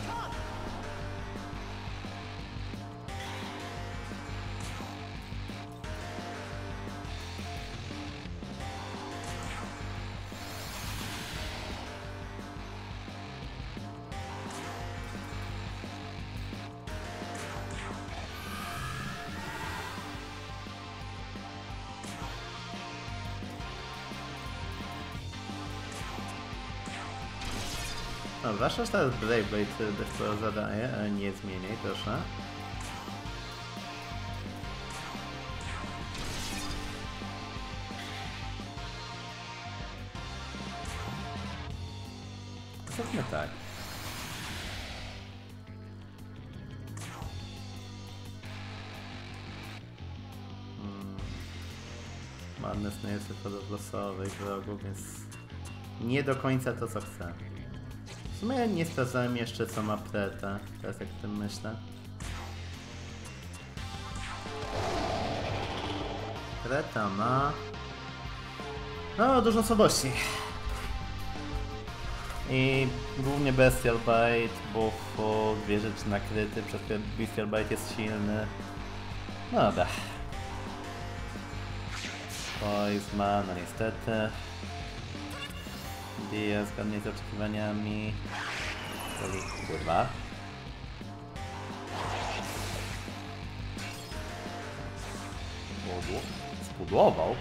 No, zwłaszcza, że teraz Brave Blade sporo zadaje, ale nie zmieniaj, proszę. Zróbmy tak. Madness nie jest tylko do losowych wrogów, więc nie do końca to, co chcę. W sumie nie sprawdzałem jeszcze, co ma Preta, teraz jak o tym myślę. Preta ma... no, dużo słabości. I głównie Bestial Bite, Buffo, dwie rzeczy nakryty, przez które Bestial Bite jest silny. No dobra. Poisma, no niestety. Dia zgodnie z oczekiwaniami. Kurwa. Spudłował.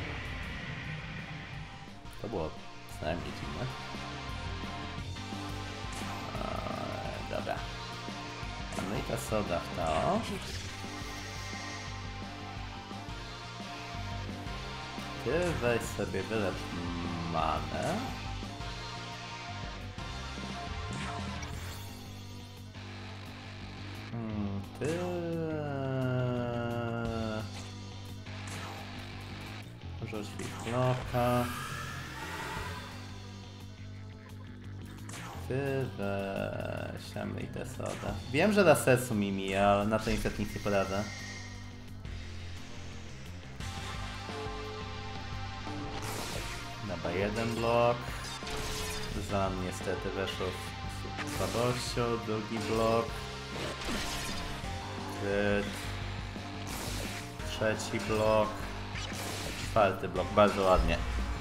To było przynajmniej dziwne. Dobra. No i ta soda w to. Ty weź sobie wylecz manę. Ty... rzuć Wikloka. Ty weź i tę sodę. Wiem, że Rasesu mi mija, ale na to niestety nic nie poradzę. Dobra, jeden blok. Zam niestety weszło z słabością. Drugi blok. Kryt. Trzeci blok. Czwarty blok, bardzo ładnie.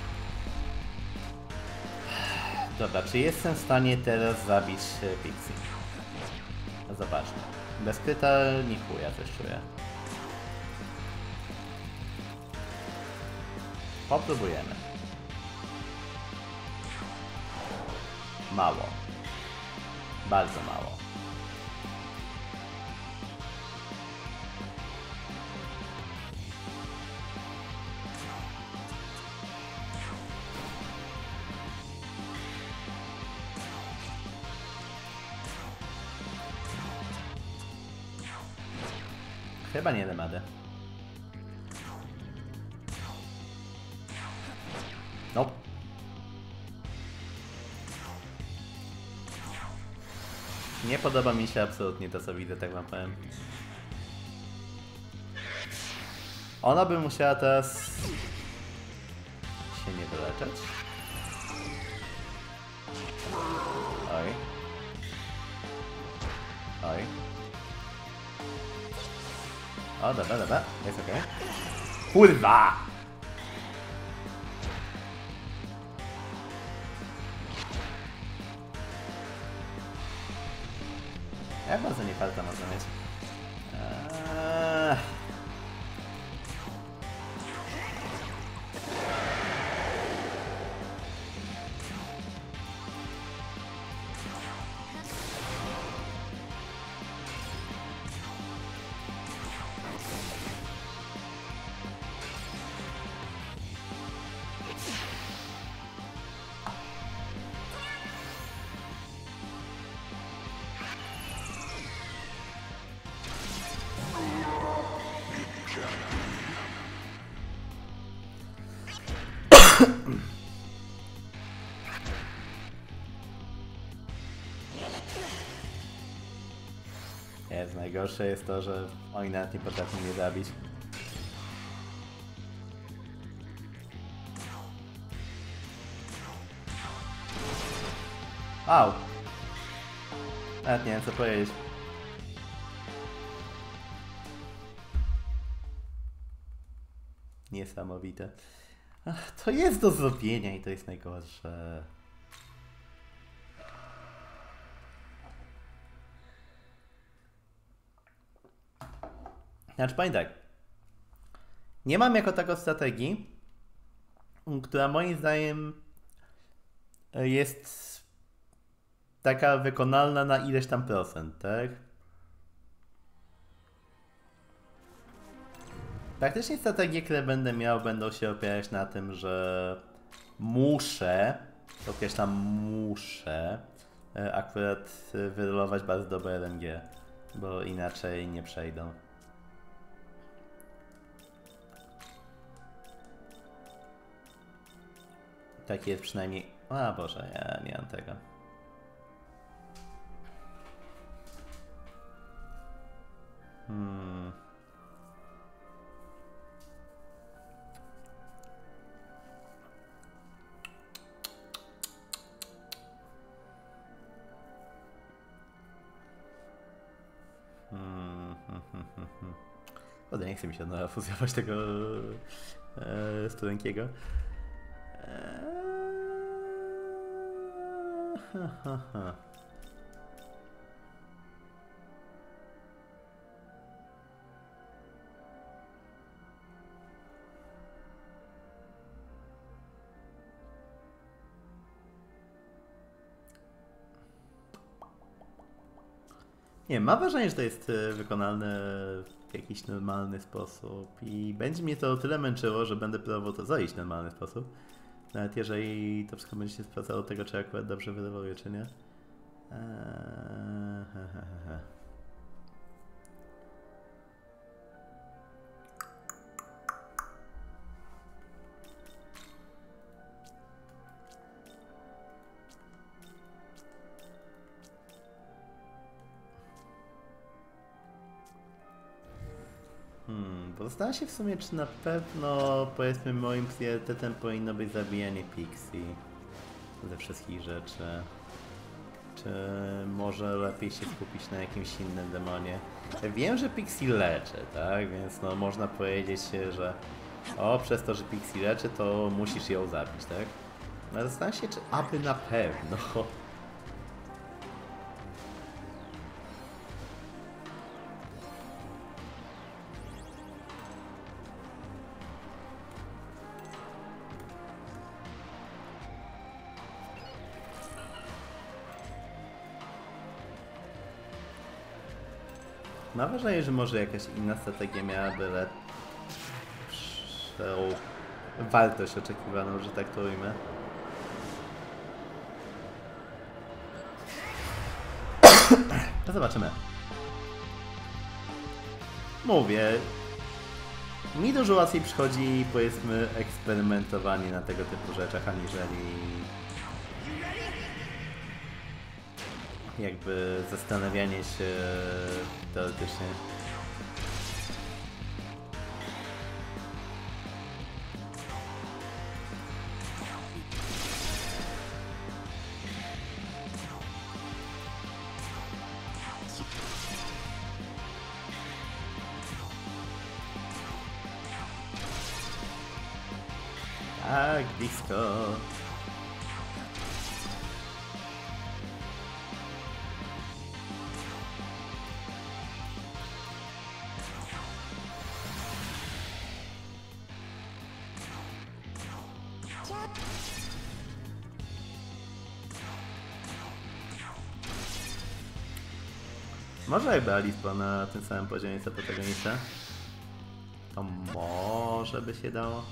Dobra, czy jestem w stanie teraz zabić Pixie? No zobaczmy. Bez kryta ni chuja, coś czuję. Popróbujemy. Mało. Bardzo mało. Chyba nie dam rady. Nope. Nie podoba mi się absolutnie to, co widzę, tak wam powiem. Ona by musiała teraz się nie wyleczyć. Oj. Oj. O, dobra, dobra, jest okej. Kurwa! Jak bardzo nie farta można mieć? Nie, najgorsze jest to, że oni nawet nie potrafią mnie zabić. Au! Nawet nie wiem co powiedzieć. Niesamowite. Ach, to jest do zrobienia i to jest najgorsze. Znaczy powiem tak. Nie mam jako taką strategii, która moim zdaniem jest taka wykonalna na ileś tam procent, tak? Praktycznie strategie, które będę miał, będą się opierać na tym, że muszę, określam muszę, akurat wyrolować bardzo dobre RNG, bo inaczej nie przejdą. Tak jest przynajmniej... A Boże, ja nie mam tego. Chodzę, nie chce mi się od fuzjować tego studenkiego. Nie, mam wrażenie, że to jest wykonalne w jakiś normalny sposób i będzie mnie to o tyle męczyło, że będę próbował to zrobić w normalny sposób. Nawet jeżeli to wszystko będzie się sprawdzało tego, czy akurat dobrze wyroluję, czy nie. Zastanawiam się w sumie, czy na pewno, powiedzmy, moim priorytetem powinno być zabijanie Pixie ze wszystkich rzeczy. Czy może lepiej się skupić na jakimś innym demonie? Wiem, że Pixie leczy, tak? Więc no można powiedzieć, że przez to, że Pixie leczy, to musisz ją zabić, tak? No zastanawiam się, czy aby na pewno. Mam wrażenie, że może jakaś inna strategia miałaby lepszą wartość oczekiwaną, że tak to ujmę. No zobaczymy. Mówię, mi dużo łatwiej przychodzi, powiedzmy, eksperymentowanie na tego typu rzeczach, aniżeli jakby zastanawianie się teoretycznie. Tak, blisko. Może jakby Alice była na tym samym poziomie co protagonista, to może by się dało.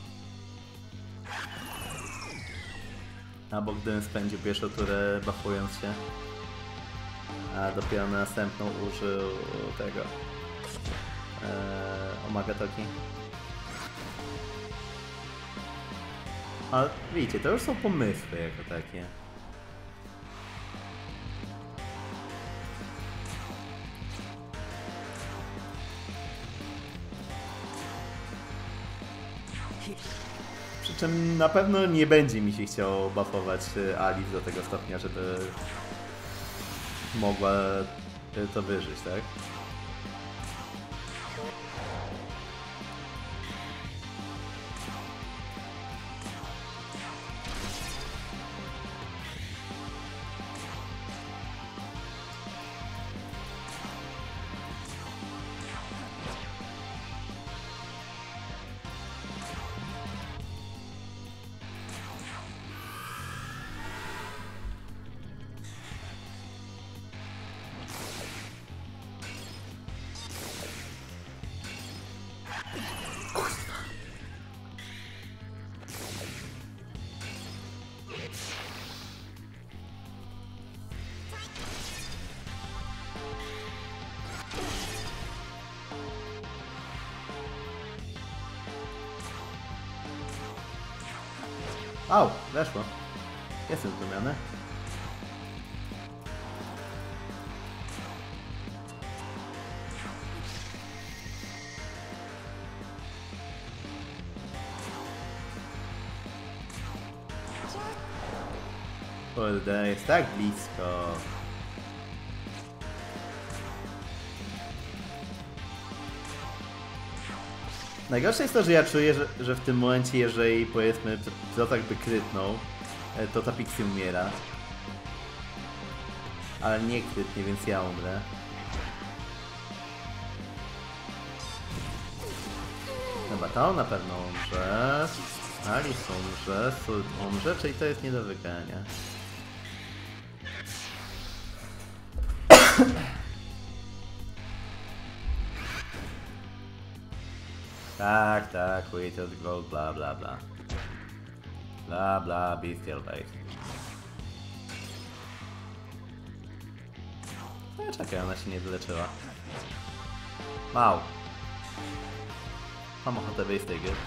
Albo gdybym spędził pierwszą turę buffując się, a dopiero na następną użył tego Omagatoki. Ale widzicie, to już są pomysły jako takie. czym na pewno nie będzie mi się chciało buffować Alice do tego stopnia, żeby mogła to wyżyć, tak? Au, weszło. Jestem zdumiony. Kurde, jest tak blisko. Najgorsze jest to, że ja czuję, że w tym momencie, jeżeli powiedzmy Zotak by krytnął, to ta Pixie umiera. Ale nie krytnie, więc ja umrę. Dobra, to na pewno umrze. Alice umrze, Sult umrze, czyli to jest nie do wygrania. Tak, tak, Withered Gold, bla bla bla. Bla bla, Bestial Bait. No czekaj, ona się nie wyleczyła. Wow. Mam ochotę wyjść z tej gry.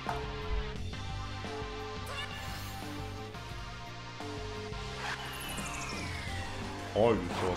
Oj, to.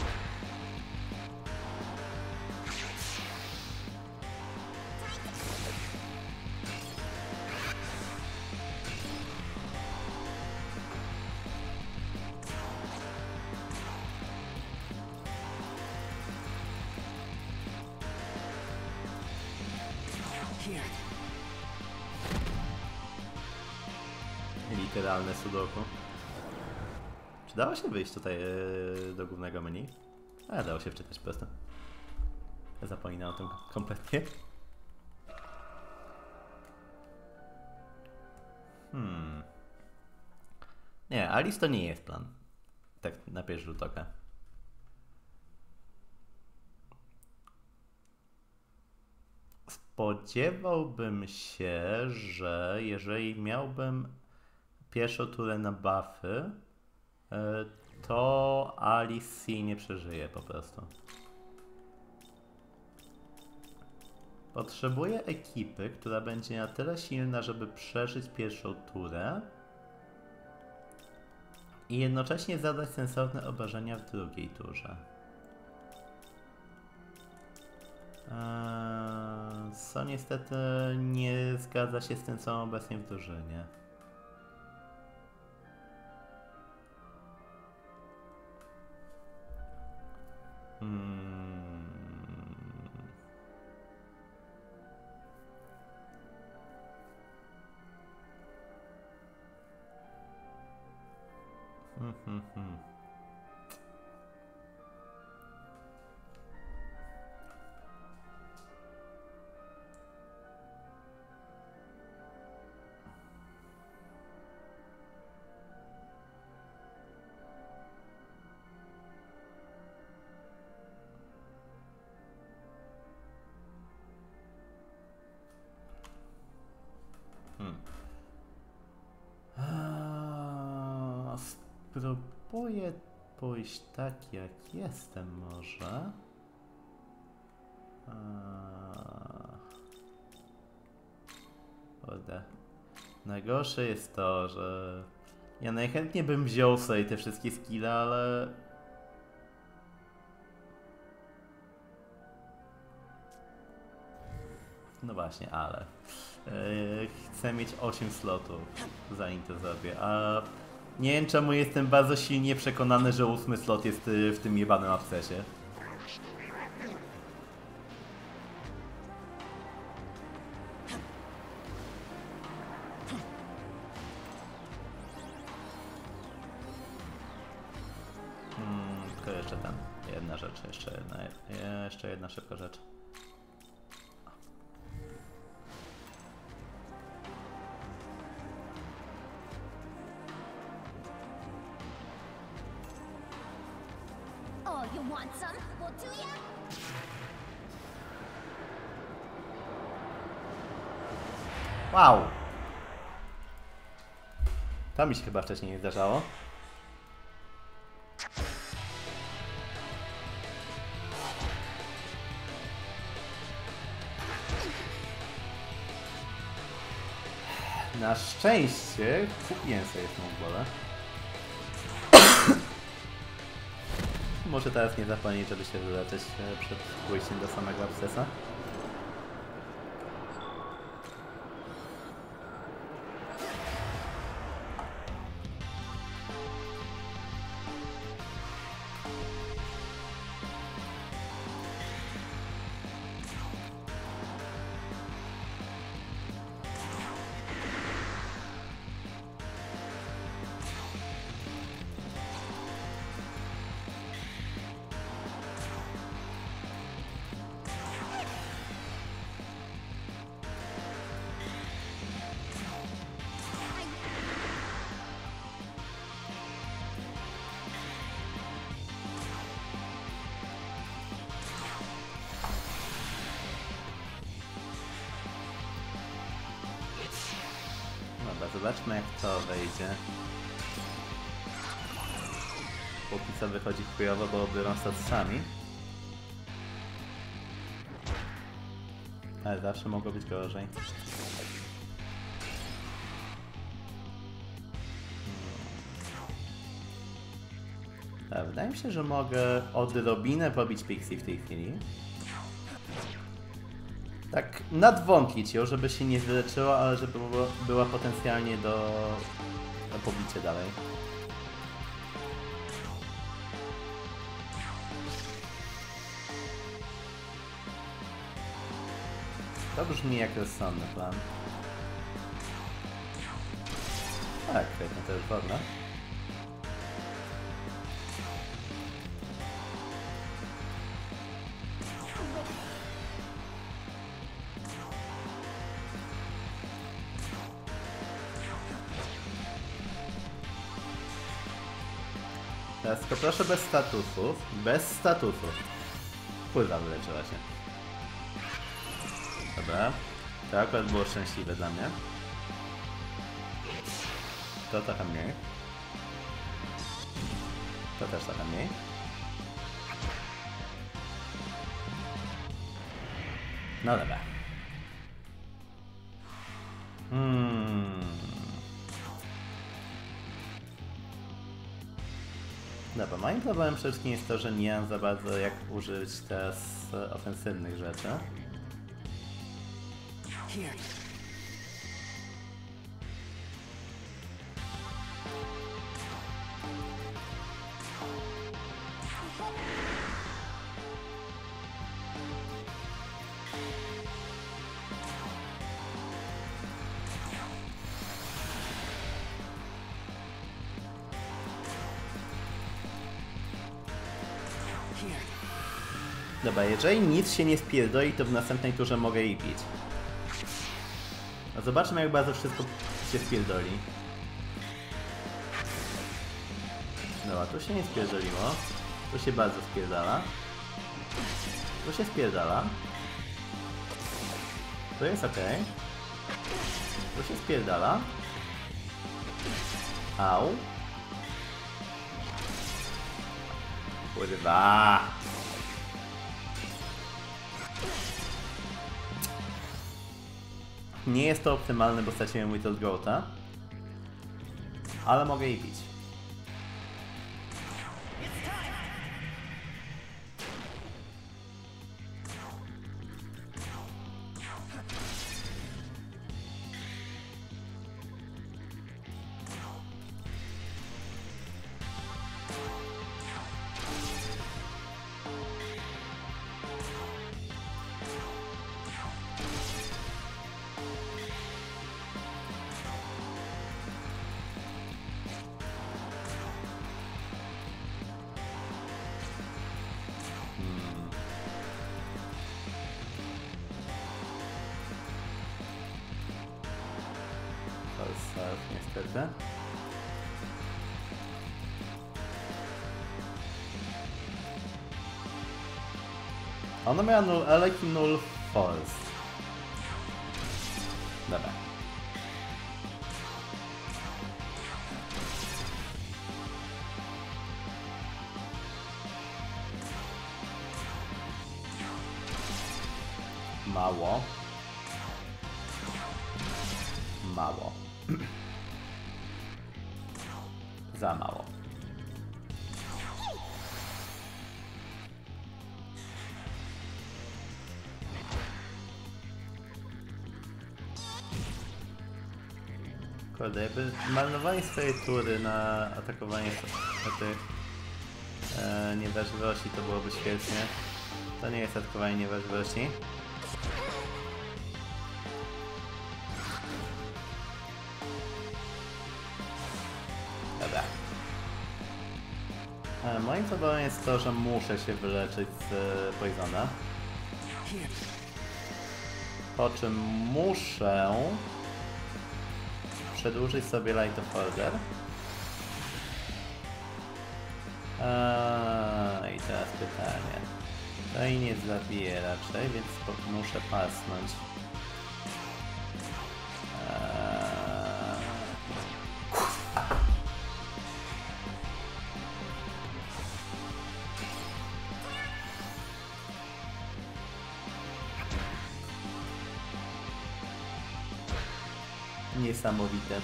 Literalne sudoku. Czy dało się wyjść tutaj do głównego menu? A, dało się wczytać po prostu. Zapominam o tym kompletnie. Nie, Alice to nie jest plan. Tak na pierwszy rzut oka. Spodziewałbym się, że jeżeli miałbym pierwszą turę na buffy, to Alice nie przeżyje po prostu. Potrzebuję ekipy, która będzie na tyle silna, żeby przeżyć pierwszą turę i jednocześnie zadać sensowne obrażenia w drugiej turze. Co niestety nie zgadza się z tym, co mam obecnie w drużynie. Spróbuję pójść tak jak jestem może. Kurde. Najgorsze jest to, że ja najchętniej bym wziął sobie te wszystkie skille, ale No właśnie, ale chcę mieć 8 slotów, zanim to zrobię, a nie wiem czemu jestem bardzo silnie przekonany, że 8 slot jest w tym jebanym abscesie. Tylko jeszcze jedna rzecz, jeszcze jedna szybka rzecz. Oh, you want some? Well, do ya? Wow! To mi się chyba wcześniej nie zdarzało. Na szczęście kupiłem sobie snowballa. Może teraz nie zapomnieć, żeby się wyleczyć przed pójściem do samego abscesa. Dobra, zobaczmy jak to wejdzie. Póki co wychodzi chujowo, bo biorą statusami. Ale zawsze mogło być gorzej. Tak, wydaje mi się, że mogę odrobinę pobić Pixie w tej chwili. Tak nadwątlić ją, żeby się nie wyleczyła, ale żeby była potencjalnie do pobicia dalej. To brzmi jak rozsądny plan. Tak, świetnie, to już wolno. Teraz tylko proszę bez statusów. Bez statusów. Pływa wyleczyła się. Dobra. To akurat było szczęśliwe dla mnie. To trochę mniej. To też trochę mniej. No dobra. Dobra, moim problemem przede wszystkim jest to, że nie mam za bardzo jak użyć teraz ofensywnych rzeczy. Dobra, jeżeli nic się nie spierdoli, to w następnej turze mogę jej bić. A zobaczmy jak bardzo wszystko się spierdoli. Dobra, tu się nie spierdoliło. Tu się bardzo spierdala. Tu się spierdala. Tu jest ok. Tu się spierdala. Au. Kurwa. Nie jest to optymalne, bo straciłem mój Tot Goata. Ale mogę jej bić. Self, niestety. Ona miała null elek i null false. Dobra. Mało. Mało. Za mało. Kurde, jakby marnowanie swojej tury na atakowanie tych niewrażliwości to byłoby świetnie. To nie jest atakowanie niewrażliwości. Dobra. Moim problemem jest to, że muszę się wyleczyć z Poisona. Po czym muszę przedłużyć sobie Light of Order. I teraz pytanie. To i nie zabije raczej, więc muszę pasnąć. Niesamowite.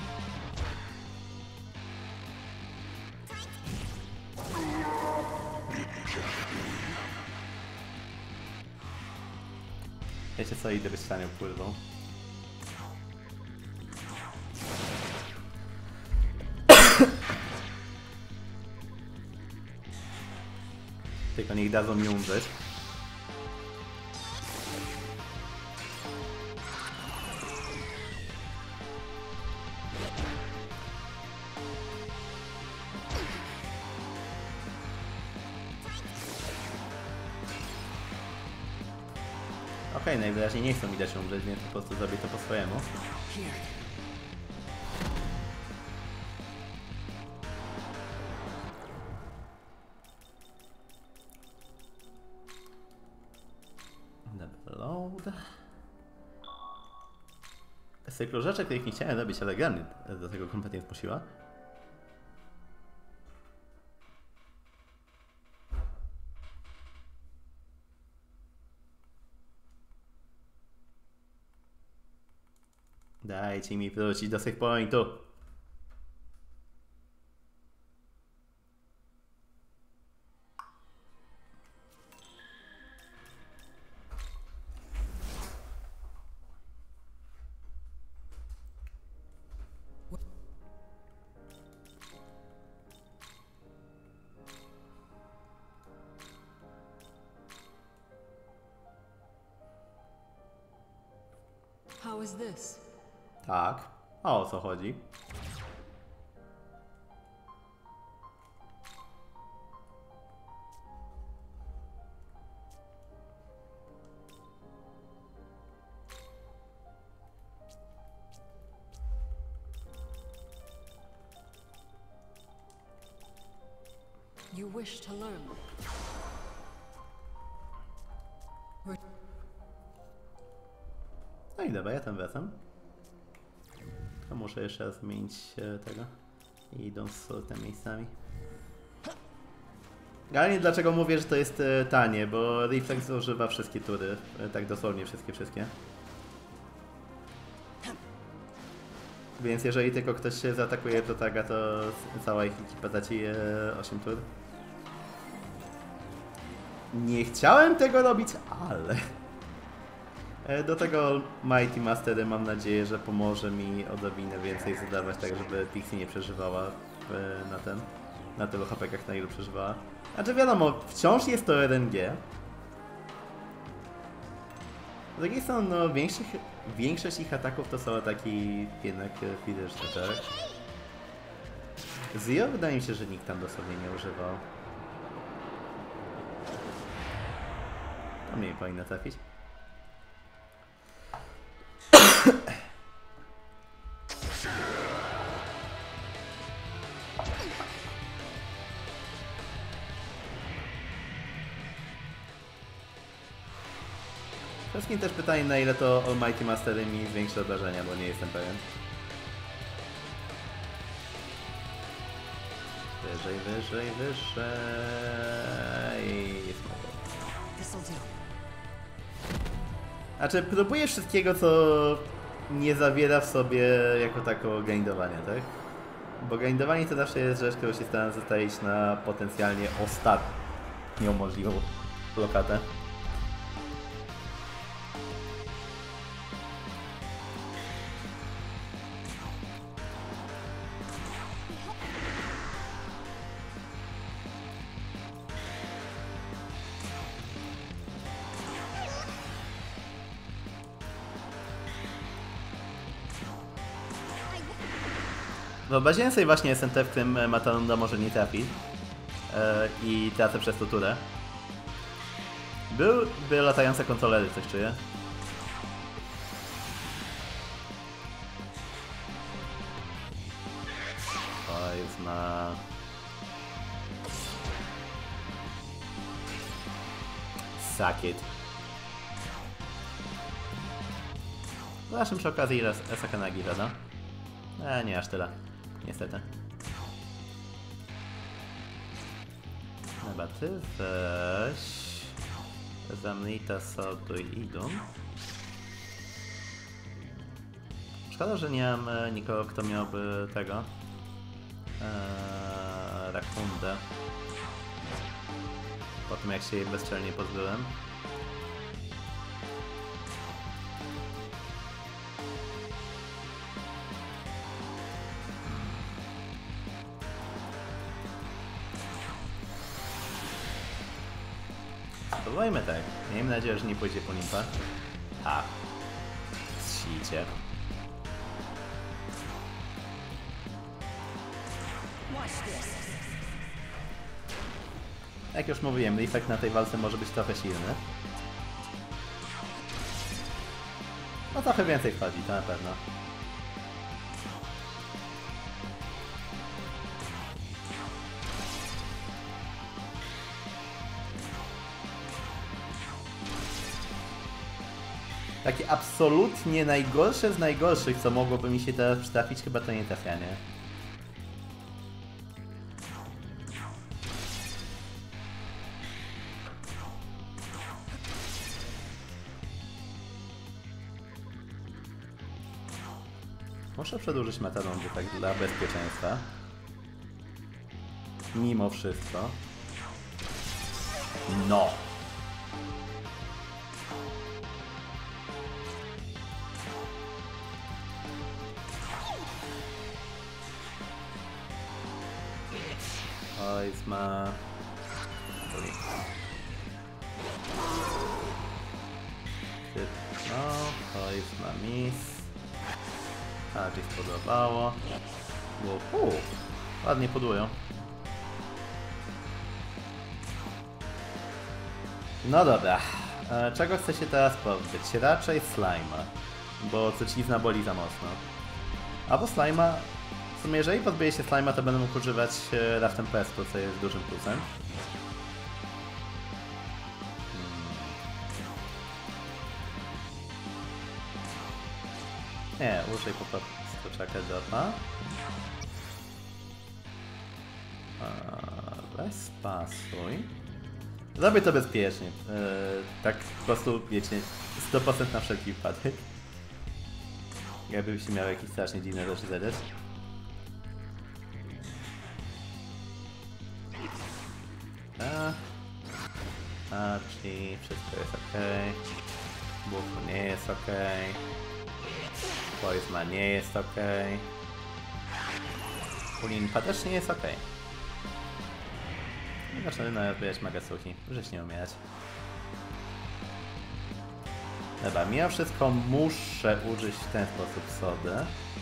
Wiecie co, idę być stanie pływą. Tylko niech dadzą mi umrzeć. Okej, najwyraźniej nie chcą mi dać umrzeć, więc po prostu zrobię to po swojemu. Double load. Z cyklu rzeczy, których nie chciałem robić, ale gra mnie do tego kompletnie zmusiła. Dajcie mi wrócić do save pointu. How is this? Tak. A o co chodzi? You wish to learn. No i dobra, ja tam wracam. To muszę jeszcze raz zmienić tego. I idą z tym miejscami. Generalnie dlaczego mówię, że to jest tanie, bo Reflex używa wszystkie tury. Tak dosłownie wszystkie. Więc jeżeli tylko ktoś się zaatakuje do taga, to cała ich ekipa traci 8 tur. Nie chciałem tego robić, ale... Do tego Mighty Mastery mam nadzieję, że pomoże mi odrobinę więcej zadawać, tak żeby Pixie nie przeżywała na tylu HP-kach, na ilu przeżywała. Znaczy wiadomo, wciąż jest to RNG. Z drugiej strony, no, większość ich ataków to są ataki jednak fizyczne, tak? Zio wydaje mi się, że nikt tam dosłownie nie używał. To mnie powinno trafić. Wszystkim też pytanie, na ile to Almighty Mastery mi zwiększy obrażenia, bo nie jestem pewien. Wyżej, wyżej, wyżej. Jest mogło. This'll do. Znaczy, próbuję wszystkiego, co nie zawiera w sobie jako tako grindowania, tak? Bo grindowanie to zawsze jest rzecz, którą się staram zostawić na potencjalnie ostatnią możliwą lokatę. Wyobraziłem sobie właśnie SNT, w którym Matalunda może nie trafić i tracę przez to turę. Były latające kontrolery, coś czuję. To jest na... Suck it. Zobaczmy przy okazji ile Sakanagi zada. Nie aż tyle. Niestety. Dobra, ty weź... Zamnita Sordu i Idun. Szkoda, że nie mam nikogo, kto miałby tego... Rakundę. Po tym jak się jej bezczelnie pozbyłem. Spróbujmy tak. Miejmy nadzieję, że nie pójdzie po limpa. A. Zsicie. Jak już mówiłem, efekt na tej walce może być trochę silny. No trochę więcej wchodzi, to na pewno. Takie absolutnie najgorsze z najgorszych, co mogłoby mi się teraz przytrafić, chyba to nie trafianie. Muszę przedłużyć Matalundę tak dla bezpieczeństwa. Mimo wszystko. No! Oj, ma... No, oj, ma mis. A, ci spodobało. Ładnie podłują. No dobra. Czego chcę się teraz pozbyć? Raczej Slime'a. Bo trucizna boli za mocno. Albo Slime'a. W sumie, jeżeli pozbyję się Slime'a, to będę mógł używać Raftem Pesto, co jest dużym plusem. Nie, użyj po prostu Chucka Dropa. Weź spasuj. Zrobię to bezpiecznie. Tak po prostu, wiecie, 100% na wszelki wypadek. Jakby się miał jakieś strasznie dziwne rzeczy zadać. Czyli wszystko jest ok. Bufu nie jest ok. Poizma nie jest ok. Pulinpa też nie jest ok. Zaczynamy odbijać Magasuki, żyć nie umierać. Dobra, mimo wszystko muszę użyć w ten sposób sody.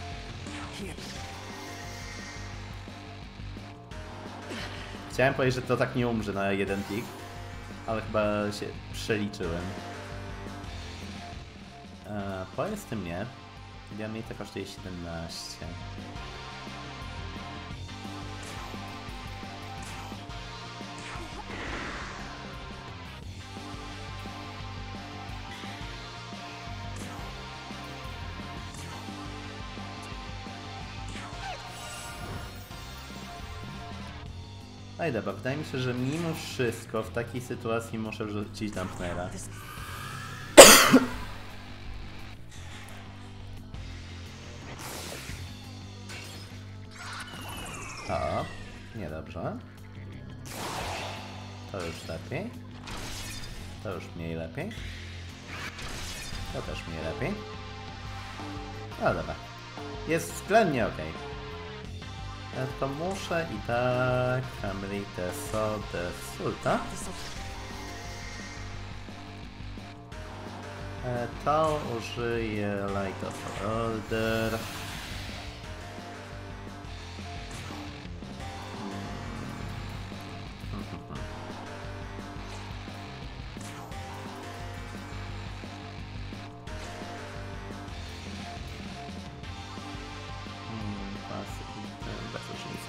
Chciałem powiedzieć, że to tak nie umrze na jeden pik, ale chyba się przeliczyłem. Powiedz tym nie. Diamita kosztuje 17. No i dobra, wydaje mi się, że mimo wszystko w takiej sytuacji muszę rzucić Dampnera. O, niedobrze. To już lepiej. To już mniej lepiej. To też mniej lepiej. No dobra. Jest względnie ok. Tylko muszę i tak... Hamrite Sode Sulta. To użyję Light of Order. Bez różnicy.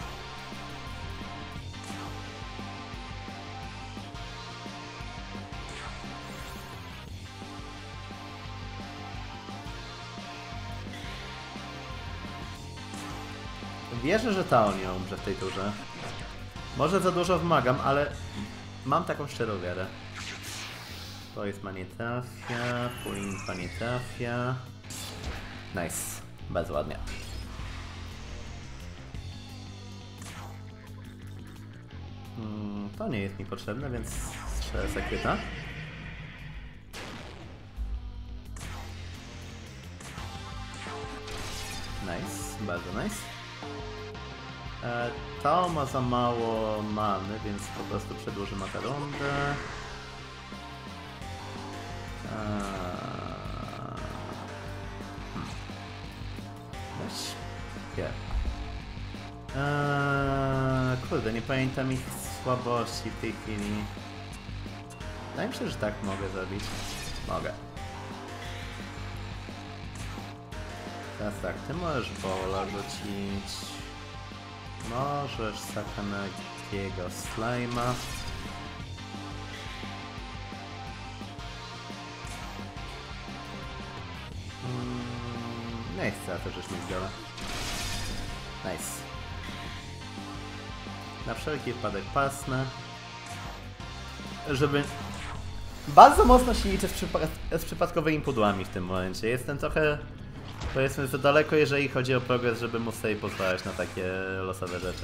Wierzę, że Tao nie umrze w tej turze. Może za dużo wymagam, ale mam taką szczerą wiarę. To jest ma nie trafia, Pulinka nie trafia. Nice, bardzo ładnie. To nie jest mi potrzebne, więc strzelę sekryta. Nice, bardzo nice. To ma za mało many, więc po prostu przedłużymy tę rundę. Weź. Yeah. Kurde, nie pamiętam ich słabości w tej chwili. Wydaje mi się, że tak mogę zrobić. Mogę. Teraz tak, ty możesz Bola rzucić. Możesz Sakanagiego Slime'a. Nie chcę, a to żeś mi zbiorę. Nice. Na wszelki wypadek pasnę. Żeby... Bardzo mocno się liczę z przypadkowymi pudłami w tym momencie. Jestem trochę, powiedzmy, za daleko, jeżeli chodzi o progres, żeby móc sobie pozwalać na takie losowe rzeczy.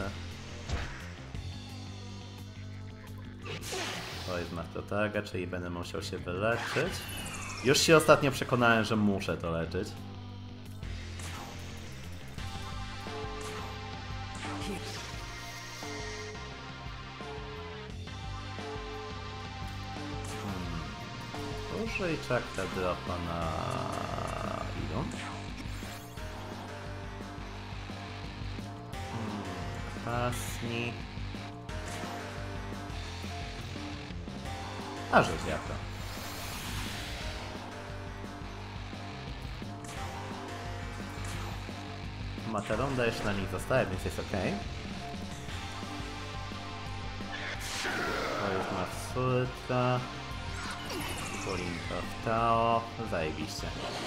To jest Martotaga, czyli będę musiał się wyleczyć. Już się ostatnio przekonałem, że muszę to leczyć. Użyj czakra dropa na Idon. Pasni. A rzuć jaka. Materonda jeszcze na nich zostaje, więc jest ok. To jest Matsulka. Pulinka w Tao. Zajebiście.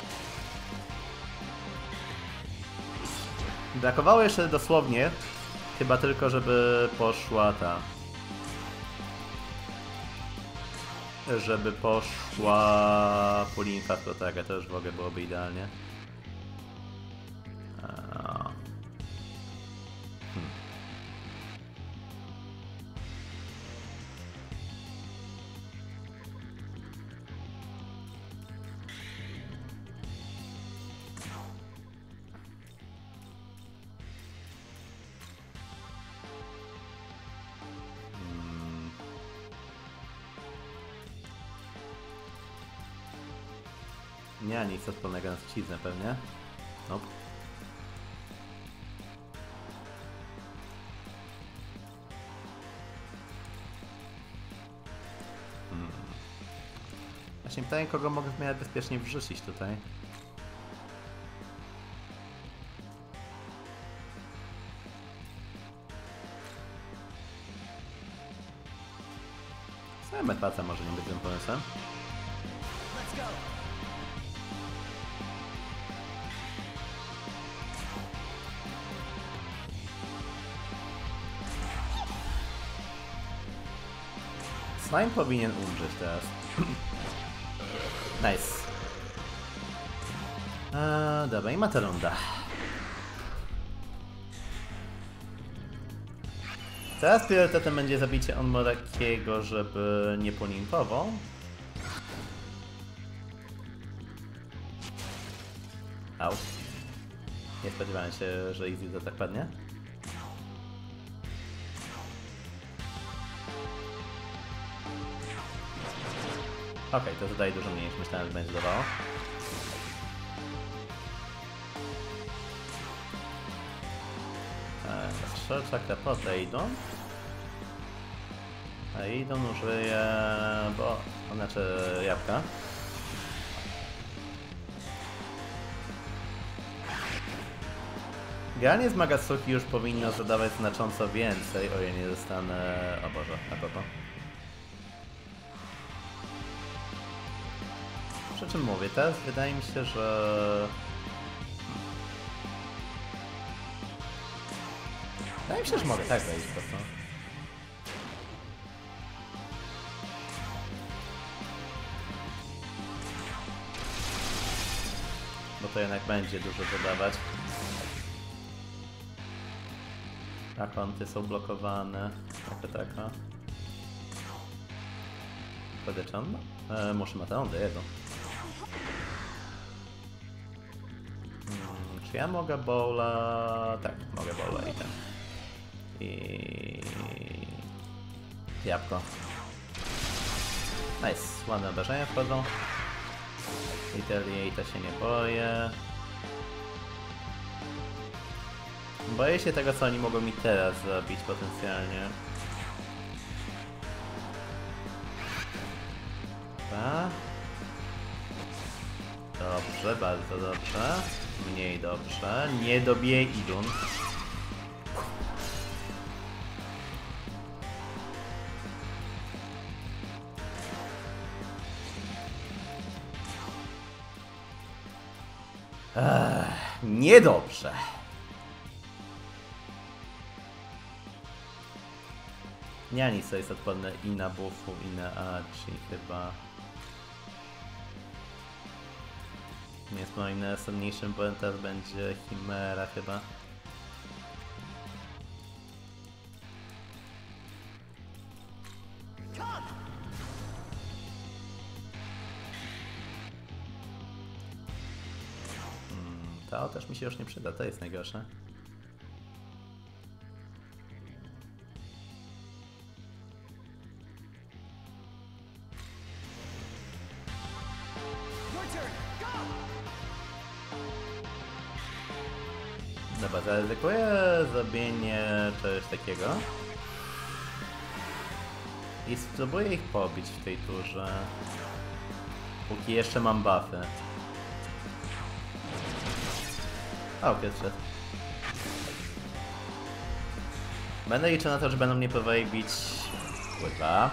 Brakowało jeszcze dosłownie chyba tylko, żeby poszła ta... Żeby poszła Pulinka w Protagę, to już w ogóle byłoby idealnie. Nie, nic odpornego na truciznę pewnie. Nope. Właśnie pytanie, kogo mogę w miarę bezpiecznie wrzucić tutaj. Sama Metpaca może nie być tym pomysłem. Slime powinien umrzeć teraz. Nice. Dobra, i ma ta runda. Teraz priorytetem będzie zabicie Onmorakiego, żeby nie polimpował. Au. Nie spodziewałem się, że Easy to tak padnie. Okej, to zadaje dużo mniej niż myślałem, że będzie dawało. Czakra pod Eidon. A Eidon użyje... bo... znaczy jabłka. Generalnie z Magatsuki już powinno zadawać znacząco więcej, o ja nie dostanę... o Boże, a propos. Przy czym mówię, teraz wydaje mi się, że... wydaje mi się, że mogę tak wejść po prostu. Bo to jednak będzie dużo zadawać. Akonty są blokowane. Taka. Podeczan? Muszę ma tę jego. Czy ja mogę bowla? Tak, mogę bowla i ten. I... jabłko. Nice, ładne obrażenia wchodzą. Retaliate się nie boję. Boję się tego, co oni mogą mi teraz zrobić potencjalnie. Dobra. Dobrze, bardzo dobrze. Mniej dobrze. Nie dobije Idun. Niedobrze. Nianico jest odporny i na buffu, i na Archie chyba. Nie jest moim najsłabniejszym, bo teraz będzie Chimera chyba. To też mi się już nie przyda, to jest najgorsze. Dobra, zaryzykuję zrobienie czegoś takiego. I spróbuję ich pobić w tej turze. Póki jeszcze mam buffy. O, pierwszy. Będę liczył na to, że będą mnie próbowali bić... Kurwa.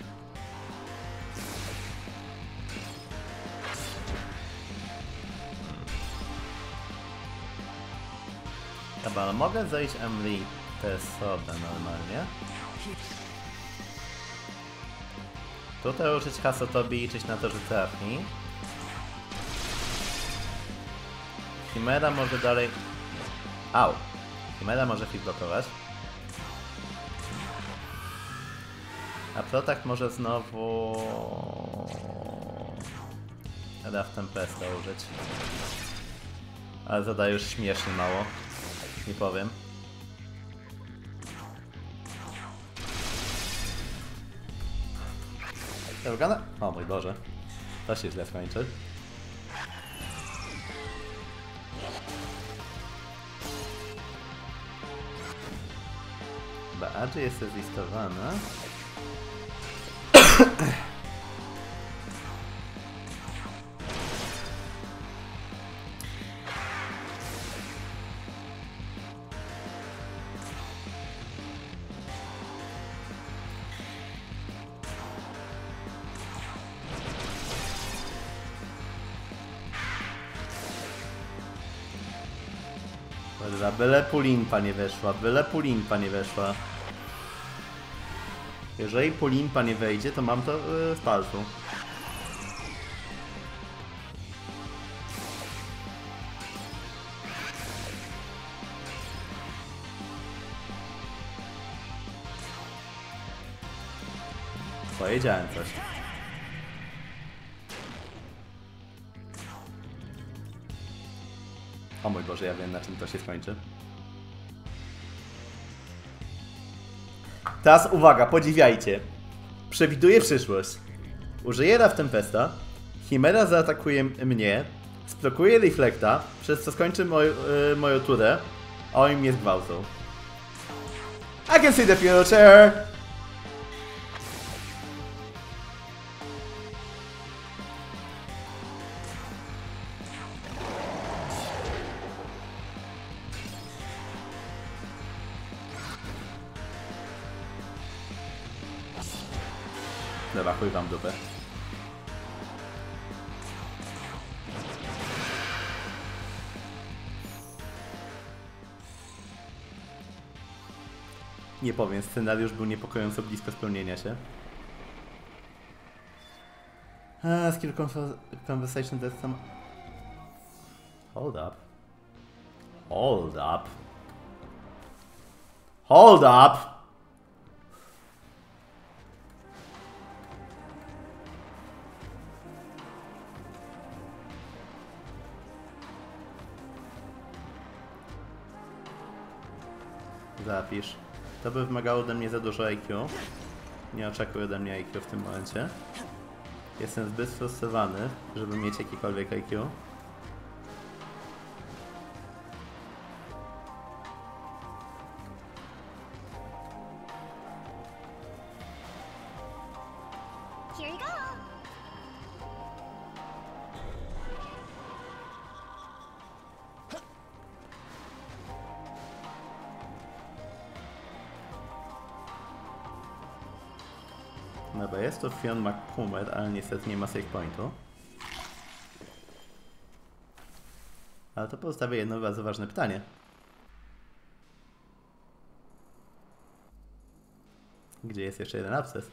Dobra, ale mogę zejść Emily tę sobie normalnie. Tutaj użyć Hasotobi i liczyć na to, że trafi. Chimera może dalej... Au! Chimera może fit blokować. A Protakt może znowu... Raw Tempesta użyć. Ale zadaje już śmiesznie mało. Nie powiem. Organa? O mój Boże. To się źle skończy. Badge jest zlistowana. Byle pulimpa nie weszła, byle pulimpa nie weszła. Jeżeli Pulimpa nie wejdzie, to mam to w palcu. Powiedziałem coś. O mój Boże, ja wiem, na czym to się skończy. Teraz uwaga, podziwiajcie. Przewiduję przyszłość. Użyję Raw Tempesta, Chimera zaatakuje mnie, sprokuje Reflecta, przez co skończy moją turę, a oni mnie zgwałcą. I can see the future! Dobra, chuj wam dupę. Nie powiem, scenariusz był niepokojąco blisko spełnienia się. Skill conversation that some... Hold up. Hold up. Hold up! Zapisz. To by wymagało ode mnie za dużo IQ. Nie oczekuj ode mnie IQ w tym momencie. Jestem zbyt sfrustrowany, żeby mieć jakiekolwiek IQ. Here you go. Dobra, jest to Fionn McCumber, ale niestety nie ma save pointu. Ale to pozostawię jedno bardzo ważne pytanie. Gdzie jest jeszcze jeden absces?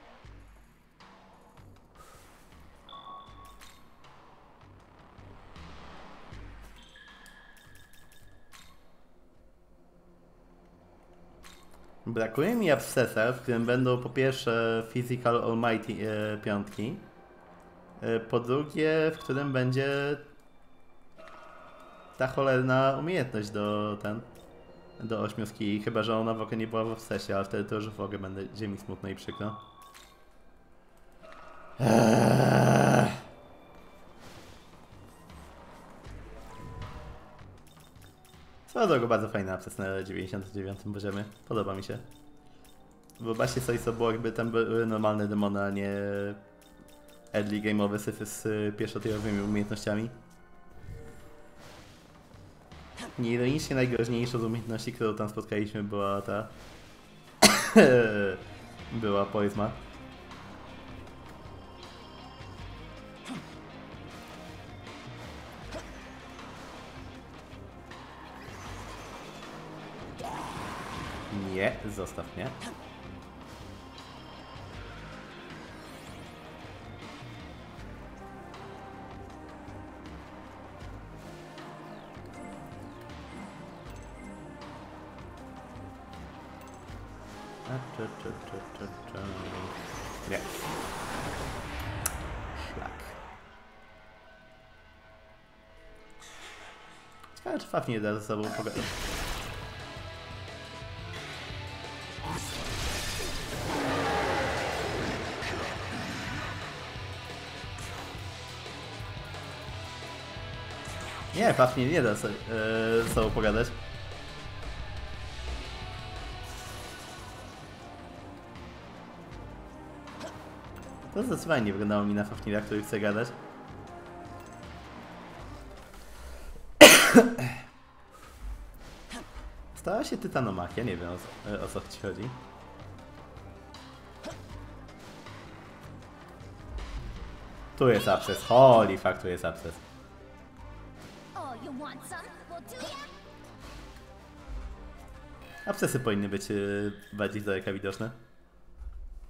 Brakuje mi abscesa, w którym będą po pierwsze Physical Almighty piątki, po drugie w którym będzie ta cholerna umiejętność do 8 ski, chyba że ona w ogóle nie była w abscesie, ale wtedy to już w ogóle będzie mi smutno i przykro. Swoją drogą bardzo fajny absces na 99 poziomie. Podoba mi się. Wyobraźcie sobie, co było, jakby tam były normalne demony, a nie early game'owe syfy z pierwszotypowymi umiejętnościami. Nieironicznie najgroźniejszą z umiejętności, którą tam spotkaliśmy, była ta... była Poizma. Nie, zostaw mnie. Nie. Szlak. Ciekawe, czy Faf nie da ze sobą pogadać. Nie, Faf nie da ze sobą pogadać. To zdecydowanie nie wyglądało mi na Fafnira, który chce gadać. Stała się tytanomachia, nie wiem o co ci chodzi. Tu jest absces, holy fuck, tu jest absces. Oh, you want some? Well, do ya? Abscesy powinny być bardziej z daleka widoczne.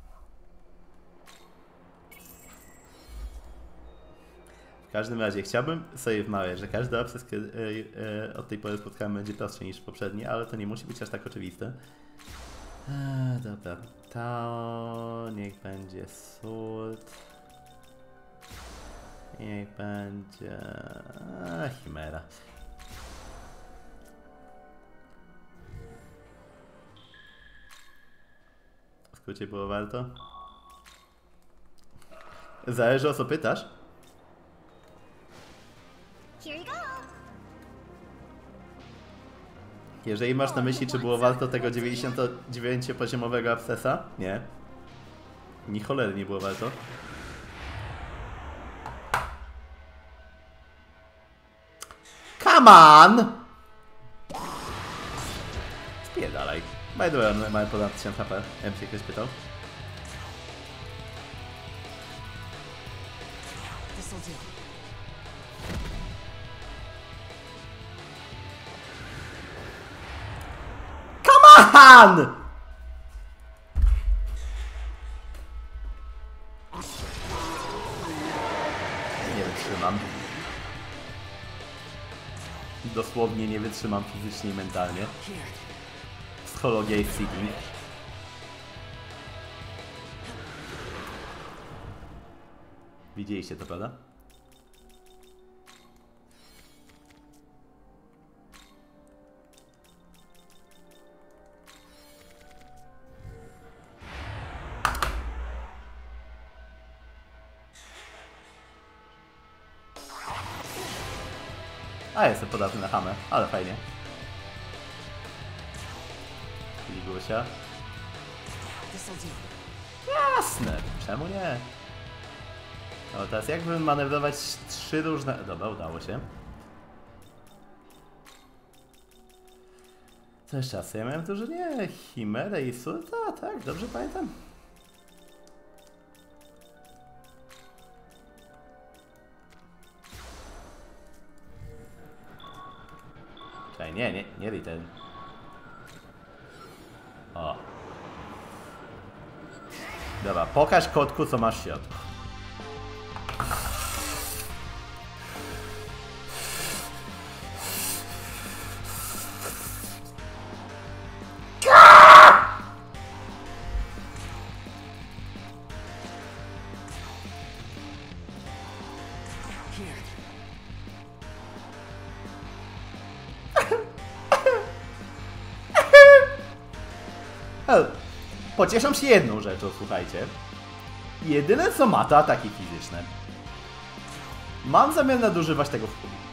każdym razie chciałbym sobie wmawiać, że każdy obsesja od tej pory spotkałem będzie prostszy niż poprzedni, ale to nie musi być aż tak oczywiste. Dobra, to niech będzie sword. Niech będzie chimera. W skrócie było warto? Zależy o co pytasz. Here you go. Jeżeli masz na myśli, czy było warto tego 99-poziomowego abscesa? Nie. Ni cholery nie było warto. Come on! Spierdalaj. By the way, on ma ponad 1000 HP. MC ktoś pytał. This'll do. Han! Nie wytrzymam. Dosłownie nie wytrzymam fizycznie i mentalnie. Psychologia i seeking. Widzieliście to, prawda? A, jestem podatny na hamę, ale fajnie. Ligusia. Jasne, czemu nie? No teraz jakbym manewrować 3 różne... Dobra, udało się. Co jeszcze raz? Ja miałem drużynie Chimerę i Sulta, tak? Dobrze pamiętam? Czekaj, nie Return. O. Dobra, pokaż kotku, co masz w środku. Pocieszam się jedną rzeczą, słuchajcie. Jedyne co ma to ataki fizyczne. Mam zamiar nadużywać tego w chuj.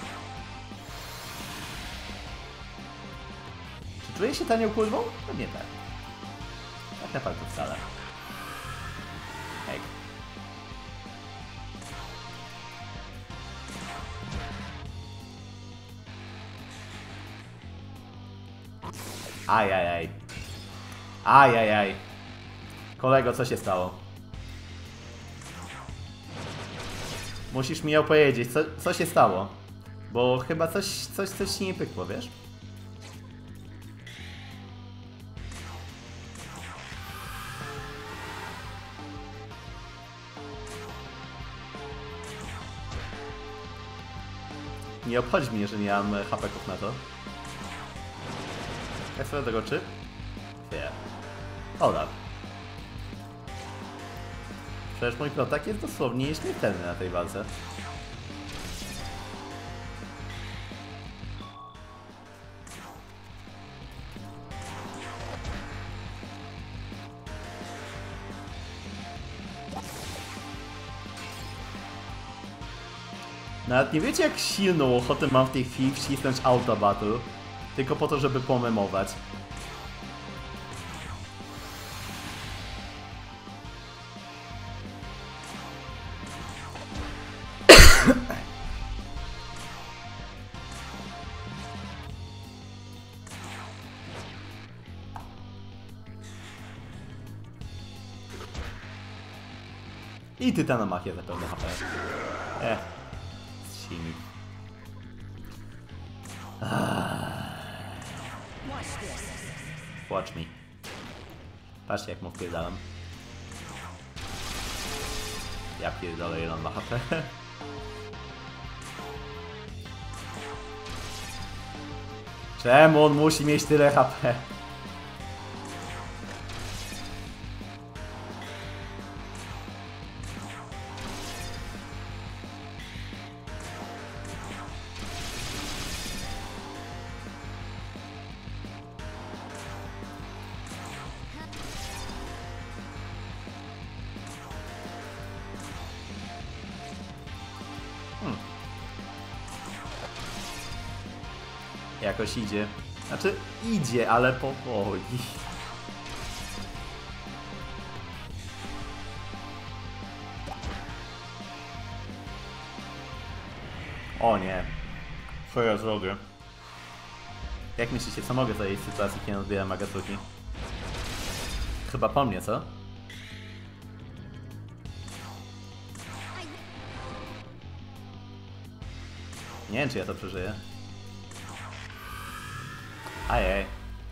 Czy czuję się tanią kurwą? No nie tak. Tak naprawdę wcale. Hej. Ajajaj. Ajajaj. Kolego, co się stało? Musisz mi opowiedzieć, co się stało? Bo chyba coś ci nie pykło, wiesz? Nie obchodzi mnie, że nie mam HP-ków na to. Jak sobie tego czy? Nie. Oda. Przecież mój protak jest dosłownie nieśmiertelny na tej walce. Nawet nie wiecie, jak silną ochotę mam w tej chwili wcisnąć Auto Battle, tylko po to, żeby pomemować. I Tytanomachia za pełne HP. Silnik. Watch me. Patrzcie, jak mu wpierdalam. Ja pierdolę, ile on ma HP. Czemu on musi mieć tyle HP? Jakoś idzie. Znaczy, idzie, ale powoli. O nie. Co ja zrobię? Jak myślicie, co mogę w tej sytuacji, kiedy odbieram Agatsuki? Chyba po mnie, co? Nie wiem, czy ja to przeżyję. Ajej.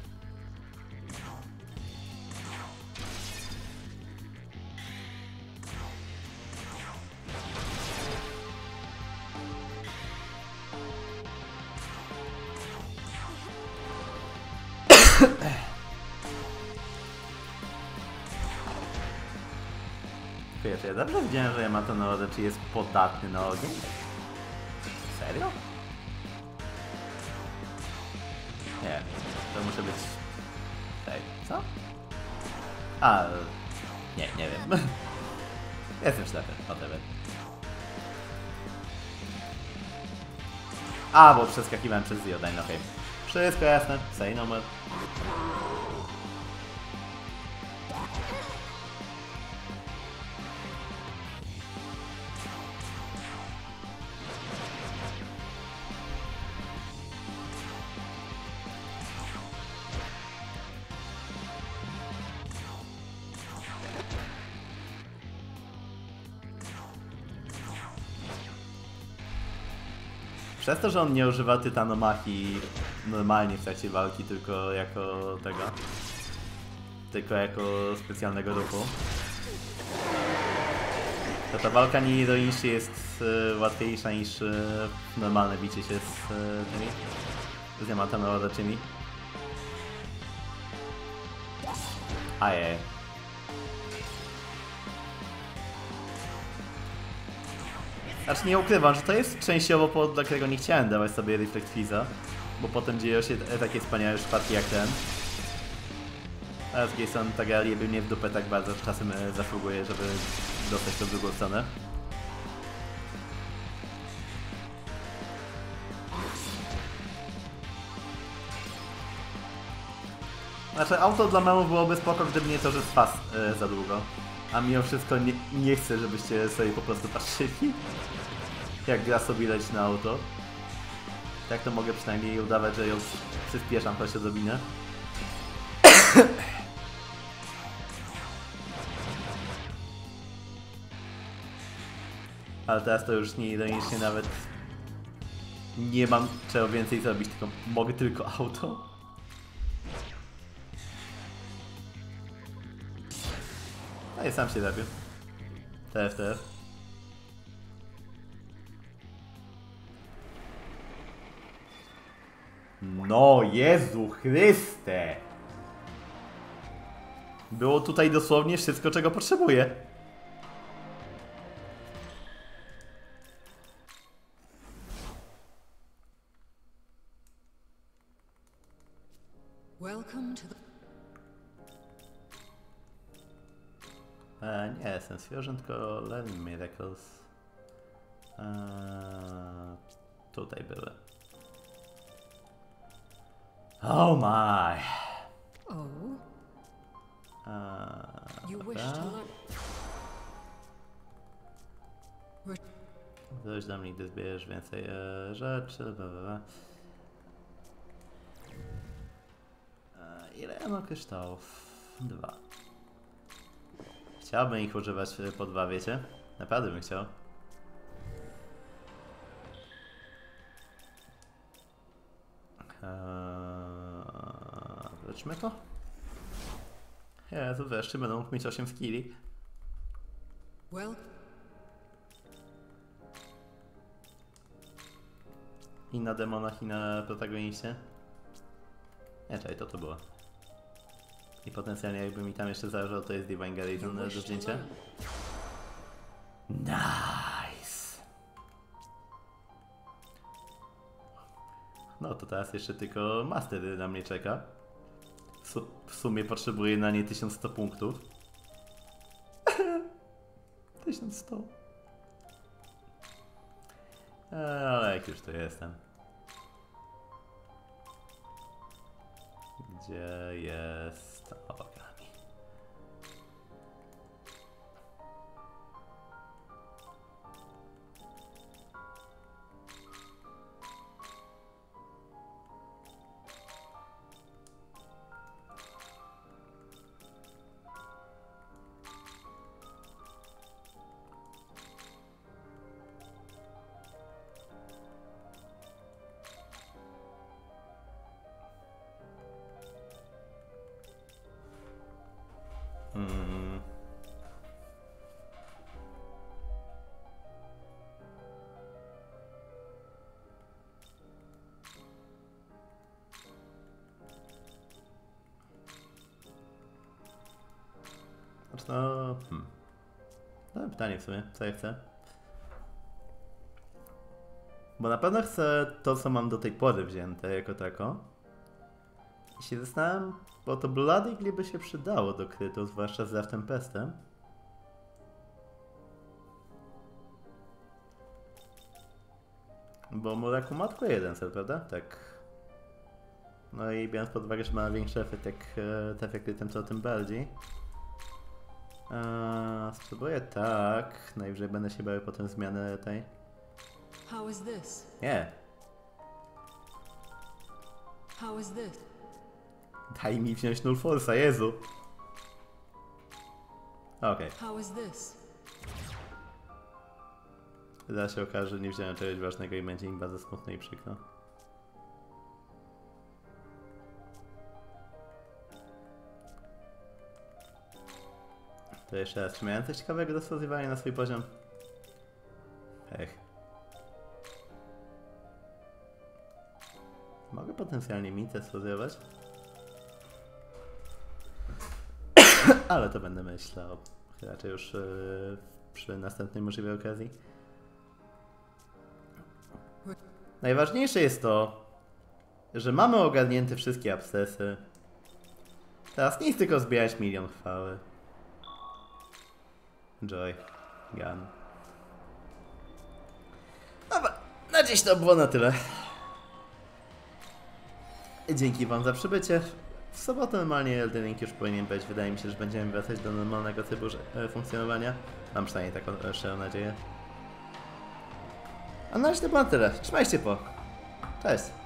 Wiesz, ja dobrze widziałem, że Yamato no Orochi jest podatny na ogień? Serio? Nie, to muszę być... Ej, co? A, nie wiem. Jestem ślepy, whatever. A, bo przeskakiwałem przez Ziodain, okej. Wszystko jasne, say no more. Przez to, że on nie używa tytanomachii normalnie w trakcie walki, tylko jako tego... Tylko jako specjalnego ruchu. To ta walka nieironicznie jest łatwiejsza niż normalne bicie się z tymi... z Yamato no Orochimi. Ajej. Znaczy nie ukrywam, że to jest częściowo powód, dla którego nie chciałem dawać sobie Reflect Freeza, bo potem dzieją się takie wspaniałe przypadki jak ten. A z drugiej strony ta gra jebie mnie w dupę tak bardzo, że czasem zasługuje, żeby dostać to w drugą stronę. Znaczy auto dla memów byłoby spoko, gdyby nie to, że spas za długo. A mimo wszystko nie chcę, żebyście sobie po prostu patrzyli, jak gra sobie leci na auto. Tak to mogę przynajmniej udawać, że ją przyspieszam choć odrobinę. Ale teraz to już nieironicznie nawet nie mam czego więcej zrobić, tylko mogę tylko auto. A i sam się zabił. TF. No Jezu Chryste! Było tutaj dosłownie wszystko, czego potrzebuję. Welcome to the... Nie, Essence Fusion, tylko Learning Miracles. Tutaj były. Oh my! Oh? You wish to learn... Wróć do mnie, gdy zbierzesz więcej rzeczy. Ile ja mam kryształów? 2. Chciałbym ich używać po 2, wiecie? Naprawdę bym chciał. Wróćmy to? Jezu, wreszcie będą mógł mieć 8 skilli. Well... I na demonach, i na protagoniście. Nie, czekaj, to było. I potencjalnie jakby mi tam jeszcze zależało, to jest Divine Garrison do zdjęcia. Nice! No to teraz jeszcze tylko Master na mnie czeka. W sumie potrzebuję na nie 1100 punktów. 1100. Ale jak już to jestem. Gdzie jest Ogami? Znaczy no... No pytanie w sumie, co ja chcę? Bo na pewno chcę to, co mam do tej pory wzięte jako tako. I się zastanawiam, bo to Blood Eagle by się przydało do krytu, zwłaszcza z Leftem Pestem. Bo Muraku ma tylko jeden cel, prawda? Tak. No i biorąc pod uwagę, że ma większy efekt jak te efekty, tym bardziej. Spróbuję tak. Najwyżej będę się bał potem zmiany tej. How is this? Nie. How is this? Daj mi wziąć Null Force'a, Jezu. Okej. How is this? Zaraz się okaże, że nie wziąłem czegoś ważnego i będzie im bardzo smutno i przykro. To jeszcze raz, czy miałem coś ciekawego do stosowania na swój poziom? Ech. Mogę potencjalnie mitę stosować? Ale to będę myślał. Raczej już przy następnej możliwej okazji. Najważniejsze jest to, że mamy ogarnięte wszystkie abscesy. Teraz nic tylko zbierać 1 000 000 chwały. Joy. Gun. Dobra, na dziś to było na tyle. Dzięki wam za przybycie. W sobotę normalnie Elden Ring już powinien być. Wydaje mi się, że będziemy wracać do normalnego typu funkcjonowania. Mam przynajmniej taką szczerą nadzieję. A na razie to było na tyle. Trzymajcie po. Cześć.